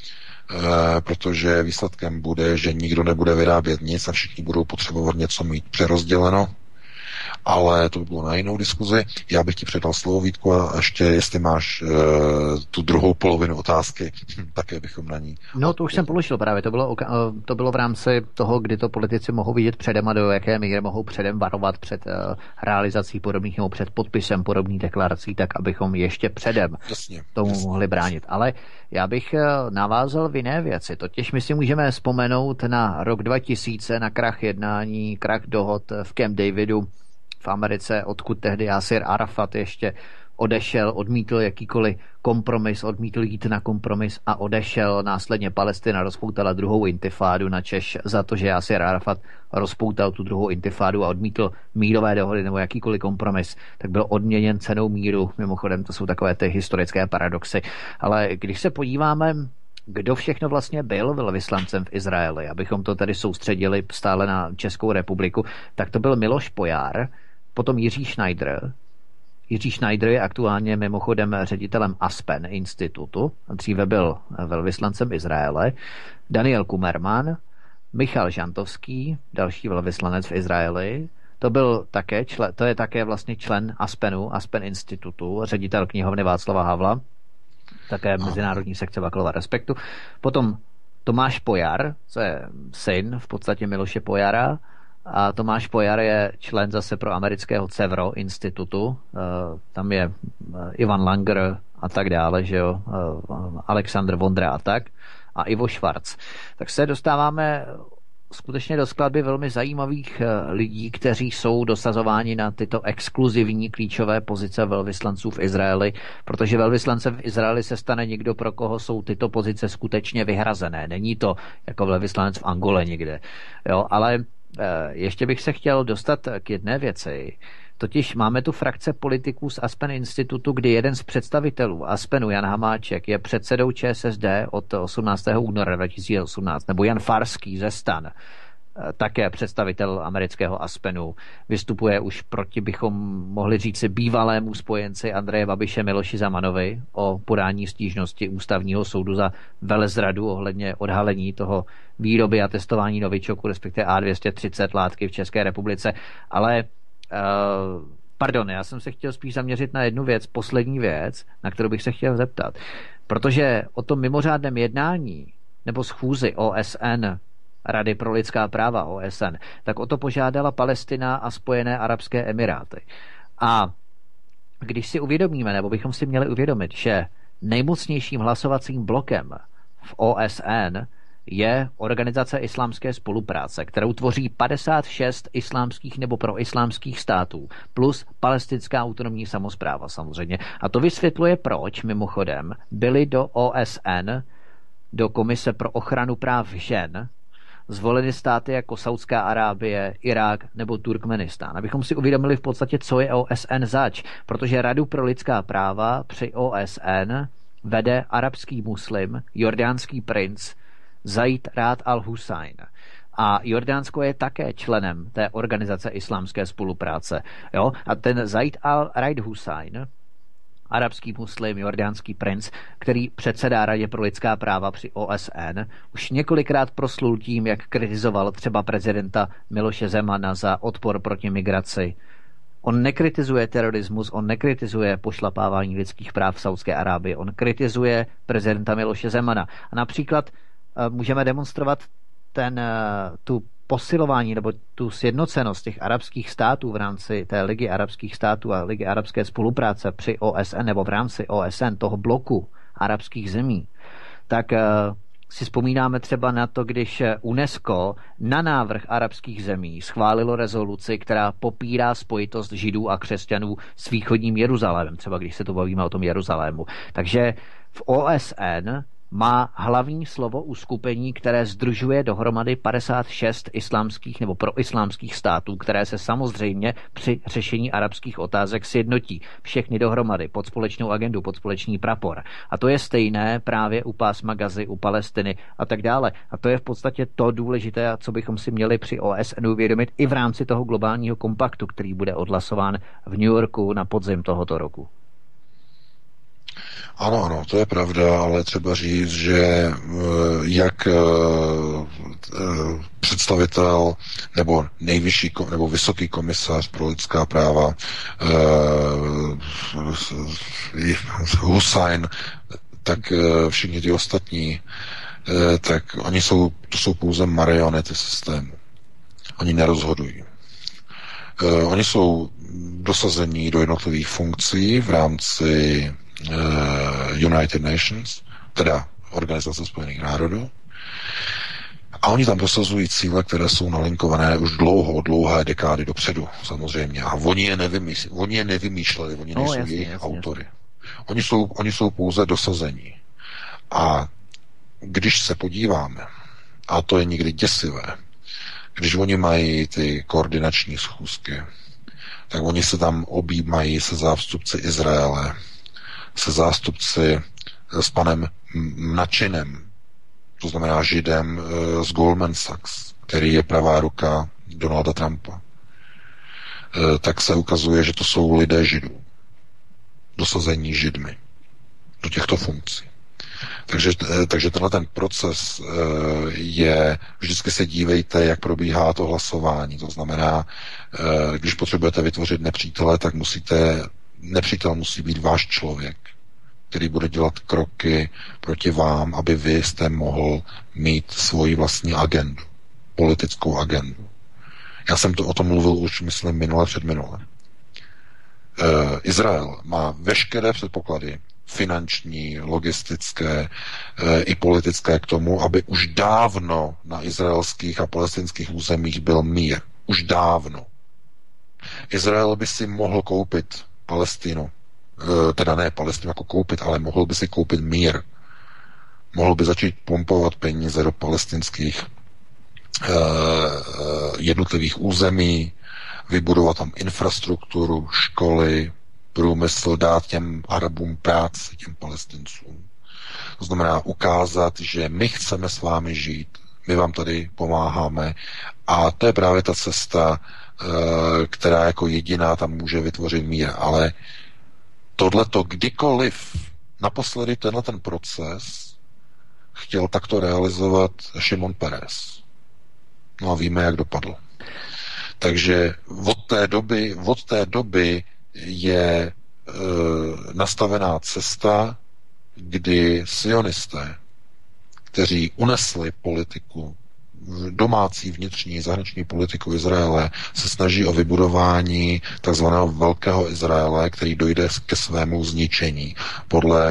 e, protože výsledkem bude, že nikdo nebude vyrábět nic a všichni budou potřebovat něco mít přerozděleno. Ale to by bylo na jinou diskuzi. Já bych ti předal slovo, Vítku, a ještě, jestli máš uh, tu druhou polovinu otázky, také bychom na ní... No, to už jsem položil právě. To bylo, to bylo v rámci toho, kdy to politici mohou vidět předem a do jaké míry mohou předem varovat před uh, realizací podobných nebo před podpisem podobných deklarací, tak abychom ještě předem jasně, tomu jasně. mohli bránit. Ale já bych uh, navázal v jiné věci. Totiž my si můžeme vzpomenout na rok dva tisíce, na krach jednání, krach dohod v Camp Davidu v Americe, odkud tehdy Jasir Arafat ještě odešel, odmítl jakýkoliv kompromis, odmítl jít na kompromis a odešel. Následně Palestina rozpoutala druhou intifádu na Češ za to, že Jasir Arafat rozpoutal tu druhou intifádu a odmítl mírové dohody nebo jakýkoliv kompromis, tak byl odměněn cenou míru. Mimochodem, to jsou takové ty historické paradoxy. Ale když se podíváme, kdo všechno vlastně byl velvyslancem v Izraeli, abychom to tady soustředili stále na Českou republiku, tak to byl Miloš Pojár, potom Jiří Schneider Jiří Schneider je aktuálně mimochodem ředitelem Aspen institutu, dříve byl velvyslancem Izraele, Daniel Kumerman, Michal Žantovský, další velvyslanec v Izraeli, to byl také člen, to je také vlastně člen Aspenu, Aspen institutu, ředitel knihovny Václava Havla, také mezinárodní sekce Vaklova Respektu. Potom Tomáš Pojar, to je syn v podstatě Miloše Pojara, a Tomáš Pojar je člen zase pro amerického Cevro institutu, tam je Ivan Langer a tak dále, že jo, Alexandr Vondra a tak, a Ivo Schwarz. Tak se dostáváme skutečně do skladby velmi zajímavých lidí, kteří jsou dosazováni na tyto exkluzivní klíčové pozice velvyslanců v Izraeli, protože velvyslancem v Izraeli se stane někdo, pro koho jsou tyto pozice skutečně vyhrazené. Není to jako velvyslanec v Angole někde. Jo, ale ještě bych se chtěl dostat k jedné věci. Totiž máme tu frakce politiků z Aspen institutu, kdy jeden z představitelů Aspenu, Jan Hamáček, je předsedou ČSSD od osmnáctého února dva tisíce osmnáct, nebo Jan Farský ze STAN, také představitel amerického Aspenu, vystupuje už proti, bychom mohli říci, bývalému spojenci Andreje Babiše Miloši Zemanovi o podání stížnosti ústavního soudu za velezradu ohledně odhalení toho výroby a testování novičoku, respektive A dvě stě třicet látky v České republice. Ale Uh, pardon, já jsem se chtěl spíš zaměřit na jednu věc, poslední věc, na kterou bych se chtěl zeptat. Protože o tom mimořádném jednání nebo schůzi O S N, Rady pro lidská práva O S N, tak o to požádala Palestina a Spojené arabské emiráty. A když si uvědomíme, nebo bychom si měli uvědomit, že nejmocnějším hlasovacím blokem v O S N je Organizace islámské spolupráce, kterou tvoří padesát šest islámských nebo proislámských států, plus palestinská autonomní samospráva samozřejmě. A to vysvětluje, proč, mimochodem, byly do O S N, do Komise pro ochranu práv žen, zvoleny státy jako Saudská Arábie, Irák nebo Turkmenistán. Abychom si uvědomili v podstatě, co je O S N zač, protože Radu pro lidská práva při O S N vede arabský muslim, jordánský princ Zaid Rád al-Husajn. A Jordánsko je také členem té Organizace islámské spolupráce. Jo? A ten Zaid al-Rád Husajn, arabský muslim, jordánský princ, který předsedá Radě pro lidská práva při O S N, už několikrát proslul tím, jak kritizoval třeba prezidenta Miloše Zemana za odpor proti migraci. On nekritizuje terorismus, on nekritizuje pošlapávání lidských práv v Saudské Arábii, on kritizuje prezidenta Miloše Zemana. A například můžeme demonstrovat ten, tu posilování nebo tu sjednocenost těch arabských států v rámci té Ligy arabských států a Ligy arabské spolupráce při O S N nebo v rámci O S N, toho bloku arabských zemí, tak si vzpomínáme třeba na to, když UNESCO na návrh arabských zemí schválilo rezoluci, která popírá spojitost Židů a křesťanů s východním Jeruzalémem, třeba když se to bavíme o tom Jeruzalému. Takže v O S N má hlavní slovo uskupení, které sdružuje dohromady padesát šest islámských nebo proislámských států, které se samozřejmě při řešení arabských otázek sjednotí všechny dohromady pod společnou agendu, pod společný prapor. A to je stejné právě u pásma Gazy, u Palestiny a tak dále. A to je v podstatě to důležité, co bychom si měli při O S N uvědomit i v rámci toho globálního kompaktu, který bude odhlasován v New Yorku na podzim tohoto roku. Ano, ano, to je pravda, ale třeba říct, že jak představitel nebo nejvyšší nebo vysoký komisař pro lidská práva Husajn, tak všichni ty ostatní, tak oni jsou, to jsou pouze marionety systému. Oni nerozhodují. Oni jsou dosazení do jednotlivých funkcí v rámci United Nations, teda Organizace spojených národů. A oni tam prosazují cíle, které jsou nalinkované už dlouho, dlouhé dekády dopředu, samozřejmě. A oni je, nevymýšleli, oni je nevymýšleli, oni nejsou no, jasně, jejich jasně, autory. Oni jsou, oni jsou pouze dosazení. A když se podíváme, a to je někdy děsivé, když oni mají ty koordinační schůzky, tak oni se tam objímají se zástupci Izraele, se zástupci s panem Mnačinem, to znamená Židem z Goldman Sachs, který je pravá ruka Donalda Trumpa, tak se ukazuje, že to jsou lidé Židů. dosazení Židmi do těchto funkcí. Takže, takže tenhle ten proces je, vždycky se dívejte, jak probíhá to hlasování. To znamená, když potřebujete vytvořit nepřítele, tak musíte, nepřítel musí být váš člověk, který bude dělat kroky proti vám, aby vy jste mohl mít svoji vlastní agendu, politickou agendu. Já jsem to o tom mluvil už, myslím, minule před minule. Izrael má veškeré předpoklady, finanční, logistické e, i politické k tomu, aby už dávno na izraelských a palestinských územích byl mír. Už dávno. Izrael by si mohl koupit Palestinu, e, teda ne Palestinu jako koupit, ale mohl by si koupit mír. Mohl by začít pumpovat peníze do palestinských e, jednotlivých území, vybudovat tam infrastrukturu, školy, průmysl, dát těm Arabům práci, těm Palestincům. To znamená ukázat, že my chceme s vámi žít, my vám tady pomáháme a to je právě ta cesta, která jako jediná tam může vytvořit mír. Ale tohleto kdykoliv, naposledy tenhle ten proces chtěl takto realizovat Šimon Peres. No a víme, jak dopadl. Takže od té doby, od té doby je e, nastavená cesta, kdy sionisté, kteří unesli politiku, domácí, vnitřní, zahraniční politiku Izraele, se snaží o vybudování takzvaného velkého Izraele, který dojde ke svému zničení podle e,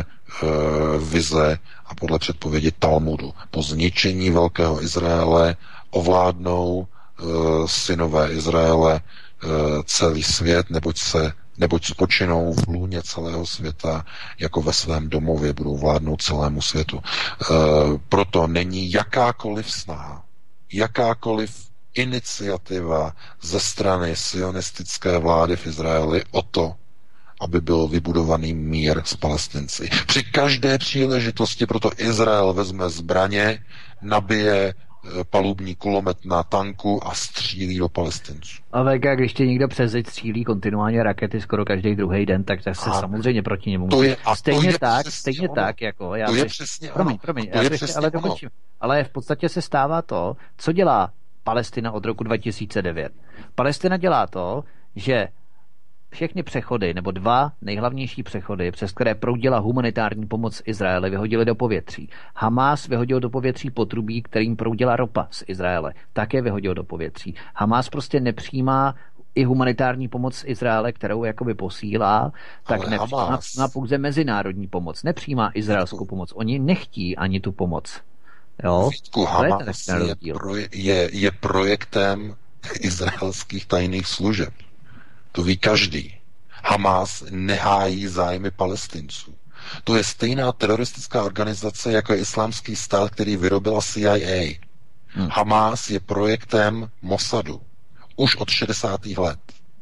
vize a podle předpovědi Talmudu. Po zničení velkého Izraele ovládnou e, synové Izraele e, celý svět, neboť se neboť spočinou v lůně celého světa, jako ve svém domově budou vládnout celému světu. E, proto není jakákoliv snaha, jakákoliv iniciativa ze strany sionistické vlády v Izraeli o to, aby byl vybudovaný mír s Palestinci. Při každé příležitosti proto Izrael vezme zbraně, nabije palubní kulomet na tanku a střílí do Palestinců. A V K, když tě někdo přes zeď střílí kontinuálně rakety skoro každý druhý den, tak, tak se a samozřejmě proti němu to je, a stejně to je tak, přesně stejně ono. tak, jako já to je si, přesně promiň, ono. promiň, to já je ještě, přesně ale ono. dokončím. Ale v podstatě se stává to, co dělá Palestina od roku dva tisíce devět. Palestina dělá to, že všechny přechody, nebo dva nejhlavnější přechody, přes které proudila humanitární pomoc Izraeli, vyhodili do povětří. Hamás vyhodil do povětří potrubí, kterým proudila ropa z Izraele. Také vyhodil do povětří. Hamás prostě nepřijímá i humanitární pomoc Izraele, kterou jakoby posílá, tak Ale nepřijímá Hamas... pouze mezinárodní pomoc. Nepřijímá izraelskou pomoc. Oni nechtí ani tu pomoc. Jo? Vítku, Hamas je, proje- je, je projektem izraelských tajných služeb. To ví každý. Hamás nehájí zájmy Palestinců. To je stejná teroristická organizace, jako je Islámský stát, který vyrobila C I A. Hmm. Hamás je projektem Mossadu. Už od šedesátých let.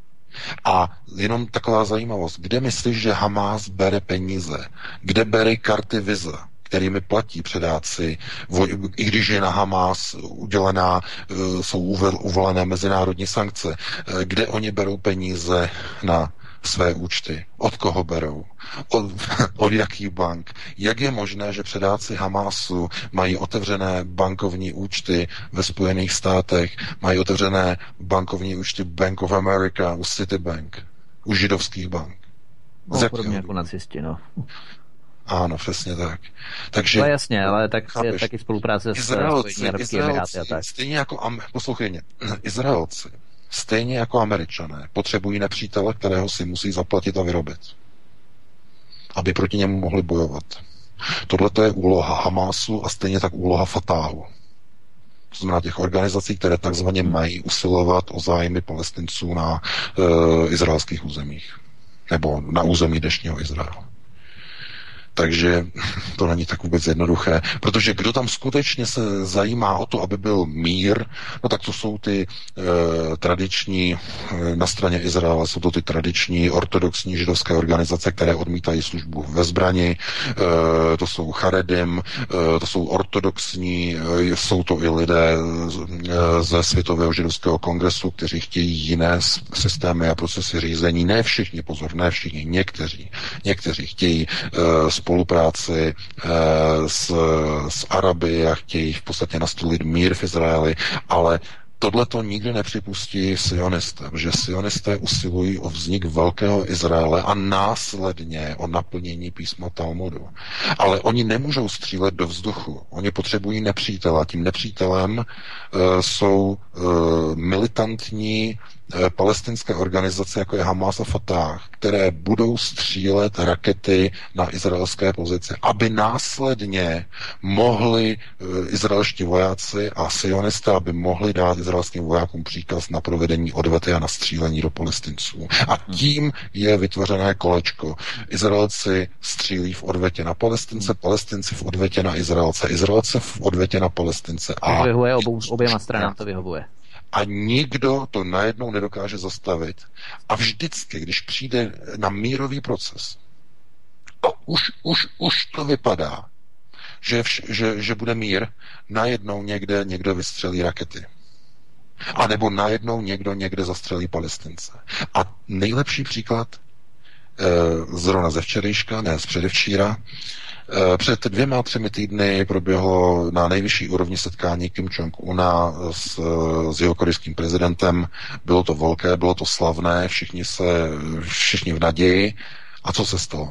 A jenom taková zajímavost. Kde myslíš, že Hamás bere peníze? Kde bere karty Visa, kterými platí předáci, i když je na Hamás udělená, jsou uvolené mezinárodní sankce, kde oni berou peníze na své účty? Od koho berou? Od, od jakých bank? Jak je možné, že předáci Hamásu mají otevřené bankovní účty ve Spojených státech, mají otevřené bankovní účty Bank of America, u Citibank, u židovských bank? No, podobně jako nacisti, no. Ano, přesně tak. Takže, no jasně, ale tak je taky spolupráce s Spojenými arabskými emiráty a tak. Stejně jako, poslouchej mě, Izraelci, stejně jako Američané, potřebují nepřítele, kterého si musí zaplatit a vyrobit, aby proti němu mohli bojovat. Tohle je úloha Hamásu a stejně tak úloha Fatáhu. To znamená těch organizací, které takzvaně mají usilovat o zájmy Palestinců na e, izraelských územích. Nebo na území dnešního Izraele. Takže to není tak vůbec jednoduché, protože kdo tam skutečně se zajímá o to, aby byl mír, no tak to jsou ty e, tradiční, e, na straně Izraele jsou to ty tradiční ortodoxní židovské organizace, které odmítají službu ve zbrani, e, to jsou Charedim, e, to jsou ortodoxní, e, jsou to i lidé e, ze Světového židovského kongresu, kteří chtějí jiné systémy a procesy řízení. Ne všichni, pozor, ne všichni, někteří. Někteří chtějí e, spolupráci e, s, s Araby a chtějí v podstatě nastolit mír v Izraeli, ale tohle to nikdy nepřipustí sionisté, protože sionisté usilují o vznik velkého Izraele a následně o naplnění písma Talmudu. Ale oni nemůžou střílet do vzduchu. Oni potřebují nepřítele. A tím nepřítelem uh, jsou uh, militantní uh, palestinské organizace, jako je Hamas a Fatah, které budou střílet rakety na izraelské pozice, aby následně mohli uh, izraelští vojáci a sionisté, aby mohli dát izraelským vojákům příkaz na provedení odvety a na střílení do Palestinců. A tím je vytvořené kolečko. Izraelci střílí v odvetě na Palestince, Palestinci v odvetě na Izraelce, Izraelce v odvetě na Palestince. A to vyhovuje obou, oběma stranám, to vyhovuje. A nikdo to najednou nedokáže zastavit. A vždycky, když přijde na mírový proces, a už, už, už to vypadá, že, vš, že, že bude mír, najednou někde někdo vystřelí rakety. A nebo najednou někdo někde zastřelí Palestince. A nejlepší příklad e, zrovna ze včerejška, ne z předevčíra, e, před dvěma, třemi týdny proběhlo na nejvyšší úrovni setkání Kim Jong-una s, s jeho korejským prezidentem. Bylo to velké, bylo to slavné, všichni se, všichni v naději. A co se stalo?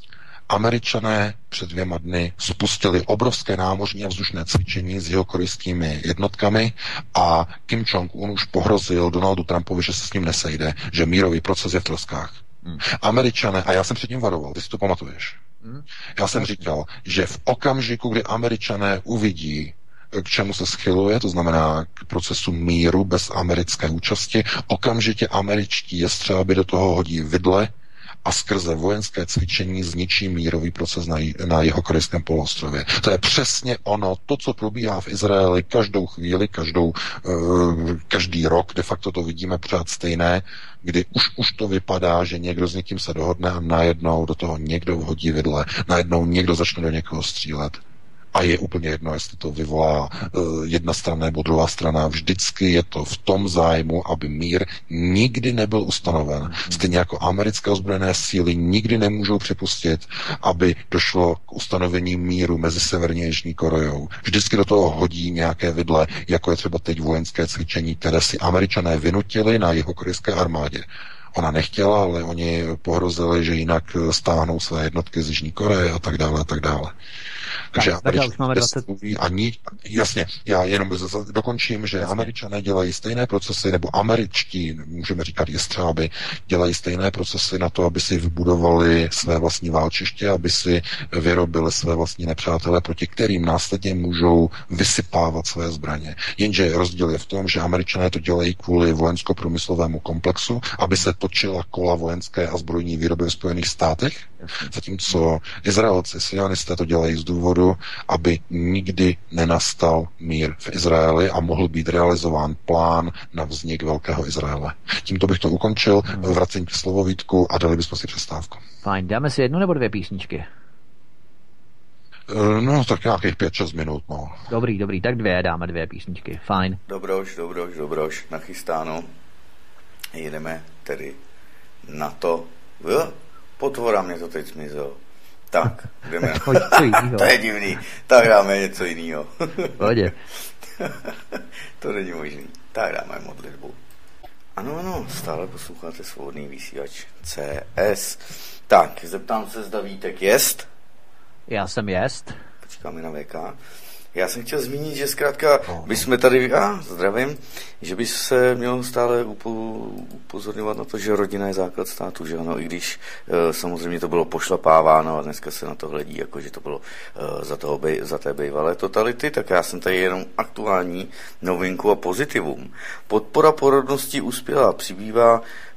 Američané před dvěma dny spustili obrovské námořní a vzdušné cvičení s jeho korejskými jednotkami a Kim Jong-un už pohrozil Donaldu Trumpovi, že se s ním nesejde, že mírový proces je v troskách. Hmm. Američané, a já jsem předtím varoval, ty si to pamatuješ. Hmm. Já jsem říkal, že v okamžiku, kdy Američané uvidí, k čemu se schyluje, to znamená k procesu míru bez americké účasti, okamžitě američtí jestřáby do toho hodí vidle a skrze vojenské cvičení zničí mírový proces na, na jihokorejském poloostrově. To je přesně ono, to, co probíhá v Izraeli každou chvíli, každou, uh, každý rok, de facto to vidíme pořád stejné, kdy už, už to vypadá, že někdo s někým se dohodne a najednou do toho někdo vhodí vidle, najednou někdo začne do někoho střílet. A je úplně jedno, jestli to vyvolá uh, jedna strana nebo druhá strana. Vždycky je to v tom zájmu, aby mír nikdy nebyl ustanoven. Stejně jako americké ozbrojené síly nikdy nemůžou připustit, aby došlo k ustanovení míru mezi Severní a Jižní Koreou. Vždycky do toho hodí nějaké vidle, jako je třeba teď vojenské cvičení, které si Američané vynutili na jihokorejské armádě. Ona nechtěla, ale oni pohrozili, že jinak stáhnou své jednotky z Jižní Koreje a tak dále a tak dále. Takže tak, tak už máme dvacet... ani, jasně, já jenom dokončím, že jasně. Američané dělají stejné procesy, nebo američtí, můžeme říkat jestřáby, dělají stejné procesy na to, aby si vybudovali své vlastní válčiště, aby si vyrobili své vlastní nepřátele, proti kterým následně můžou vysypávat své zbraně. Jenže rozdíl je v tom, že Američané to dělají kvůli vojensko-průmyslovému komplexu, aby se točila kola vojenské a zbrojní výroby v Spojených státech, zatímco Izraelci, sionisté to dělají z důvodu, aby nikdy nenastal mír v Izraeli a mohl být realizován plán na vznik velkého Izraele. Tímto bych to ukončil, vracím k slovovítku a dali bychom si přestávku. Fajn, dáme si jednu nebo dvě písničky? No, tak nějakých pět, šest minut, no. Dobrý, dobrý, tak dvě, dáme dvě písničky, fajn. Dobroš, dobroš, dobroš, nachystáno. Jedeme tedy na to. Jo? Potvora mě to teď zmizelo. Tak, jdeme. To je divný. Tak dáme něco jiného. Pohodě. To není možný. Tak dáme modlitbu. Ano, ano, stále posloucháte Svobodný vysílač C S. Tak, zeptám se, zda Vítek jest. Já jsem jest. Počkáme na V K. Já jsem chtěl zmínit, že zkrátka bychom tady, a zdravím, že by se mělo stále upozorňovat na to, že rodina je základ státu, že ano, i když e, samozřejmě to bylo pošlapáváno a dneska se na to hledí, jako že to bylo e, za, toho bej, za té bývalé totality, tak já jsem tady jenom aktuální novinku a pozitivum. Podpora porodnosti uspěla, přibývá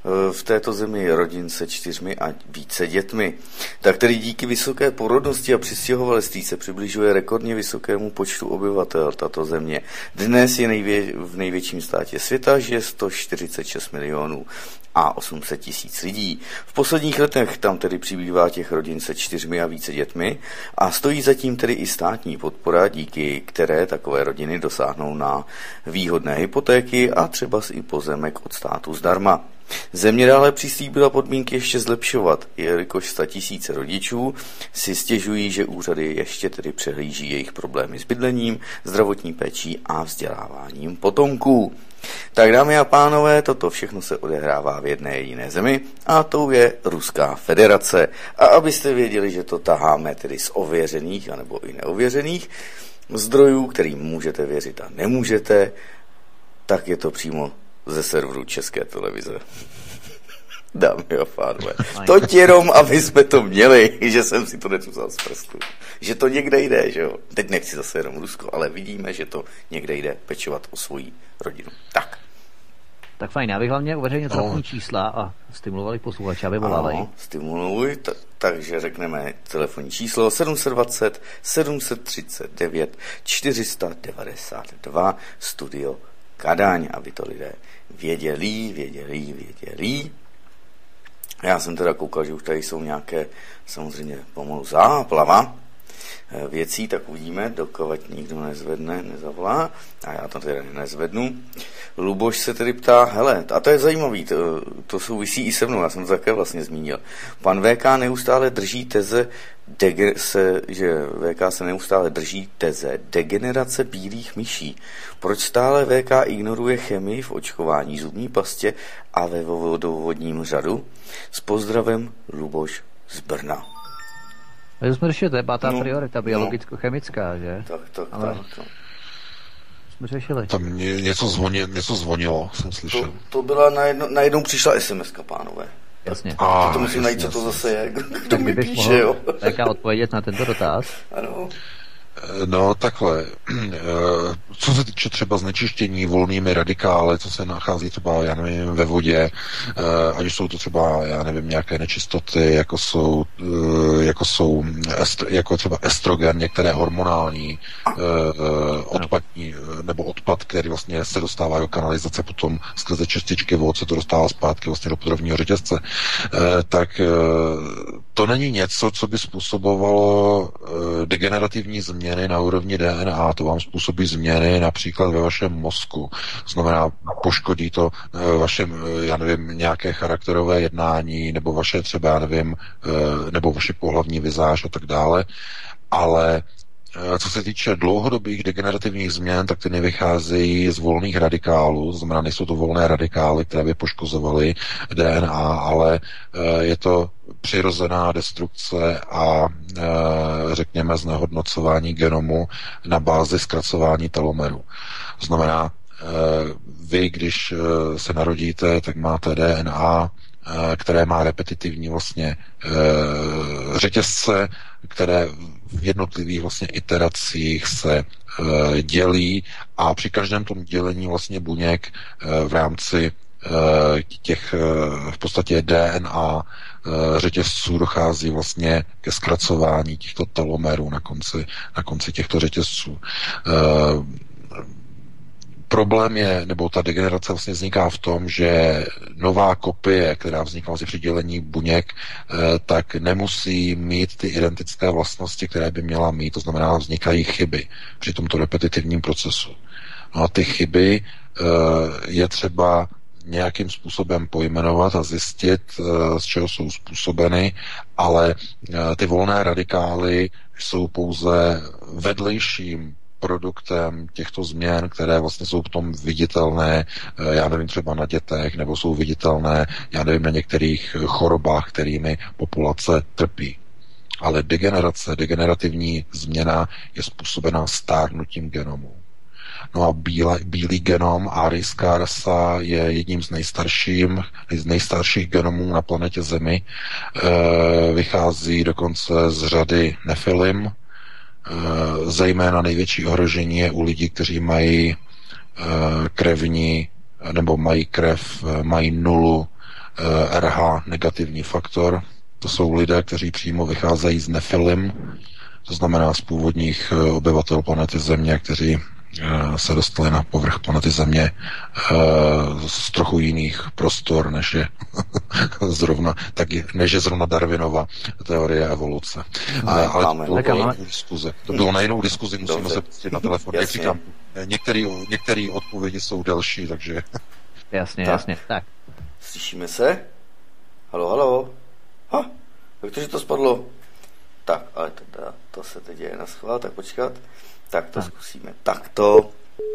v této zemi rodin se čtyřmi a více dětmi. Tak tedy díky vysoké porodnosti a přistěhovalectví se přibližuje rekordně vysokému počtu obyvatel tato země. Dnes je nejvě, v největším státě světa, že sto čtyřicet šest milionů a osm set tisíc lidí. V posledních letech tam tedy přibývá těch rodin se čtyřmi a více dětmi a stojí zatím tedy i státní podpora, díky které takové rodiny dosáhnou na výhodné hypotéky a třeba i pozemek od státu zdarma. Země dále přislíbila podmínky ještě zlepšovat, jelikož statisíce rodičů si stěžují, že úřady ještě tedy přehlíží jejich problémy s bydlením, zdravotní péčí a vzděláváním potomků. Tak dámy a pánové, toto všechno se odehrává v jedné jediné zemi a tou je Ruská federace. A abyste věděli, že to taháme tedy z ověřených anebo i neověřených zdrojů, kterým můžete věřit a nemůžete, tak je to přímo ze serveru České televize. Dámy a pánové, to jenom, aby jsme to měli, že jsem si to necuzal z prstu. Že to někde jde, že jo. Teď nechci zase jenom Rusko, ale vidíme, že to někde jde pečovat o svoji rodinu. Tak. Tak fajn, já bych hlavně uveřejnil telefonní čísla a stimulovali posluchače, aby volali. Ano, stimuluj, t- takže řekneme telefonní číslo sedm set dvacet sedm set třicet devět čtyři sta devadesát dva Studio Kadaň, aby to lidé věděli, věděli, věděli. Já jsem teda koukal, že už tady jsou nějaké samozřejmě pomalu záplava věcí, tak uvidíme, dokud nikdo nezvedne, nezavolá, a já to teda nezvednu. Luboš se tedy ptá, hele, a to je zajímavý, to, to souvisí i se mnou, já jsem to také vlastně zmínil. Pan V K neustále drží teze, dege, se, že V K se neustále drží teze degenerace bílých myší. Proč stále V K ignoruje chemii v očkování, zubní pastě a ve vodovodním řadu? S pozdravem Luboš z Brna. To jsme řešili, to je pátá no, priorita, biologicko-chemická, že? Tak, tak, ale tak. tak. Jsme řešili. Tam něco, zvoni, něco zvonilo, jsem slyšel. To, to byla, najednou, najednou přišla es em eska, pánové. Jasně. A, to musím najít, co to zase je. Kdo mi píše, jo? Tak odpovědět na tento dotaz. Ano. No takhle, co se týče třeba znečištění volnými radikály, co se nachází třeba, já nevím, ve vodě, ať jsou to třeba, já nevím, nějaké nečistoty, jako jsou, jako jsou, jako třeba estrogen, některé hormonální odpadní, nebo odpad, který vlastně se dostává do kanalizace, potom skrze čističky vod se to dostává zpátky vlastně do potravního řetězce, tak to není něco, co by způsobovalo degenerativní změny na úrovni D N A, to vám způsobí změny například ve vašem mozku. To znamená, poškodí to vaše, já nevím, nějaké charakterové jednání, nebo vaše třeba, já nevím, nebo vaše pohlavní vizáž a tak dále, ale co se týče dlouhodobých degenerativních změn, tak ty nevycházejí z volných radikálů, to znamená, nejsou to volné radikály, které by poškozovaly D N A, ale je to přirozená destrukce a řekněme znehodnocování genomu na bázi zkracování telomeru. To znamená, vy, když se narodíte, tak máte D N A, které má repetitivní vlastně řetězce, které v jednotlivých vlastně iteracích se dělí a při každém tom dělení vlastně buněk v rámci těch v podstatě D N A řetězců dochází vlastně ke zkracování těchto telomerů na konci, na konci těchto řetězců. Problém je, nebo ta degenerace vlastně vzniká v tom, že nová kopie, která vznikla vlastně při dělení buněk, tak nemusí mít ty identické vlastnosti, které by měla mít, to znamená, vznikají chyby při tomto repetitivním procesu. No a ty chyby je třeba nějakým způsobem pojmenovat a zjistit, z čeho jsou způsobeny, ale ty volné radikály jsou pouze vedlejším produktem těchto změn, které vlastně jsou potom viditelné, já nevím, třeba na dětech, nebo jsou viditelné, já nevím, na některých chorobách, kterými populace trpí. Ale degenerace, degenerativní změna je způsobená stárnutím genomu. No a bíle, bílý genom, árijská rasa, je jedním z nejstarších, z nejstarších genomů na planetě Zemi. E, vychází dokonce z řady nefilim. Zejména největší ohrožení je u lidí, kteří mají krevní, nebo mají krev, mají nulu R H negativní faktor. To jsou lidé, kteří přímo vycházejí z nefilim, to znamená z původních obyvatel planety Země, kteří se dostali na povrch planety Země z trochu jiných prostor, než je zrovna, tak než je zrovna Darwinova teorie evoluce. No, ale ale máme, to bylo okay. na jinou diskuzi. To bylo na jinou diskuzi, musíme Dobře. se pustit na telefon. Jak říkám, některé odpovědi jsou delší, takže... Jasně, tak. jasně. Tak. Slyšíme se? Halo, halo. Ha, jak to, že to spadlo? Tak, ale teda, to se teď děje na schvál, tak počkat. Tak to tak. zkusíme takto.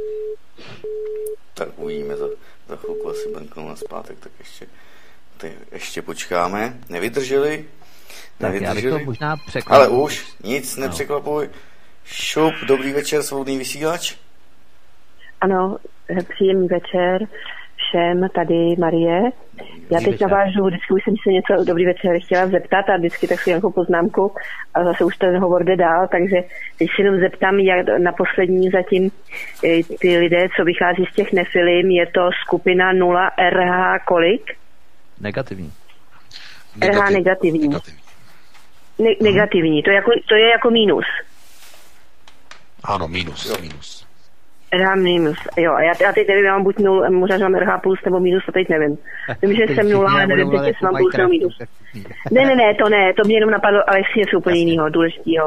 Tak uvidíme, za, za chvilku asi brnknou na zpátek, tak ještě, tak ještě počkáme. Nevydrželi? Nevydrželi? Tak já bych to možná překvapil. Ale už, nic nepřekvapuj. Šup, dobrý večer, svobodný vysílač. Ano, příjemný večer všem, tady Marie. Já teď navážu, vždycky už jsem se něco, dobrý večer, chtěla zeptat a vždycky tak si nějakou poznámku a zase už ten hovor jde dál, takže teď si jenom zeptám, jak na poslední zatím ty lidé, co vychází z těch nefilim, je to skupina nula R H kolik? Negativní. R H negativní. Negativní. Ne- negativní, to je, jako, to je jako mínus. Ano, mínus, mínus. R H minus, jo, a já, já teď nevím, já mám buď nul, možná, že mám R H plus nebo minus, to teď nevím. Vím, že jsem nula, ale nevím teď, jestli mám plus nebo minus. Ne, ne, ne, to ne, to mě jenom napadlo, ale ještě něco úplně jiného, důležitého.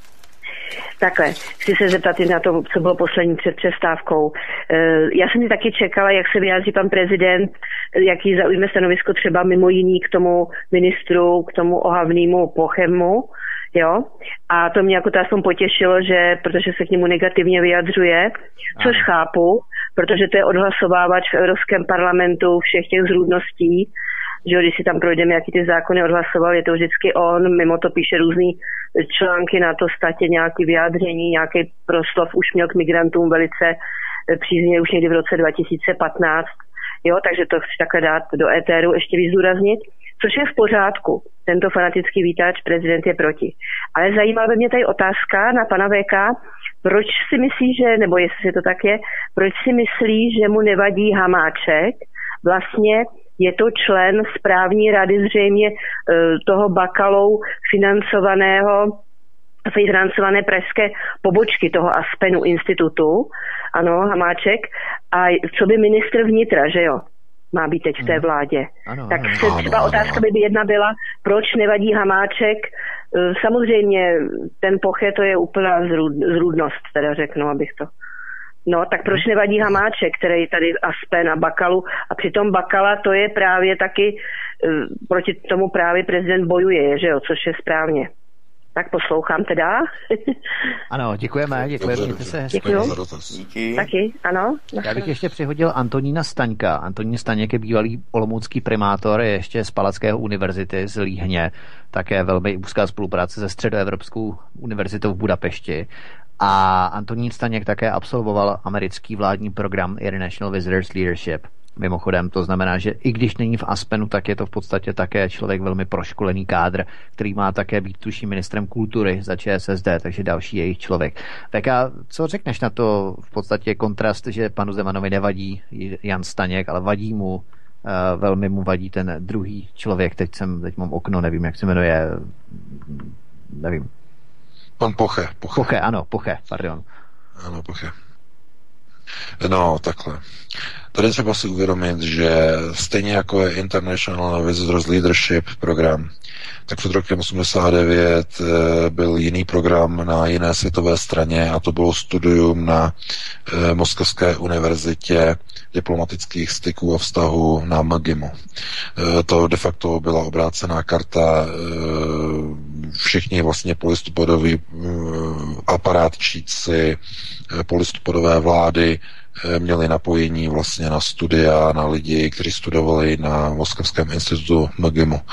Takhle, chci se zeptat na to, co bylo poslední před přestávkou. Já jsem si taky čekala, jak se vyjádří pan prezident, jaký zaujme stanovisko třeba mimo jiný k tomu ministru, k tomu ohavnému Pochemu, jo, a to mě jako to aspoň potěšilo, že, protože se k němu negativně vyjadřuje, což Aha. chápu, protože to je odhlasovávač v Evropském parlamentu všech těch zrůdností, že když si tam projdeme, jaký ty zákony odhlasoval, je to vždycky on, mimo to píše různý články na to statě, nějaký vyjádření, nějaký proslov už měl k migrantům velice příznivě už někdy v roce dva tisíce patnáct, jo, takže to chci takhle dát do éteru, ještě víc zdůraznit, což je v pořádku. Tento fanatický vítač, prezident je proti. Ale zajímá by mě tady otázka na pana V K, proč si myslí, že, nebo jestli to tak je, proč si myslí, že mu nevadí Hamáček, vlastně je to člen správní rady zřejmě toho Bakalou financovaného financované pražské pobočky toho Aspenu institutu, ano, Hamáček, a co by ministr vnitra, že jo, má být teď v té vládě. Ano, tak ano, se třeba ano, otázka by jedna byla, proč nevadí Hamáček. Samozřejmě ten Poche, to je úplná zrůd, zrůdnost, teda řeknu, abych to... No, tak proč nevadí Hamáček, který tady Aspen a Bakalu, a přitom Bakala to je právě taky, proti tomu právě prezident bojuje, že jo, což je správně. Tak poslouchám teda. Ano, děkujeme, děkujeme. Dobře, se Díky. Taky, ano. Já bych ještě přihodil Antonína Staňka. Antonín Staněk je bývalý olomoucký primátor, je ještě z Palackého univerzity z Líhně, také velmi úzká spolupráce se Středoevropskou univerzitou v Budapešti. A Antonín Staněk také absolvoval americký vládní program International Visitors Leadership. Mimochodem, to znamená, že i když není v Aspenu, tak je to v podstatě také člověk velmi proškolený kádr, který má také být tuším ministrem kultury za Č S S D, takže další jejich člověk. Tak a co řekneš na to v podstatě kontrast, že panu Zemanovi nevadí Jan Staněk, ale vadí mu, uh, velmi mu vadí ten druhý člověk, teď jsem, teď mám okno, nevím, jak se jmenuje, nevím. Pan Poche. Poche, Poche ano, Poche, pardon. Ano, Poche. No, takhle. Tady třeba si uvědomit, že stejně jako je International Visitors Leadership program, tak před rokem osmdesát devět byl jiný program na jiné světové straně a to bylo studium na eh, Moskevské univerzitě diplomatických styků a vztahů na M G I M U. Eh, to de facto byla obrácená karta, eh, všichni vlastně polistopadoví eh, aparátčíci eh, polistopadové vlády měli napojení vlastně na studia, na lidi, kteří studovali na Moskevském institutu M G I M U.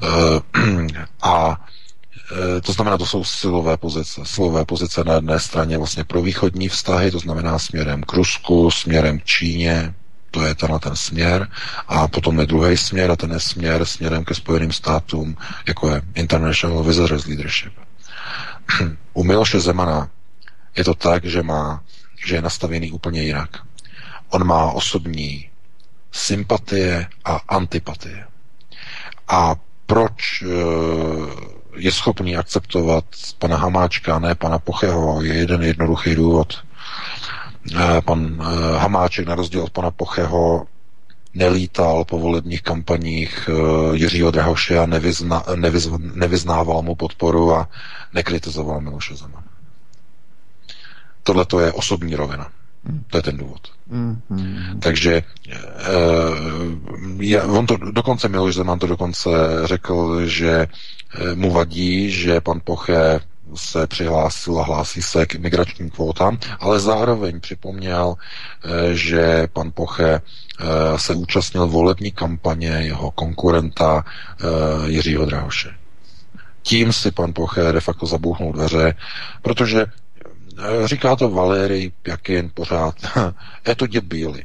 A to znamená, to jsou silové pozice. Silové pozice na jedné straně vlastně pro východní vztahy, to znamená směrem k Rusku, směrem k Číně, to je tenhle ten směr, a potom je druhý směr a ten je směr směrem ke Spojeným státům, jako je International Visitors Leadership. U Miloše Zemana je to tak, že má že je nastavený úplně jinak. On má osobní sympatie a antipatie. A proč je schopný akceptovat pana Hamáčka, ne pana Pocheho, je jeden jednoduchý důvod. Pan Hamáček na rozdíl od pana Pocheho nelítal po volebních kampaních Jiřího Drahoše a nevyzna, nevyz, nevyznával mu podporu a nekritizoval Miloše Zemana. Tohle to je osobní rovina. To je ten důvod. Mm-hmm. Takže je, on to dokonce, Miloš Zeman to dokonce řekl, že mu vadí, že pan Poche se přihlásil a hlásí se k migračním kvótám, ale zároveň připomněl, že pan Poche se účastnil volební kampaně jeho konkurenta Jiřího Drahoše. Tím si pan Poche de facto zabouchnul dveře, protože říká to Valéry Pjakin pořád, je to děbíli.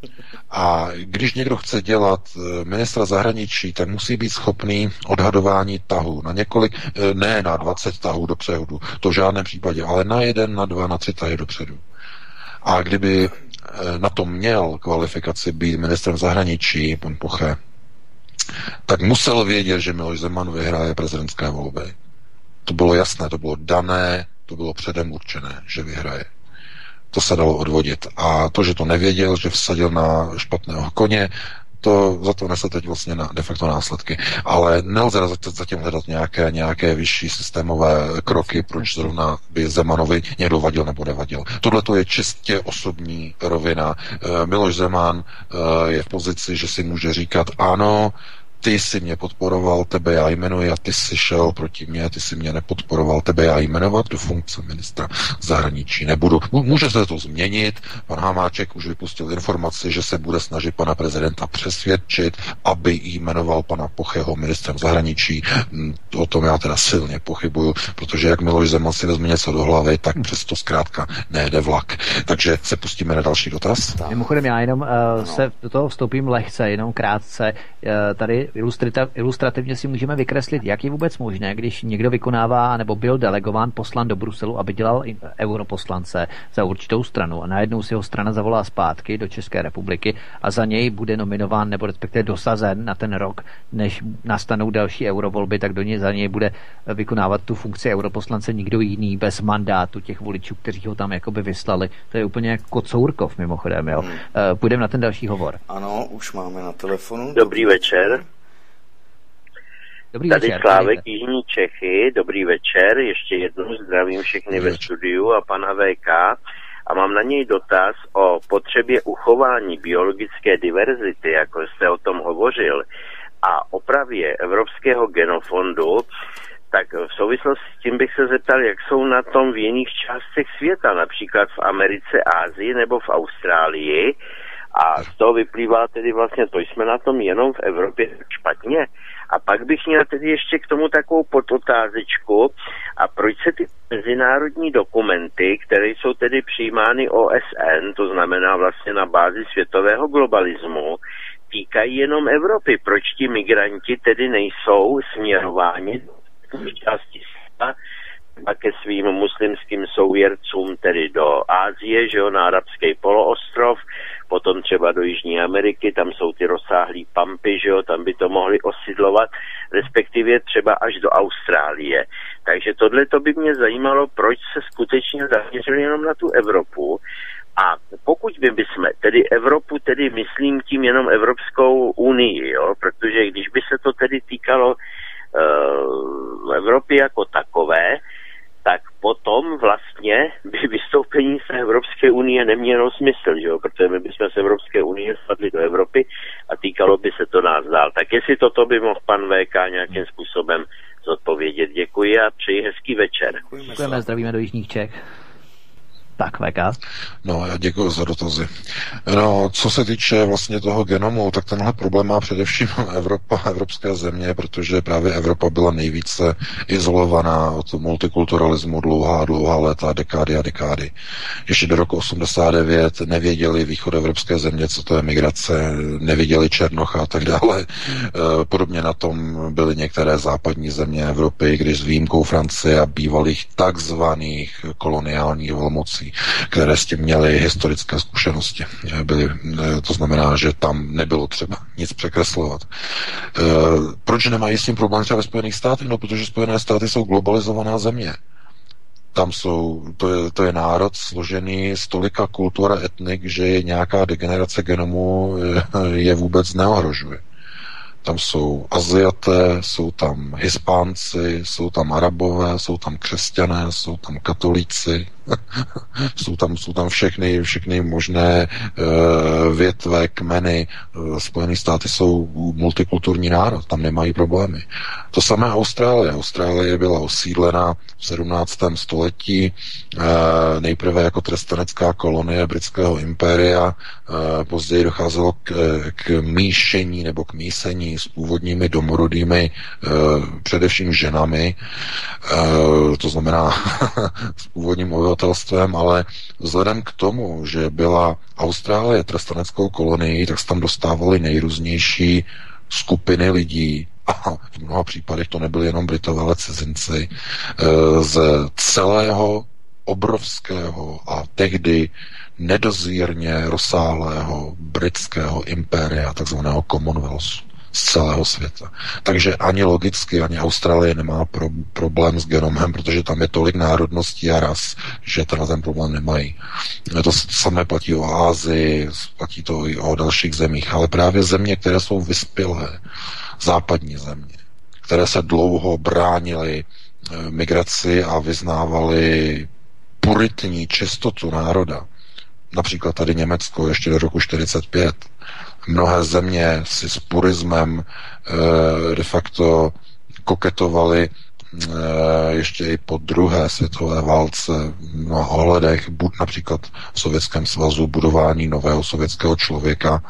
A když někdo chce dělat ministra zahraničí, tak musí být schopný odhadování tahů na několik, ne na dvacet tahů dopředu, to v žádném případě, ale na jeden, na dva, na tři tahy dopředu. A kdyby na to měl kvalifikaci být ministrem zahraničí, pan Poche, tak musel vědět, že Miloš Zeman vyhraje prezidentské volby. To bylo jasné, to bylo dané, to bylo předem určené, že vyhraje. To se dalo odvodit. A to, že to nevěděl, že vsadil na špatného koně, to za to nese teď vlastně na, de facto následky. Ale nelze zatím hledat nějaké, nějaké vyšší systémové kroky, proč zrovna by Zemanovi někdo vadil nebo nevadil. Tohle to je čistě osobní rovina. Miloš Zeman je v pozici, že si může říkat ano, ty jsi mě podporoval, tebe já jmenuji a ty jsi šel proti mě, ty jsi mě nepodporoval, tebe já jmenovat do funkce ministra zahraničí nebudu. Může se to změnit, pan Hamáček už vypustil informaci, že se bude snažit pana prezidenta přesvědčit, aby jmenoval pana Pocheho ministrem zahraničí. O tom já teda silně pochybuju, protože jak Miloš Zeman si vezme něco do hlavy, tak přesto zkrátka nejde vlak. Takže se pustíme na další dotaz. Mimochodem já jenom uh, se do toho vstoupím lehce, jenom krátce. Uh, tady ilustrativně si můžeme vykreslit, jak je vůbec možné, když někdo vykonává nebo byl delegován, poslan do Bruselu, aby dělal europoslance za určitou stranu a najednou si ho strana zavolá zpátky do České republiky a za něj bude nominován nebo respektive dosazen na ten rok, než nastanou další eurovolby, tak do něj za něj bude vykonávat tu funkci europoslance nikdo jiný bez mandátu těch voličů, kteří ho tam jakoby vyslali. To je úplně jako Kocourkov mimochodem, jo. Hmm. Půjdeme na ten další hovor. Ano, už máme na telefonu. Dobrý večer. Dobrý Tady večer, Slávek, Jižní Čechy, dobrý večer, ještě jednou zdravím všechny ve studiu a pana V K a mám na něj dotaz o potřebě uchování biologické diverzity, jako jste o tom hovořil, a opravě Evropského genofondu, tak v souvislosti s tím bych se zeptal, jak jsou na tom v jiných částech světa, například v Americe, Asii nebo v Austrálii, a z toho vyplývá tedy vlastně, to jsme na tom jenom v Evropě špatně. A pak bych měl tedy ještě k tomu takovou podotázečku, a proč se ty mezinárodní dokumenty, které jsou tedy přijímány O S N, to znamená vlastně na bázi světového globalismu, týkají jenom Evropy. Proč ti migranti tedy nejsou směrováni do části světa a ke svým muslimským souvěrcům, tedy do Asie, že jo, na arabský poloostrov, potom třeba do Jižní Ameriky, tam jsou ty rozsáhlý pampy, že jo, tam by to mohli osidlovat, respektive třeba až do Austrálie. Takže tohle to by mě zajímalo, proč se skutečně zaměřili jenom na tu Evropu. A pokud by bychom tedy Evropu, tedy myslím tím jenom Evropskou unii, jo, protože když by se to tedy týkalo uh, Evropy jako takové, tak potom vlastně by vystoupení z Evropské unie nemělo smysl, že jo? Protože my bychom z Evropské unie spadli do Evropy a týkalo by se to nás dál. Tak jestli toto by mohl pan V K nějakým způsobem zodpovědět. Děkuji a přeji hezký večer. Děkujeme, zdravíme do Jižních Čech. Tak, V K. No, já děkuji za dotazy. No, co se týče vlastně toho genomu, tak tenhle problém má především Evropa, evropské země, protože právě Evropa byla nejvíce izolovaná od multikulturalismu dlouhá, dlouhá léta, dekády a dekády. Ještě do roku osmdesát devět nevěděli východoevropské země, co to je migrace, nevěděli Černocha a tak dále. Podobně na tom byly některé západní země Evropy, když s výjimkou Francie a bývalých takzvaných koloniálních velmocí civilizací, které s tím měly historické zkušenosti. Byly, to znamená, že tam nebylo třeba nic překreslovat. Proč nemají s tím problém třeba ve Spojených státech? No, protože Spojené státy jsou globalizovaná země. Tam jsou, to je, to je národ složený z tolika kultur a etnik, že nějaká degenerace genomu je vůbec neohrožuje. Tam jsou Aziaté, jsou tam Hispánci, jsou tam Arabové, jsou tam křesťané, jsou tam katolíci, jsou tam, jsou tam všechny, všechny možné uh, větve, kmeny. Spojené státy jsou multikulturní národ, tam nemají problémy. To samé Austrálie. Austrálie byla osídlena v sedmnáctém století uh, nejprve jako trestanecká kolonie britského impéria, uh, později docházelo k, k míšení nebo k mísení s původními domorodými uh, především ženami, uh, to znamená s původním obyvatelstvem, ale vzhledem k tomu, že byla Austrálie trestaneckou kolonií, tak se tam dostávaly nejrůznější skupiny lidí, a v mnoha případech to nebyly jenom Britové, ale cizinci, z celého obrovského a tehdy nedozírně rozsáhlého britského impéria, takzvaného Commonwealthu, z celého světa. Takže ani logicky, ani Austrálie nemá pro, problém s genomem, protože tam je tolik národností a ras, že tenhle ten problém nemají. To samé platí o Asii, platí to i o dalších zemích, ale právě země, které jsou vyspělé, západní země, které se dlouho bránily migraci a vyznávaly puritní čistotu národa, například tady Německo ještě do roku čtyřicet pět, mnohé země si s purismem e, de facto koketovaly e, ještě i po druhé světové válce na ohledech, buď například v Sovětském svazu budování nového sovětského člověka,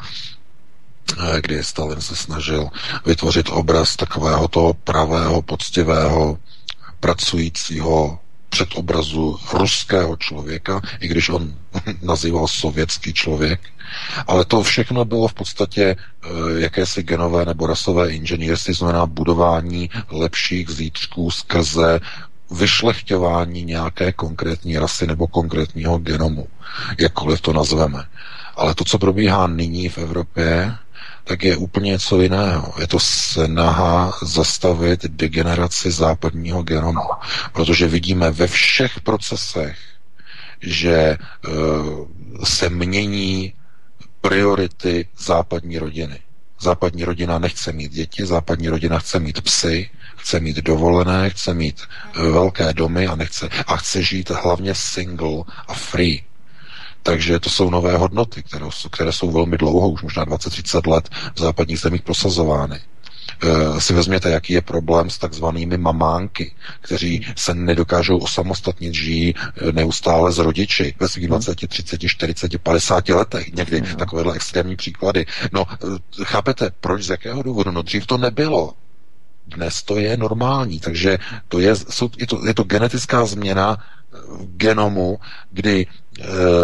e, kdy Stalin se snažil vytvořit obraz takového toho pravého, poctivého, pracujícího předobrazu ruského člověka, i když on nazýval sovětský člověk. Ale to všechno bylo v podstatě e, jakési genové nebo rasové inženýrství, znamená budování lepších zítřků skrze vyšlechťování nějaké konkrétní rasy nebo konkrétního genomu, jakkoliv to nazveme. Ale to, co probíhá nyní v Evropě, tak je úplně něco jiného. Je to snaha zastavit degeneraci západního genomu, protože vidíme ve všech procesech, že uh, se mění priority západní rodiny. Západní rodina nechce mít děti, západní rodina chce mít psy, chce mít dovolené, chce mít uh, velké domy a, nechce, a chce žít hlavně single a free. Takže to jsou nové hodnoty, které, které jsou velmi dlouho, už možná dvacet třicet let v západních zemích prosazovány. E, si vezměte, jaký je problém s takzvanými mamánky, kteří se nedokážou osamostatnit, žijí neustále s rodiči ve svých dvaceti, třiceti, čtyřiceti, padesáti letech. Někdy mm. takovéhle extrémní příklady. No, chápete, proč, z jakého důvodu? No, dřív to nebylo. Dnes to je normální, takže to je, jsou, je, to, je to genetická změna genomu, kdy e,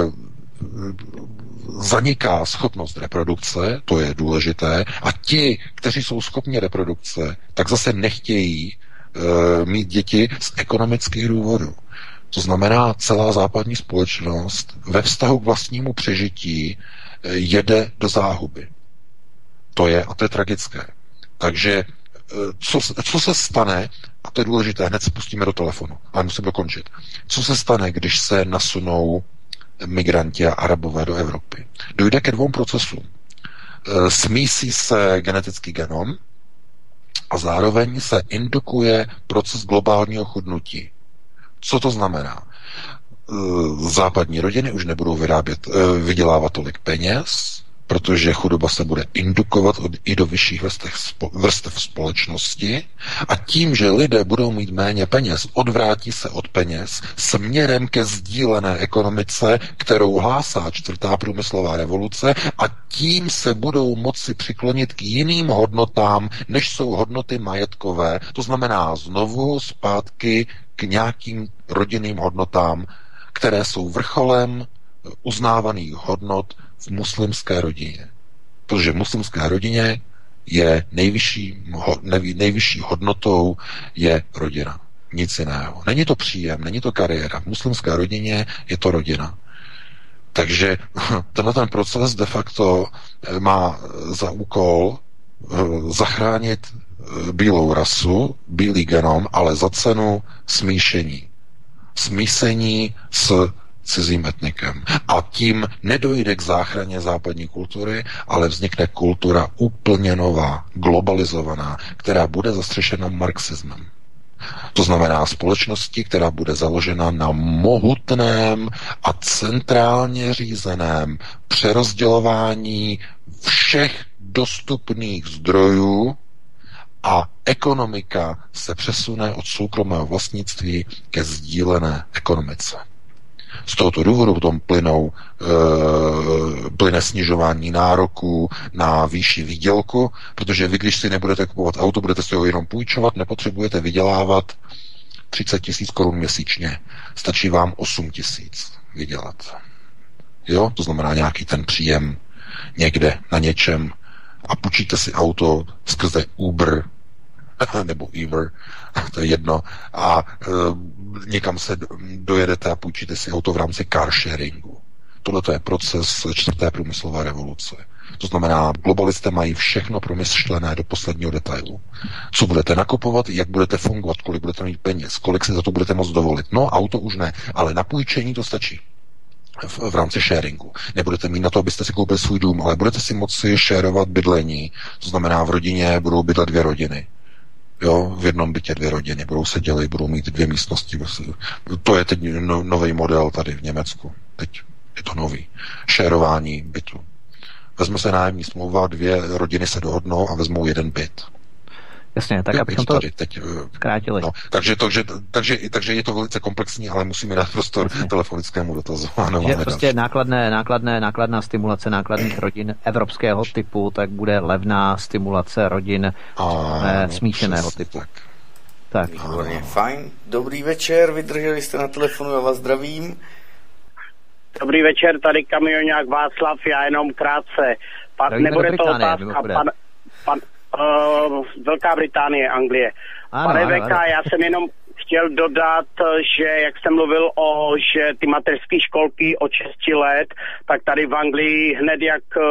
zaniká schopnost reprodukce, to je důležité, a ti, kteří jsou schopni reprodukce, tak zase nechtějí e, mít děti z ekonomických důvodů. To znamená, celá západní společnost ve vztahu k vlastnímu přežití e, jede do záhuby. To je, a to je tragické. Takže Co, co se stane, a to je důležité, hned se pustíme do telefonu, ale musím dokončit. Co se stane, když se nasunou migranti a Arabové do Evropy? Dojde ke dvou procesům. Smísí se genetický genom a zároveň se indukuje proces globálního chudnutí. Co to znamená? Západní rodiny už nebudou vyrábět, vydělávat tolik peněz, protože chudoba se bude indukovat i do vyšších vrstev společnosti a tím, že lidé budou mít méně peněz, odvrátí se od peněz směrem ke sdílené ekonomice, kterou hlásá čtvrtá průmyslová revoluce, a tím se budou moci přiklonit k jiným hodnotám, než jsou hodnoty majetkové. To znamená znovu zpátky k nějakým rodinným hodnotám, které jsou vrcholem uznávaných hodnot v muslimské rodině. Protože v muslimské rodině je nejvyšší, nejvyšší hodnotou je rodina. nic jiného. Není to příjem, není to kariéra. V muslimské rodině je to rodina. Takže tenhle ten proces de facto má za úkol zachránit bílou rasu, bílý genom, ale za cenu smíšení. Smísení s cizím etnikem. A tím nedojde k záchraně západní kultury, ale vznikne kultura úplně nová, globalizovaná, která bude zastřešena marxismem. To znamená společnosti, která bude založena na mohutném a centrálně řízeném přerozdělování všech dostupných zdrojů a ekonomika se přesune od soukromého vlastnictví ke sdílené ekonomice. Z tohoto důvodu potom plynou, e, plyne snižování nároků na výši výdělku, protože vy, když si nebudete kupovat auto, budete si ho jenom půjčovat, nepotřebujete vydělávat třicet tisíc korun měsíčně. Stačí vám osm tisíc vydělat. Jo, to znamená nějaký ten příjem někde na něčem a půjčíte si auto skrze Uber nebo Uber, to je jedno, a e, někam se dojedete a půjčíte si auto v rámci car sharingu. Tohle je proces čtvrté průmyslové revoluce. To znamená, globalisté mají všechno promyšlené do posledního detailu. Co budete nakupovat, jak budete fungovat, kolik budete mít peněz, kolik si za to budete moct dovolit. No, auto už ne, ale na půjčení to stačí. V, v rámci sharingu. Nebudete mít na to, abyste si koupili svůj dům, ale budete si moci sharovat bydlení. To znamená, v rodině budou bydlet dvě rodiny. Jo, v jednom bytě dvě rodiny budou se dělit, budou mít dvě místnosti. To je teď no, nový model tady v Německu. Teď je to nový. Šerování bytu. Vezme se nájemní smlouva, dvě rodiny se dohodnou a vezmou jeden byt. Jasně, tak abychom to tady teď zkrátili. No, takže, takže, takže, takže je to velice komplexní, ale musíme dát prostor Jasně. telefonickému dotazu. Ano, že prostě nákladné, nákladné, nákladná stimulace nákladných rodin evropského typu, tak bude levná stimulace rodin a, smíšeného typu. Tak. tak. Výborně, fajn. Dobrý večer, vydrželi jste na telefonu, já vás zdravím. Dobrý večer, tady kamionák Václav, já jenom krátce. Pan, nebude to otázka, pan, pan, Uh, Velká Británie, Anglie. Ano, Pane V K, já jsem jenom chtěl dodat, že jak jsem mluvil o, že ty mateřské školky od šesti let, tak tady v Anglii hned jak uh,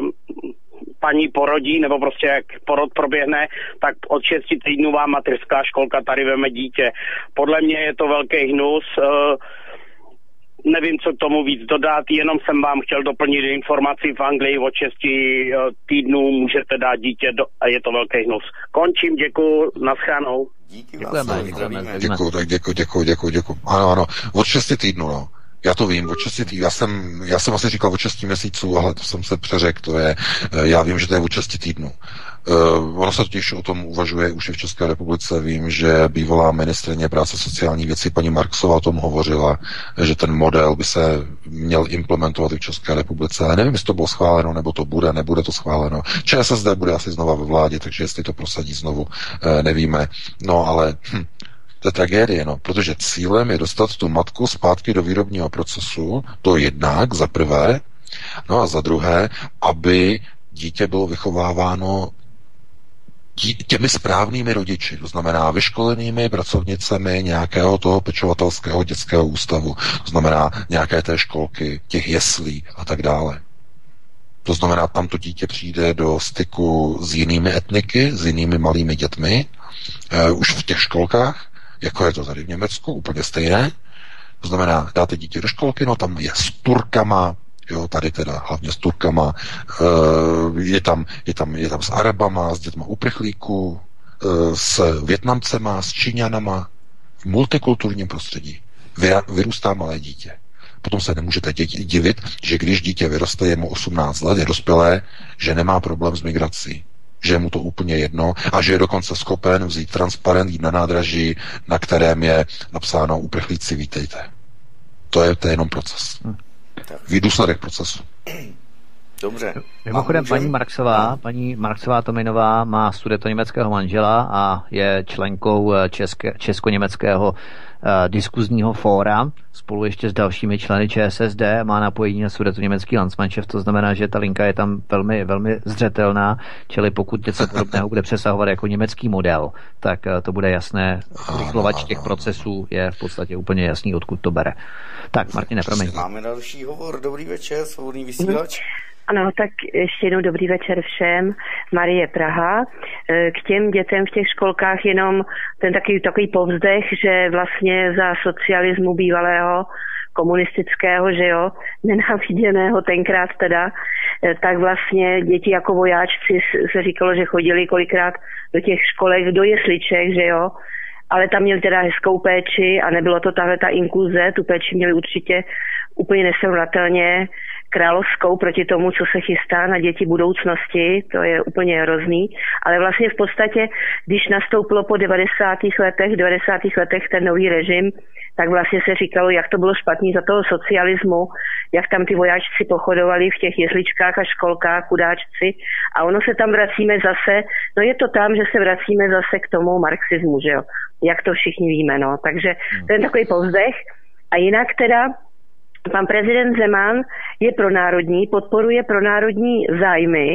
paní porodí, nebo prostě jak porod proběhne, tak od šesti týdnů vám mateřská školka tady veme dítě. Podle mě je to velký hnus. Uh, Nevím, co k tomu víc dodat, jenom jsem vám chtěl doplnit informaci v Anglii od šesti týdnů můžete dát dítě do, a je to velký hnus. Končím, děkuju, naschranou. Díky, děkujeme, děkujeme. Děkuju, tak děkuju, děkuju, děkuju, děkuju. Ano, ano, od šesti týdnů, no. Já to vím, od šesti týdnů. Já jsem, já jsem asi říkal od šesti měsíců, ale to jsem se přeřekl, to je, já vím, že to je od šesti týdnů. Uh, ono se totiž o tom uvažuje už i v České republice. Vím, že bývalá ministryně práce sociální věcí paní Marksová o tom hovořila, že ten model by se měl implementovat i v České republice. Ale nevím, jestli to bylo schváleno, nebo to bude, nebude to schváleno. ČSSD bude asi znova ve vládě, takže jestli to prosadí znovu, uh, nevíme. No ale hm, to je tragédie, no, protože cílem je dostat tu matku zpátky do výrobního procesu, to jednak za prvé, no a za druhé, aby dítě bylo vychováváno těmi správnými rodiči, to znamená vyškolenými pracovnicemi nějakého toho pečovatelského dětského ústavu, to znamená nějaké té školky, těch jeslí a tak dále. To znamená, tam to dítě přijde do styku s jinými etniky, s jinými malými dětmi, uh, už v těch školkách, jako je to tady v Německu, úplně stejné. To znamená, dáte dítě do školky, no tam je s Turkama, jo, tady teda hlavně s Turkama, je tam, je tam, je tam s Arabama, s dětma uprchlíků, s Vietnamcema, s Číňanama, v multikulturním prostředí vyrůstá malé dítě. Potom se nemůžete divit, že když dítě vyroste, je mu osmnáct let, je dospělé, že nemá problém s migrací, že je mu to úplně jedno a že je dokonce schopen vzít transparent, jít na nádraží, na kterém je napsáno uprchlíci, vítejte. To je, to je jenom proces. Výdůsledek procesu. Dobře. Mimochodem, paní Marksová, paní Marksová Tominová má sudetoněmeckého manžela a je členkou české, česko-německého diskuzního fóra spolu ještě s dalšími členy ČSSD, má napojení na sudetoněmecký Landsmannschaft, to znamená, že ta linka je tam velmi, velmi zřetelná, čili pokud něco podobného bude přesahovat jako německý model, tak to bude jasné. Rychlovač těch procesů je v podstatě úplně jasný, odkud to bere. Tak, Martine, promiň. Máme další hovor. Dobrý večer, svobodný vysílač. Ano, tak ještě jednou dobrý večer všem. Marie Praha. K těm dětem v těch školkách jenom ten takový, takový povzdech, že vlastně za socialismu bývalého komunistického, že jo, nenáviděného tenkrát teda, tak vlastně děti jako vojáčci se říkalo, že chodili kolikrát do těch školek, do jesliček, že jo, ale tam měli teda hezkou péči a nebylo to tahle ta inkluze, tu péči měli určitě úplně nesrovnatelně královskou proti tomu, co se chystá na děti budoucnosti, to je úplně hrozný, ale vlastně v podstatě, když nastoupilo po devadesátých letech, devadesátých letech ten nový režim, tak vlastně se říkalo, jak to bylo špatný za toho socialismu, jak tam ty vojáčci pochodovali v těch jesličkách a školkách, chudáčci, a ono se tam vracíme zase, no je to tam, že se vracíme zase k tomu marxismu, že jo, jak to všichni víme, no, takže to je takový povzdech. A jinak teda pan prezident Zeman je pronárodní, podporuje pronárodní zájmy,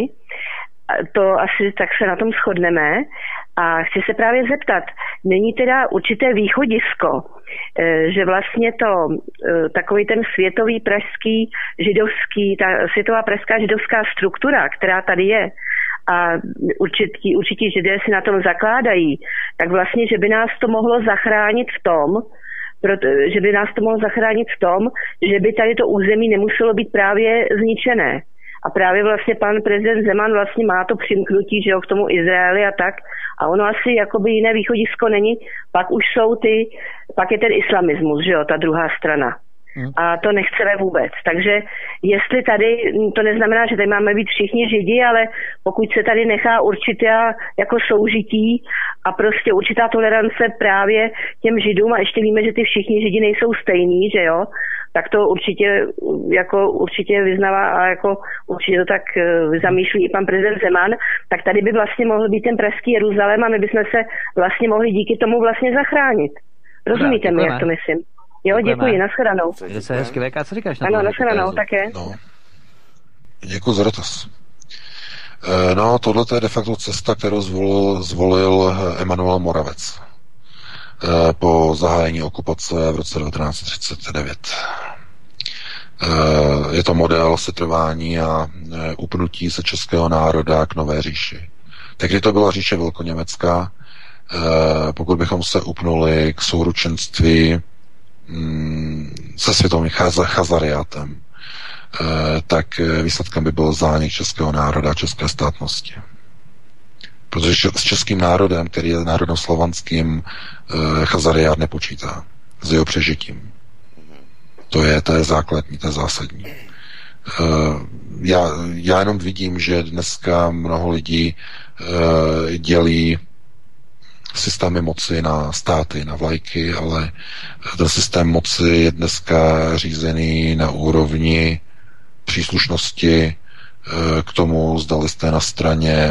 to asi tak se na tom shodneme. A chci se právě zeptat, není teda určité východisko, že vlastně to takový ten světový pražský židovský, ta světová pražská židovská struktura, která tady je, a určití, určití židé si na tom zakládají, tak vlastně, že by nás to mohlo zachránit v tom, proto, že by nás to mohlo zachránit v tom, že by tady to území nemuselo být právě zničené. A právě vlastně pan prezident Zeman vlastně má to přimknutí, že jo, k tomu Izraeli a tak. A ono asi jakoby jiné východisko není. Pak už jsou ty, pak je ten islamismus, že jo, ta druhá strana. A to nechceme vůbec. Takže jestli tady, to neznamená, že tady máme být všichni židi, ale pokud se tady nechá určitá jako soužití a prostě určitá tolerance právě těm židům, a ještě víme, že ty všichni židi nejsou stejní, že jo, tak to určitě jako určitě vyznává a jako určitě to tak zamýšlí i pan prezident Zeman, tak tady by vlastně mohl být ten pražský Jeruzalém a my bychom se vlastně mohli díky tomu vlastně zachránit. Rozumíte mi, jak to myslím? Jo, děkuji, nashledanou. Jde se hezky, V K, co říkáš na to? Ano, nashledanou, také. No. Děkuji za dotaz. No, tohle je de facto cesta, kterou zvolil, zvolil Emanuel Moravec po zahájení okupace v roce devatenáct třicet devět. Je to model setrvání a upnutí se českého národa k nové říši. Tehdy to byla říše velkoněmecká, pokud bychom se upnuli k souručenství se světovým chazariátem, tak výsledkem by byl zánik českého národa a české státnosti. Protože s českým národem, který je národem slovanským, chazariát nepočítá s jeho přežitím. To je, to je základní, to je zásadní. Já, já jenom vidím, že dneska mnoho lidí dělí systémy moci na státy, na vlajky, ale ten systém moci je dneska řízený na úrovni příslušnosti k tomu, zdali jste na straně,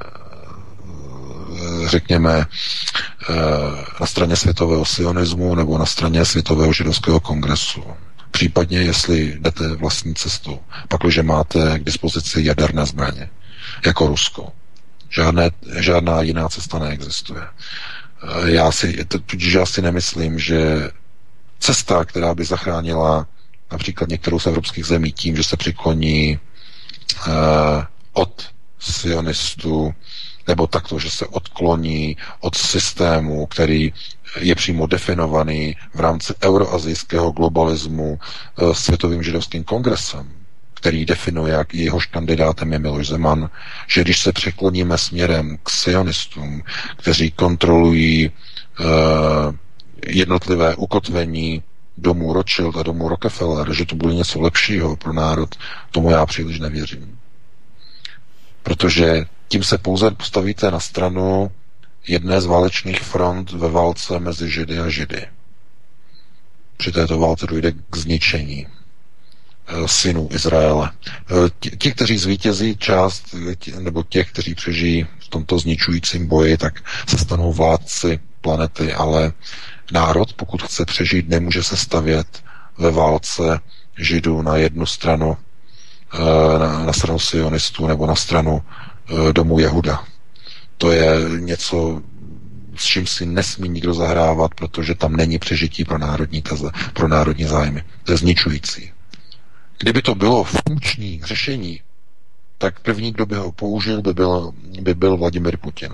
řekněme, na straně světového sionismu nebo na straně světového židovského kongresu. Případně, jestli jdete vlastní cestou, pakliže máte k dispozici jaderné zbraně, jako Rusko. Žádné, žádná jiná cesta neexistuje. Já si, tudíž já si nemyslím, že cesta, která by zachránila například některou z evropských zemí tím, že se přikloní eh, od sionistů, nebo takto, že se odkloní od systému, který je přímo definovaný v rámci euroazijského globalismu eh, Světovým židovským kongresem, který definuje, jak jehož kandidátem je Miloš Zeman, že když se překloníme směrem k sionistům, kteří kontrolují uh, jednotlivé ukotvení domů Rothschild a domů Rockefeller, že to bude něco lepšího pro národ, tomu já příliš nevěřím. Protože tím se pouze postavíte na stranu jedné z válečných front ve válce mezi Židy a Židy. Při této válce dojde k zničení synů Izraele. Ti, kteří zvítězí část, nebo těch, kteří přežijí v tomto zničujícím boji, tak se stanou vládci planety, ale Národ, pokud chce přežít, nemůže se stavět ve válce Židů na jednu stranu, na, na stranu sionistů nebo na stranu domu Jehuda. To je něco, s čím si nesmí nikdo zahrávat, protože tam není přežití pro národní teze, pro národní zájmy. To je zničující. Kdyby to bylo funkční řešení, tak první, kdo by ho použil, by byl, by byl Vladimir Putin.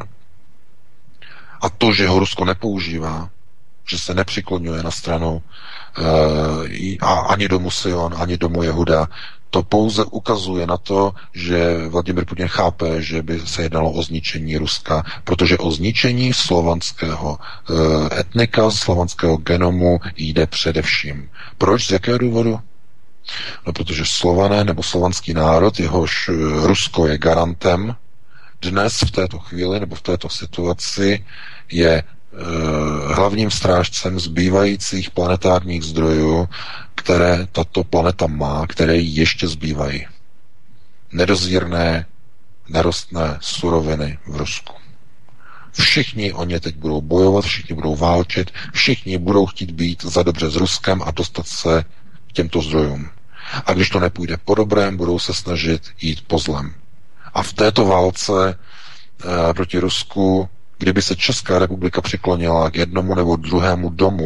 A to, že ho Rusko nepoužívá, že se nepřiklonuje na stranu uh, a ani domu Sion, ani domu Jehuda, to pouze ukazuje na to, že Vladimir Putin chápe, že by se jednalo o zničení Ruska, protože o zničení slovanského uh, etnika, slovanského genomu jde především. Proč? Z jakého důvodu? No, protože Slované nebo slovanský národ, jehož Rusko je garantem, dnes v této chvíli nebo v této situaci je e, hlavním strážcem zbývajících planetárních zdrojů, které tato planeta má, které jí ještě zbývají. Nedozírné, nerostné suroviny v Rusku. Všichni o ně teď budou bojovat, všichni budou válčit, všichni budou chtít být za dobře s Ruskem a dostat se k těmto zdrojům. A když to nepůjde po dobrém, budou se snažit jít po zlem. A v této válce e, proti Rusku, kdyby se Česká republika přiklonila k jednomu nebo druhému domu,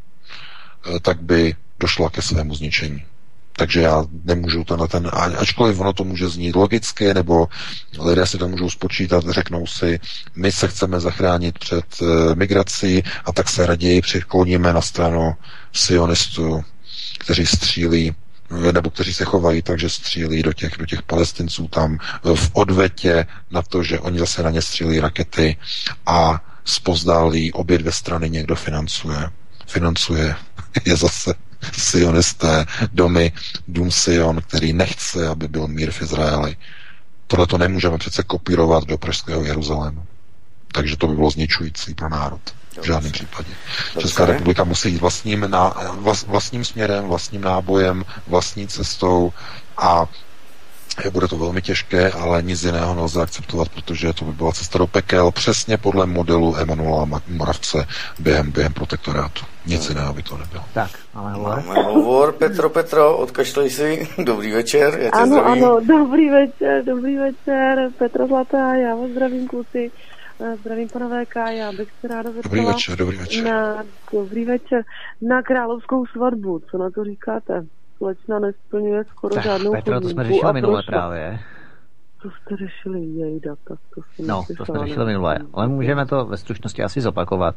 e, tak by došla ke svému zničení. Takže já nemůžu to na ten, ačkoliv ono to může znít logicky, nebo lidé si to můžou spočítat, řeknou si, my se chceme zachránit před e, migrací a tak se raději přikloníme na stranu sionistů, kteří střílí nebo kteří se chovají tak, že střílí do těch, do těch Palestinců tam v odvetě na to, že oni zase na ně střílí rakety a zpozdálí obě dvě strany někdo financuje. Financuje je zase sionisté, domy, dům Sion, který nechce, aby byl mír v Izraeli. Tohle to nemůžeme přece kopírovat do pražského Jeruzalému. Takže to by bylo zničující pro národ. V žádném případě. Česká republika musí jít vlastním, ná, vlast, vlastním směrem, vlastním nábojem, vlastní cestou a bude to velmi těžké, ale nic jiného nelze akceptovat, protože to by byla cesta do pekel přesně podle modelu Emanuela Moravce během, během protektorátu. Nic jiného by to nebylo. Tak, máme hovor. Máme hovor. Petro, Petro, odkašlej si. Dobrý večer, já tě ano, zdravím. Ano, dobrý večer, dobrý večer. Petro Zlatá, já vás zdravím, kluci. Zdravím pana V K, já bych se ráda zeptala. Dobrý večer, dobrý večer. Na, dobrý večer. Na královskou svatbu, co na to říkáte? Slečna nesplňuje skoro tak, žádnou Petro, to jsme řešili minule právě. To jste řešili, jejda, tak to jsem No, to jsme řešili minule, ale můžeme to ve stručnosti asi zopakovat.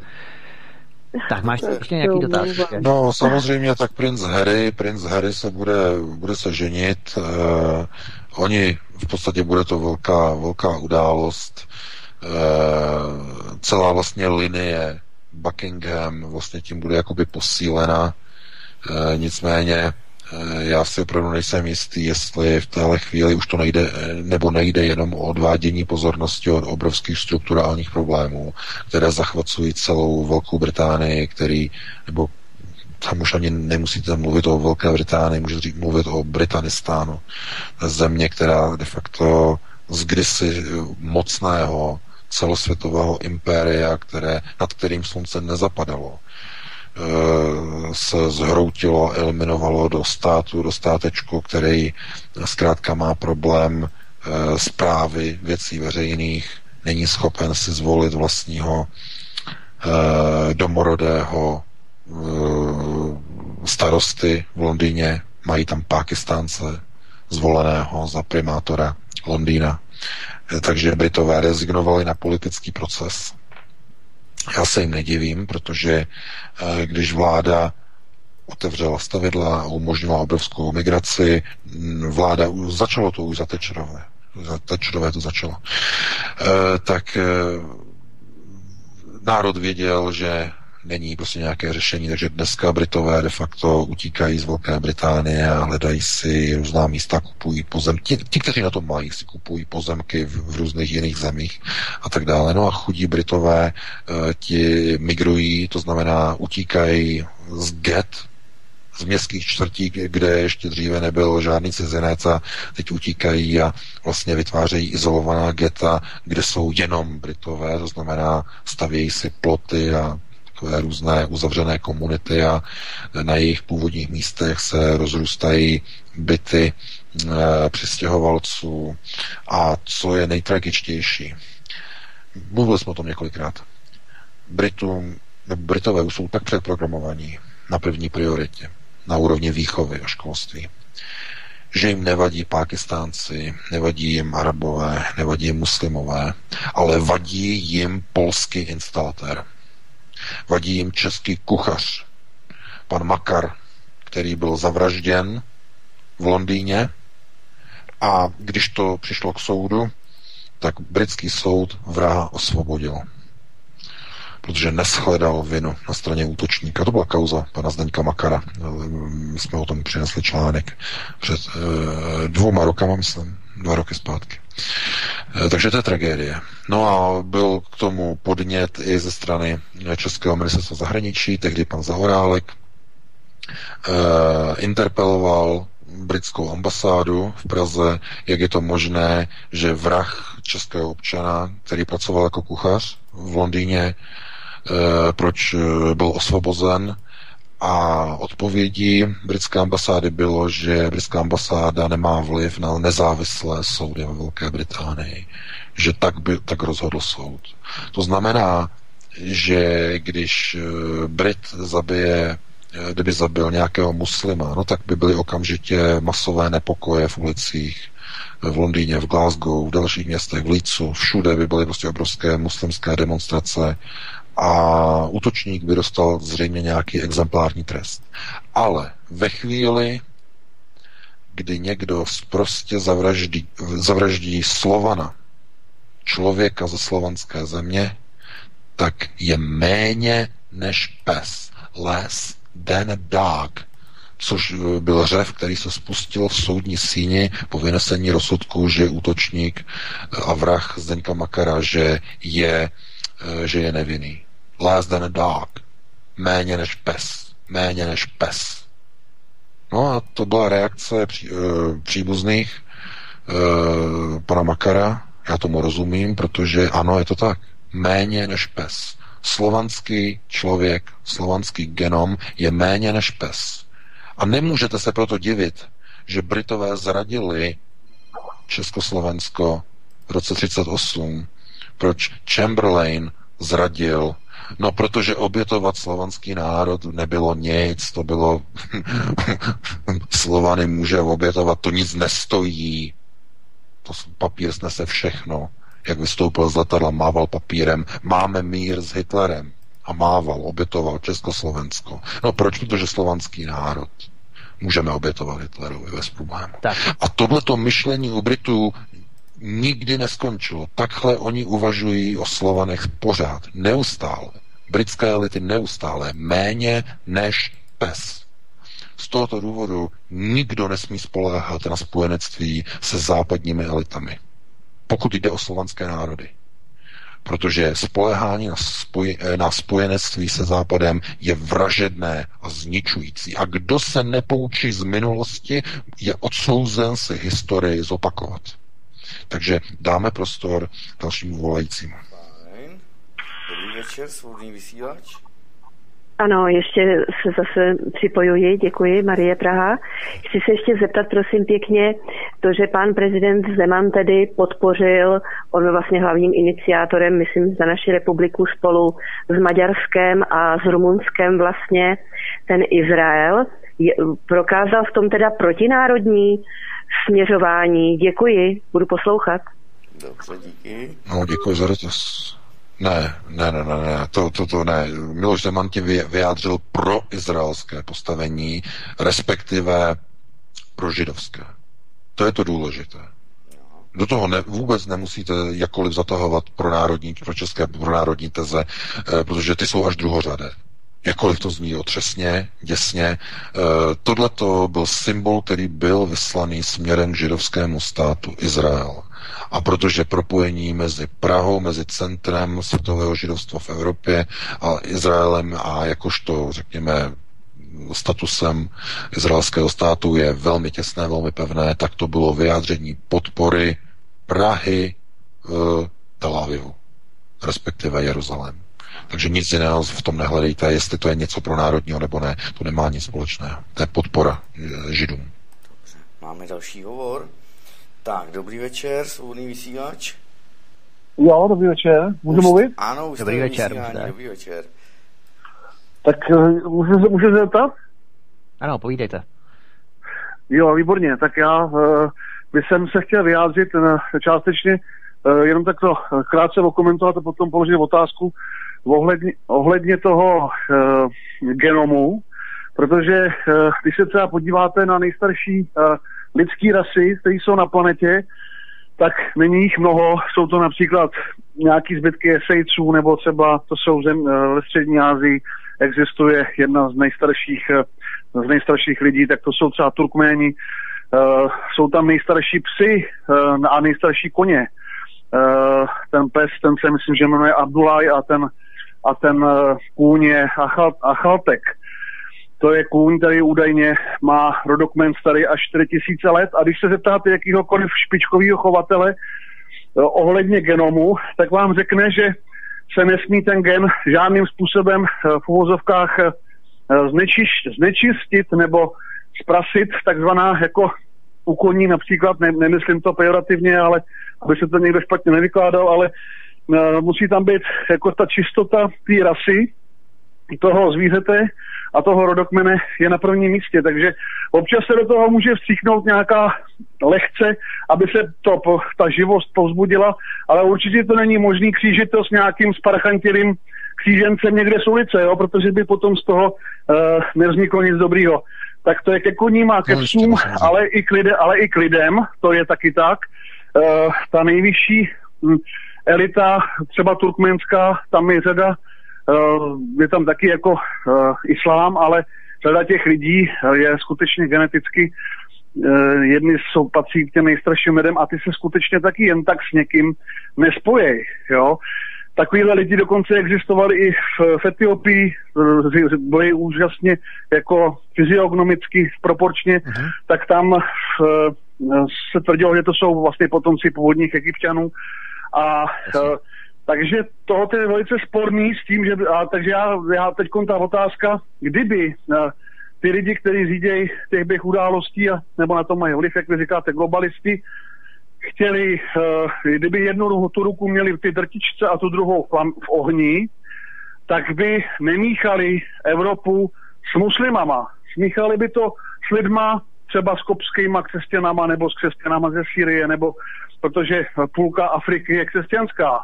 Tak máš ještě nějaký dotaz? No, samozřejmě, tak princ Harry, princ Harry se bude, bude se ženit. Eh, oni, v podstatě bude to velká, velká událost. Uh, celá vlastně linie Buckingham vlastně tím bude jakoby posílena. Uh, nicméně uh, já si opravdu nejsem jistý, jestli v téhle chvíli už to nejde, nebo nejde jenom o odvádění pozornosti od obrovských strukturálních problémů, které zachvacují celou Velkou Británii, který, nebo tam už ani nemusíte mluvit o Velké Británii, můžete mluvit o Britanistánu. Země, která de facto z kdysi mocného celosvětového impéria, které, nad kterým slunce nezapadalo, se zhroutilo, eliminovalo do státu, do státečku, který zkrátka má problém správy věcí veřejných, není schopen si zvolit vlastního domorodého starosty v Londýně, mají tam Pákistánce zvoleného za primátora Londýna. Takže Britové rezignovali na politický proces. Já se jim nedivím, protože když vláda otevřela stavidla a umožnila obrovskou migraci, vláda, začalo to už za Thatcherové, za Thatcherové to začalo, tak národ věděl, že není prostě nějaké řešení, takže dneska Britové de facto utíkají z Velké Británie a hledají si různá místa, kupují pozemky. Ti, ti, kteří na to mají, si kupují pozemky v, v různých jiných zemích a tak dále. No a chudí Britové ti migrují, to znamená utíkají z get, z městských čtvrtí, kde ještě dříve nebyl žádný cizinec a teď utíkají a vlastně vytvářejí izolovaná geta, kde jsou jenom Britové, to znamená stavějí si ploty a takové různé uzavřené komunity a na jejich původních místech se rozrůstají byty e, přistěhovalců. A co je nejtragičtější, mluvili jsme o tom několikrát, Britům, Britové už jsou tak předprogramovaní na první prioritě, na úrovni výchovy a školství, že jim nevadí Pákistánci, nevadí jim Arabové, nevadí jim muslimové, ale vadí jim polský instalatér. Vadí jim český kuchař, pan Makar, který byl zavražděn v Londýně, a když to přišlo k soudu, tak britský soud vraha osvobodil, protože neshledal vinu na straně útočníka. To byla kauza pana Zdeňka Makara. My jsme o tom přinesli článek před e, dvouma rokama, myslím, dva roky zpátky. E, takže to je tragédie. No a byl k tomu podnět i ze strany Českého ministerstva zahraničí, tehdy pan Zaorálek e, interpeloval britskou ambasádu v Praze, jak je to možné, že vrah českého občana, který pracoval jako kuchař v Londýně, proč byl osvobozen, a odpovědí britské ambasády bylo, že britská ambasáda nemá vliv na nezávislé soudy ve Velké Británii, že tak, by, tak rozhodl soud. To znamená, že když Brit zabije, kdyby zabil nějakého muslima, no tak by byly okamžitě masové nepokoje v ulicích, v Londýně, v Glasgow, v dalších městech, v Leedsu, všude by byly prostě obrovské muslimské demonstrace a útočník by dostal zřejmě nějaký exemplární trest. Ale ve chvíli, kdy někdo prostě zavraždí, zavraždí Slovana, člověka ze slovanské země, tak je méně než pes. Less than a dog. Což byl řev, který se spustil v soudní síni po vynesení rozsudku, že útočník a vrah Zdeňka Makara, že je, že je nevinný. Less than a dog. Méně než pes. Méně než pes. No a to byla reakce pří, uh, příbuzných uh, pana Makara. Já tomu rozumím, protože ano, je to tak. Méně než pes. Slovanský člověk, slovanský genom je méně než pes. A nemůžete se proto divit, že Britové zradili Československo v roce třicet osm. Proč Chamberlain zradil? No, protože obětovat slovanský národ nebylo nic, to bylo Slovany může obětovat, to nic nestojí. To papír snese všechno. Jak vystoupil z letadla, mával papírem, máme mír s Hitlerem. A mával, obětoval Československo. No proč? Protože slovanský národ. Můžeme obětovat Hitlerovi bez problému. A tohleto myšlení u Britů nikdy neskončilo. Takhle oni uvažují o Slovanech pořád, neustále. Britské elity neustále, méně než pes. Z tohoto důvodu nikdo nesmí spoléhat na spojenectví se západními elitami, pokud jde o slovanské národy. Protože spoléhání na, spoj, na spojenectví se Západem je vražedné a zničující. A kdo se nepoučí z minulosti, je odsouzen si historii zopakovat. Takže dáme prostor dalšímu volajícímu. Fajn. Dobrý večer, svobodný vysílač. Ano, ještě se zase připojuji, děkuji, Marie Praha. Chci se ještě zeptat, prosím pěkně, to, že pán prezident Zeman tedy podpořil, on byl vlastně hlavním iniciátorem, myslím, za naši republiku spolu s Maďarskem a s Rumunskem vlastně, ten Izrael, je, prokázal v tom teda protinárodní směřování. Děkuji, budu poslouchat. Dobře, díky. No, děkuji za dotaz. Ne, ne, ne, ne, ne, to, to, to ne. Miloš Zeman tě vyjádřil pro izraelské postavení, respektive pro židovské. To je to důležité. Do toho ne, vůbec nemusíte jakkoliv zatahovat pro národní, pro české pro národní teze, eh, protože ty jsou až druhořadé. Jakkoliv to zní otřesně, děsně. E, tohleto byl symbol, který byl vyslaný směrem k židovskému státu Izrael. A protože propojení mezi Prahou, mezi centrem světového židovstva v Evropě a Izraelem a jakožto, řekněme, statusem izraelského státu je velmi těsné, velmi pevné, tak to bylo vyjádření podpory Prahy v Tel Avivu, respektive Jeruzalému. Takže nic jiného v tom nehledejte, jestli to je něco pro národního nebo ne. To nemá nic společného. To je podpora Židům. Dobře, máme další hovor. Tak, dobrý večer, svobodný vysílač. Jo, dobrý večer. Můžu mluvit? Ano, už dobrý večer, dobrý večer. Tak můžu se, můžu se zeptat? Ano, povídejte. Jo, výborně. Tak já uh, bych jsem se chtěl vyjádřit uh, částečně, uh, jenom takto uh, krátce okomentovat a potom položit otázku ohledně, ohledně toho uh, genomu, protože uh, když se třeba podíváte na nejstarší uh, lidský rasy, které jsou na planetě, tak není jich mnoho. Jsou to například nějaký zbytky esejců, nebo třeba to jsou zem, uh, ve střední Asii, existuje jedna z nejstarších, uh, z nejstarších lidí, tak to jsou třeba Turkméni, uh, jsou tam nejstarší psy uh, a nejstarší koně. Uh, ten pes, ten se myslím, že jmenuje Abdulaj a ten, a ten uh, kůň je Achal, Achaltek. To je kůň, který údajně má rodokmen starý až čtyři tisíce let a když se zeptáte jakýhokoliv špičkového chovatele uh, ohledně genomu, tak vám řekne, že se nesmí ten gen žádným způsobem uh, v uvozovkách uh, znečiš, znečistit nebo zprasit, takzvaná jako u koní například, ne, nemyslím to pejorativně, ale aby se to někdo špatně nevykládal, ale uh, musí tam být jako ta čistota té rasy, toho zvířete a toho rodokmene je na prvním místě, takže občas se do toho může vstříknout nějaká lehce, aby se to, ta živost povzbudila, ale určitě to není možný křížit to s nějakým sparchantilým křížencem někde z ulice, jo, protože by potom z toho uh, nevzniklo nic dobrýho. Tak to je ke koním a ke psům, ale i k lidem, ale i k lidem, to je taky tak. Uh, ta nejvyšší um, elita, třeba turkmenská, tam je řada, uh, je tam taky jako uh, islám, ale řada těch lidí je skutečně geneticky, uh, jedni jsou patří k těm nejstarším lidem a ty se skutečně taky jen tak s někým nespojí, jo. Takovýhle lidi dokonce existovali i v, v Etiopii, byli úžasně jako fyziognomicky proporčně, uh-huh. tak tam v, se tvrdilo, že to jsou vlastně potomci původních Egypťanů. A uh, takže tohle je velice sporný s tím, že a, takže já, já teď ta otázka, kdyby uh, ty lidi, kteří řídějí těch běh událostí a nebo na to mají vliv, jak vy říkáte, globalisti, chtěli, uh, kdyby jednu tu ruku měli v ty drtičce a tu druhou v ohni, tak by nemíchali Evropu s muslimama. Smíchali by to s lidma, třeba s kopskýma křesťanama nebo s křesťanama ze Sýrie, nebo protože půlka Afriky je křesťanská.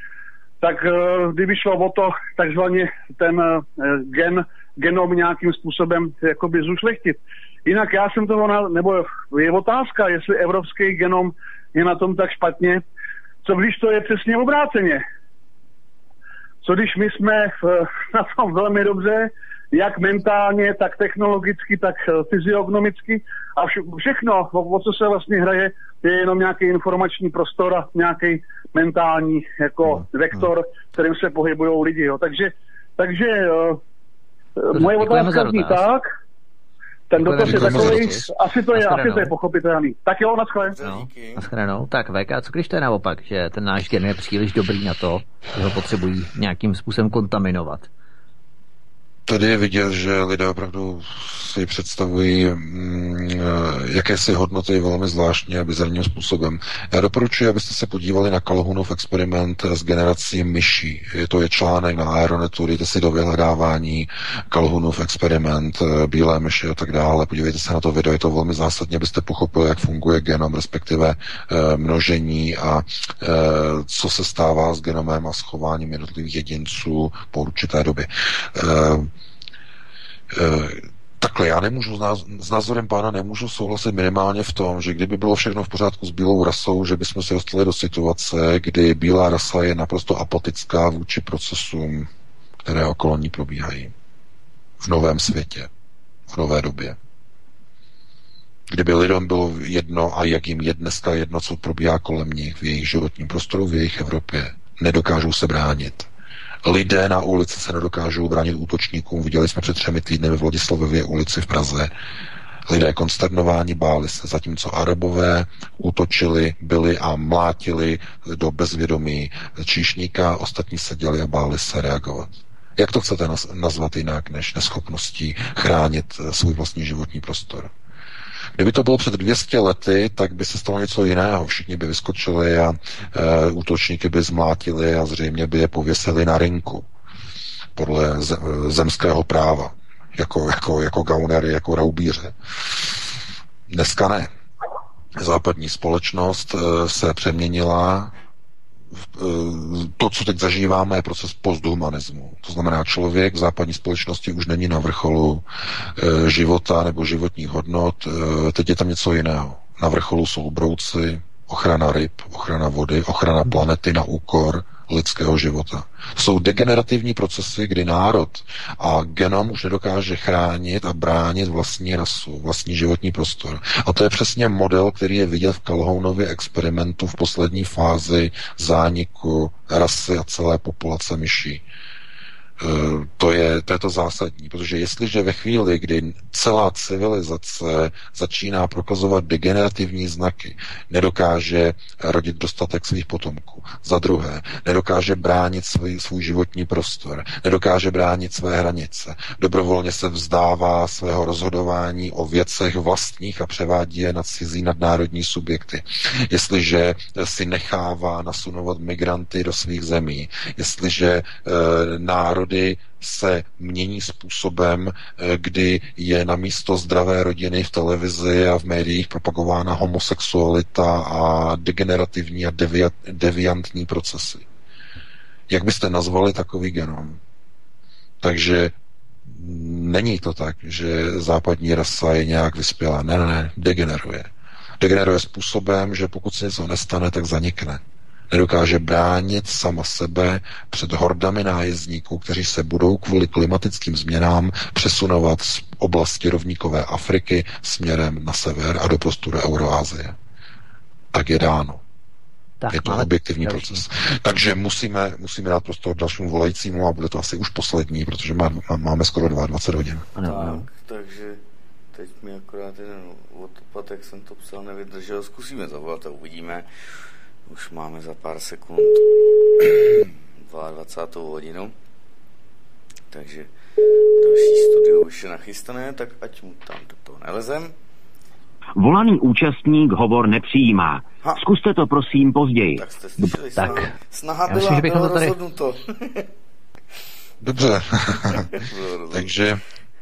Tak uh, kdyby šlo o to takzvaně ten uh, gen, genom nějakým způsobem jakoby zušlechtit. Jinak já jsem toho, na, nebo je otázka, jestli evropský genom je na tom tak špatně, co když to je přesně obráceně. Co když my jsme v, na tom velmi dobře, jak mentálně, tak technologicky, tak fyziognomicky a vše, všechno, o co se vlastně hraje, je jenom nějaký informační prostor a nějaký mentální jako vektor, kterým se pohybují lidi. Jo. Takže, takže uh, moje otázka zní tak, ten dotaz je takový, asi to je, asi to je pochopitelný. Tak jo, naschle. No, naschledanou. Tak V K, co když to je naopak, že ten náš gen je příliš dobrý na to, že ho potřebují nějakým způsobem kontaminovat? Tady je vidět, že lidé opravdu si představují mm, jakési hodnoty velmi zvláštně a bizarním způsobem. Já doporučuji, abyste se podívali na Calhounův experiment s generací myší. Je to je článek na Aeronetu, dejte si do vyhledávání Calhounův experiment, bílé myši a tak dále. Podívejte se na to video, je to velmi zásadně, abyste pochopili, jak funguje genom, respektive e, množení a e, co se stává s genomem a schováním jednotlivých jedinců po určité době. E, Takhle, já nemůžu s názorem pána nemůžu souhlasit minimálně v tom, že kdyby bylo všechno v pořádku s bílou rasou, že bychom se dostali do situace, kdy bílá rasa je naprosto apatická vůči procesům, které okolo ní probíhají. V novém světě, v nové době. Kdyby lidem bylo jedno a jak jim je dneska jedno, co probíhá kolem nich v jejich životním prostoru, v jejich Evropě, nedokážou se bránit. Lidé na ulici se nedokážou bránit útočníkům. Viděli jsme před třemi týdny ve Vladislavově ulici v Praze Lidé konsternováni, báli se, zatímco Arabové útočili, byli a mlátili do bezvědomí číšníka, ostatní seděli a báli se reagovat. Jak to chcete nazvat jinak než neschopností chránit svůj vlastní životní prostor? Kdyby to bylo před dvěma sty lety, tak by se stalo něco jiného. Všichni by vyskočili a e, útočníky by zmlátili a zřejmě by je pověsili na rynku podle zemského práva. Jako, jako, jako gaunery, jako raubíře. Dneska ne. Západní společnost se přeměnila. To, co teď zažíváme, je proces posthumanismu. To znamená, člověk v západní společnosti už není na vrcholu života nebo životních hodnot. Teď je tam něco jiného. Na vrcholu jsou brouci, ochrana ryb, ochrana vody, ochrana planety na úkor lidského života. Jsou degenerativní procesy, kdy národ a genom už nedokáže chránit a bránit vlastní rasu, vlastní životní prostor. A to je přesně model, který je vidět v Calhounově experimentu v poslední fázi zániku rasy a celé populace myší. To je, to je to zásadní, protože jestliže ve chvíli, kdy celá civilizace začíná prokazovat degenerativní znaky, nedokáže rodit dostatek svých potomků, za druhé, nedokáže bránit svůj, svůj životní prostor, nedokáže bránit své hranice, dobrovolně se vzdává svého rozhodování o věcech vlastních a převádí je na cizí nadnárodní subjekty, jestliže si nechává nasunovat migranty do svých zemí, jestliže e, národ se mění způsobem, kdy je na místo zdravé rodiny v televizi a v médiích propagována homosexualita a degenerativní a devi- deviantní procesy. Jak byste nazvali takový genom? Takže není to tak, že západní rasa je nějak vyspělá. Ne, ne, ne, degeneruje. Degeneruje způsobem, že pokud se něco nestane, tak zanikne. Nedokáže bránit sama sebe před hordami nájezdníků, kteří se budou kvůli klimatickým změnám přesunovat z oblasti rovníkové Afriky směrem na sever a do prostoru Euroázie. Tak je dáno. Tak, je to objektivní další proces. Takže musíme, musíme dát prostor dalšímu volajícímu a bude to asi už poslední, protože má, má, máme skoro dvacet dva hodin. Tak, takže teď mi akorát jeden odpad, jak jsem to psal, nevydržel. Zkusíme zavolat a uvidíme. Už máme za pár sekund dvacátou druhou hodinu, takže další studio už je nachystané, tak ať mu tam do toho nelezem. Volaný účastník hovor nepřijímá. Ha. Zkuste to prosím později. Tak jste slyšeli, tak. snaha, snaha byla, myslím, bylo tady... rozhodnuto. Dobře, takže...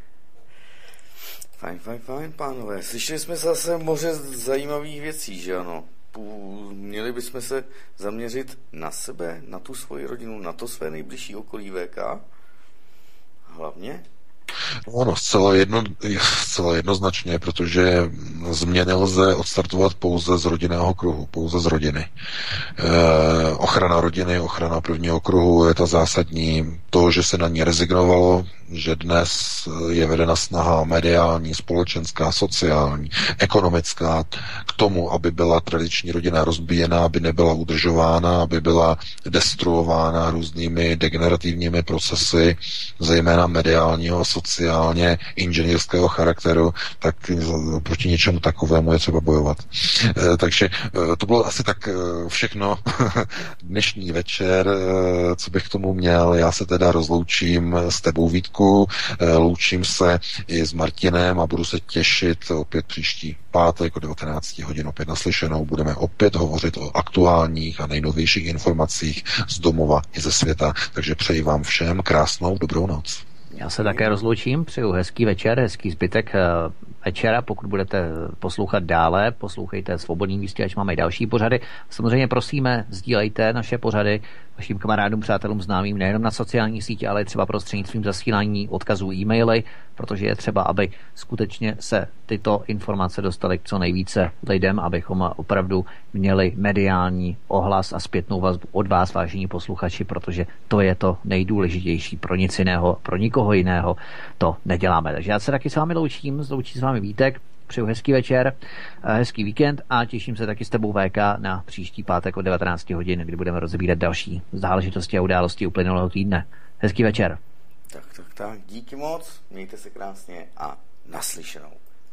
Fajn, fajn, fajn, pánové. Slyšeli jsme zase moře zajímavých věcí, že ano? Měli bychom se zaměřit na sebe, na tu svoji rodinu, na to své nejbližší okolí V K? Hlavně? Ono, zcela, jedno, zcela jednoznačně, protože změny lze odstartovat pouze z rodinného kruhu, pouze z rodiny. E, ochrana rodiny, ochrana prvního kruhu je ta zásadní. To, že se na ní rezignovalo, že dnes je vedena snaha mediální, společenská, sociální, ekonomická k tomu, aby byla tradiční rodina rozbíjená, aby nebyla udržována, aby byla destruována různými degenerativními procesy, zejména mediálního a sociálně inženýrského charakteru, tak proti něčemu takovému je třeba bojovat. E, takže e, to bylo asi tak e, všechno dnešní večer, e, co bych k tomu měl. Já se teda rozloučím s tebou, Vítku, e, loučím se i s Martinem a budu se těšit opět příští pátek o devatenáct hodin opět naslyšenou. Budeme opět hovořit o aktuálních a nejnovějších informacích z domova i ze světa. Takže přeji vám všem krásnou dobrou noc. Já se také rozloučím, přeju hezký večer, hezký zbytek večera. Pokud budete poslouchat dále, poslouchejte Svobodný místě, ať máme i další pořady. Samozřejmě prosíme, sdílejte naše pořady vašim kamarádům, přátelům, známým nejenom na sociální sítě, ale třeba prostřednictvím zasílání odkazů e-maily, protože je třeba, aby skutečně se tyto informace dostaly k co nejvíce lidem, abychom opravdu měli mediální ohlas a zpětnou vazbu od vás, vážení posluchači, protože to je to nejdůležitější, pro nic jiného, pro nikoho jiného to neděláme. Takže já se taky s vámi loučím, zloučí s vámi Vítek, přeju hezký večer, hezký víkend a těším se taky s tebou V K na příští pátek od devatenáct hodin, kdy budeme rozebírat další záležitosti a události uplynulého týdne. Hezký večer. Tak, tak, tak, díky moc, mějte se krásně a naslyšenou.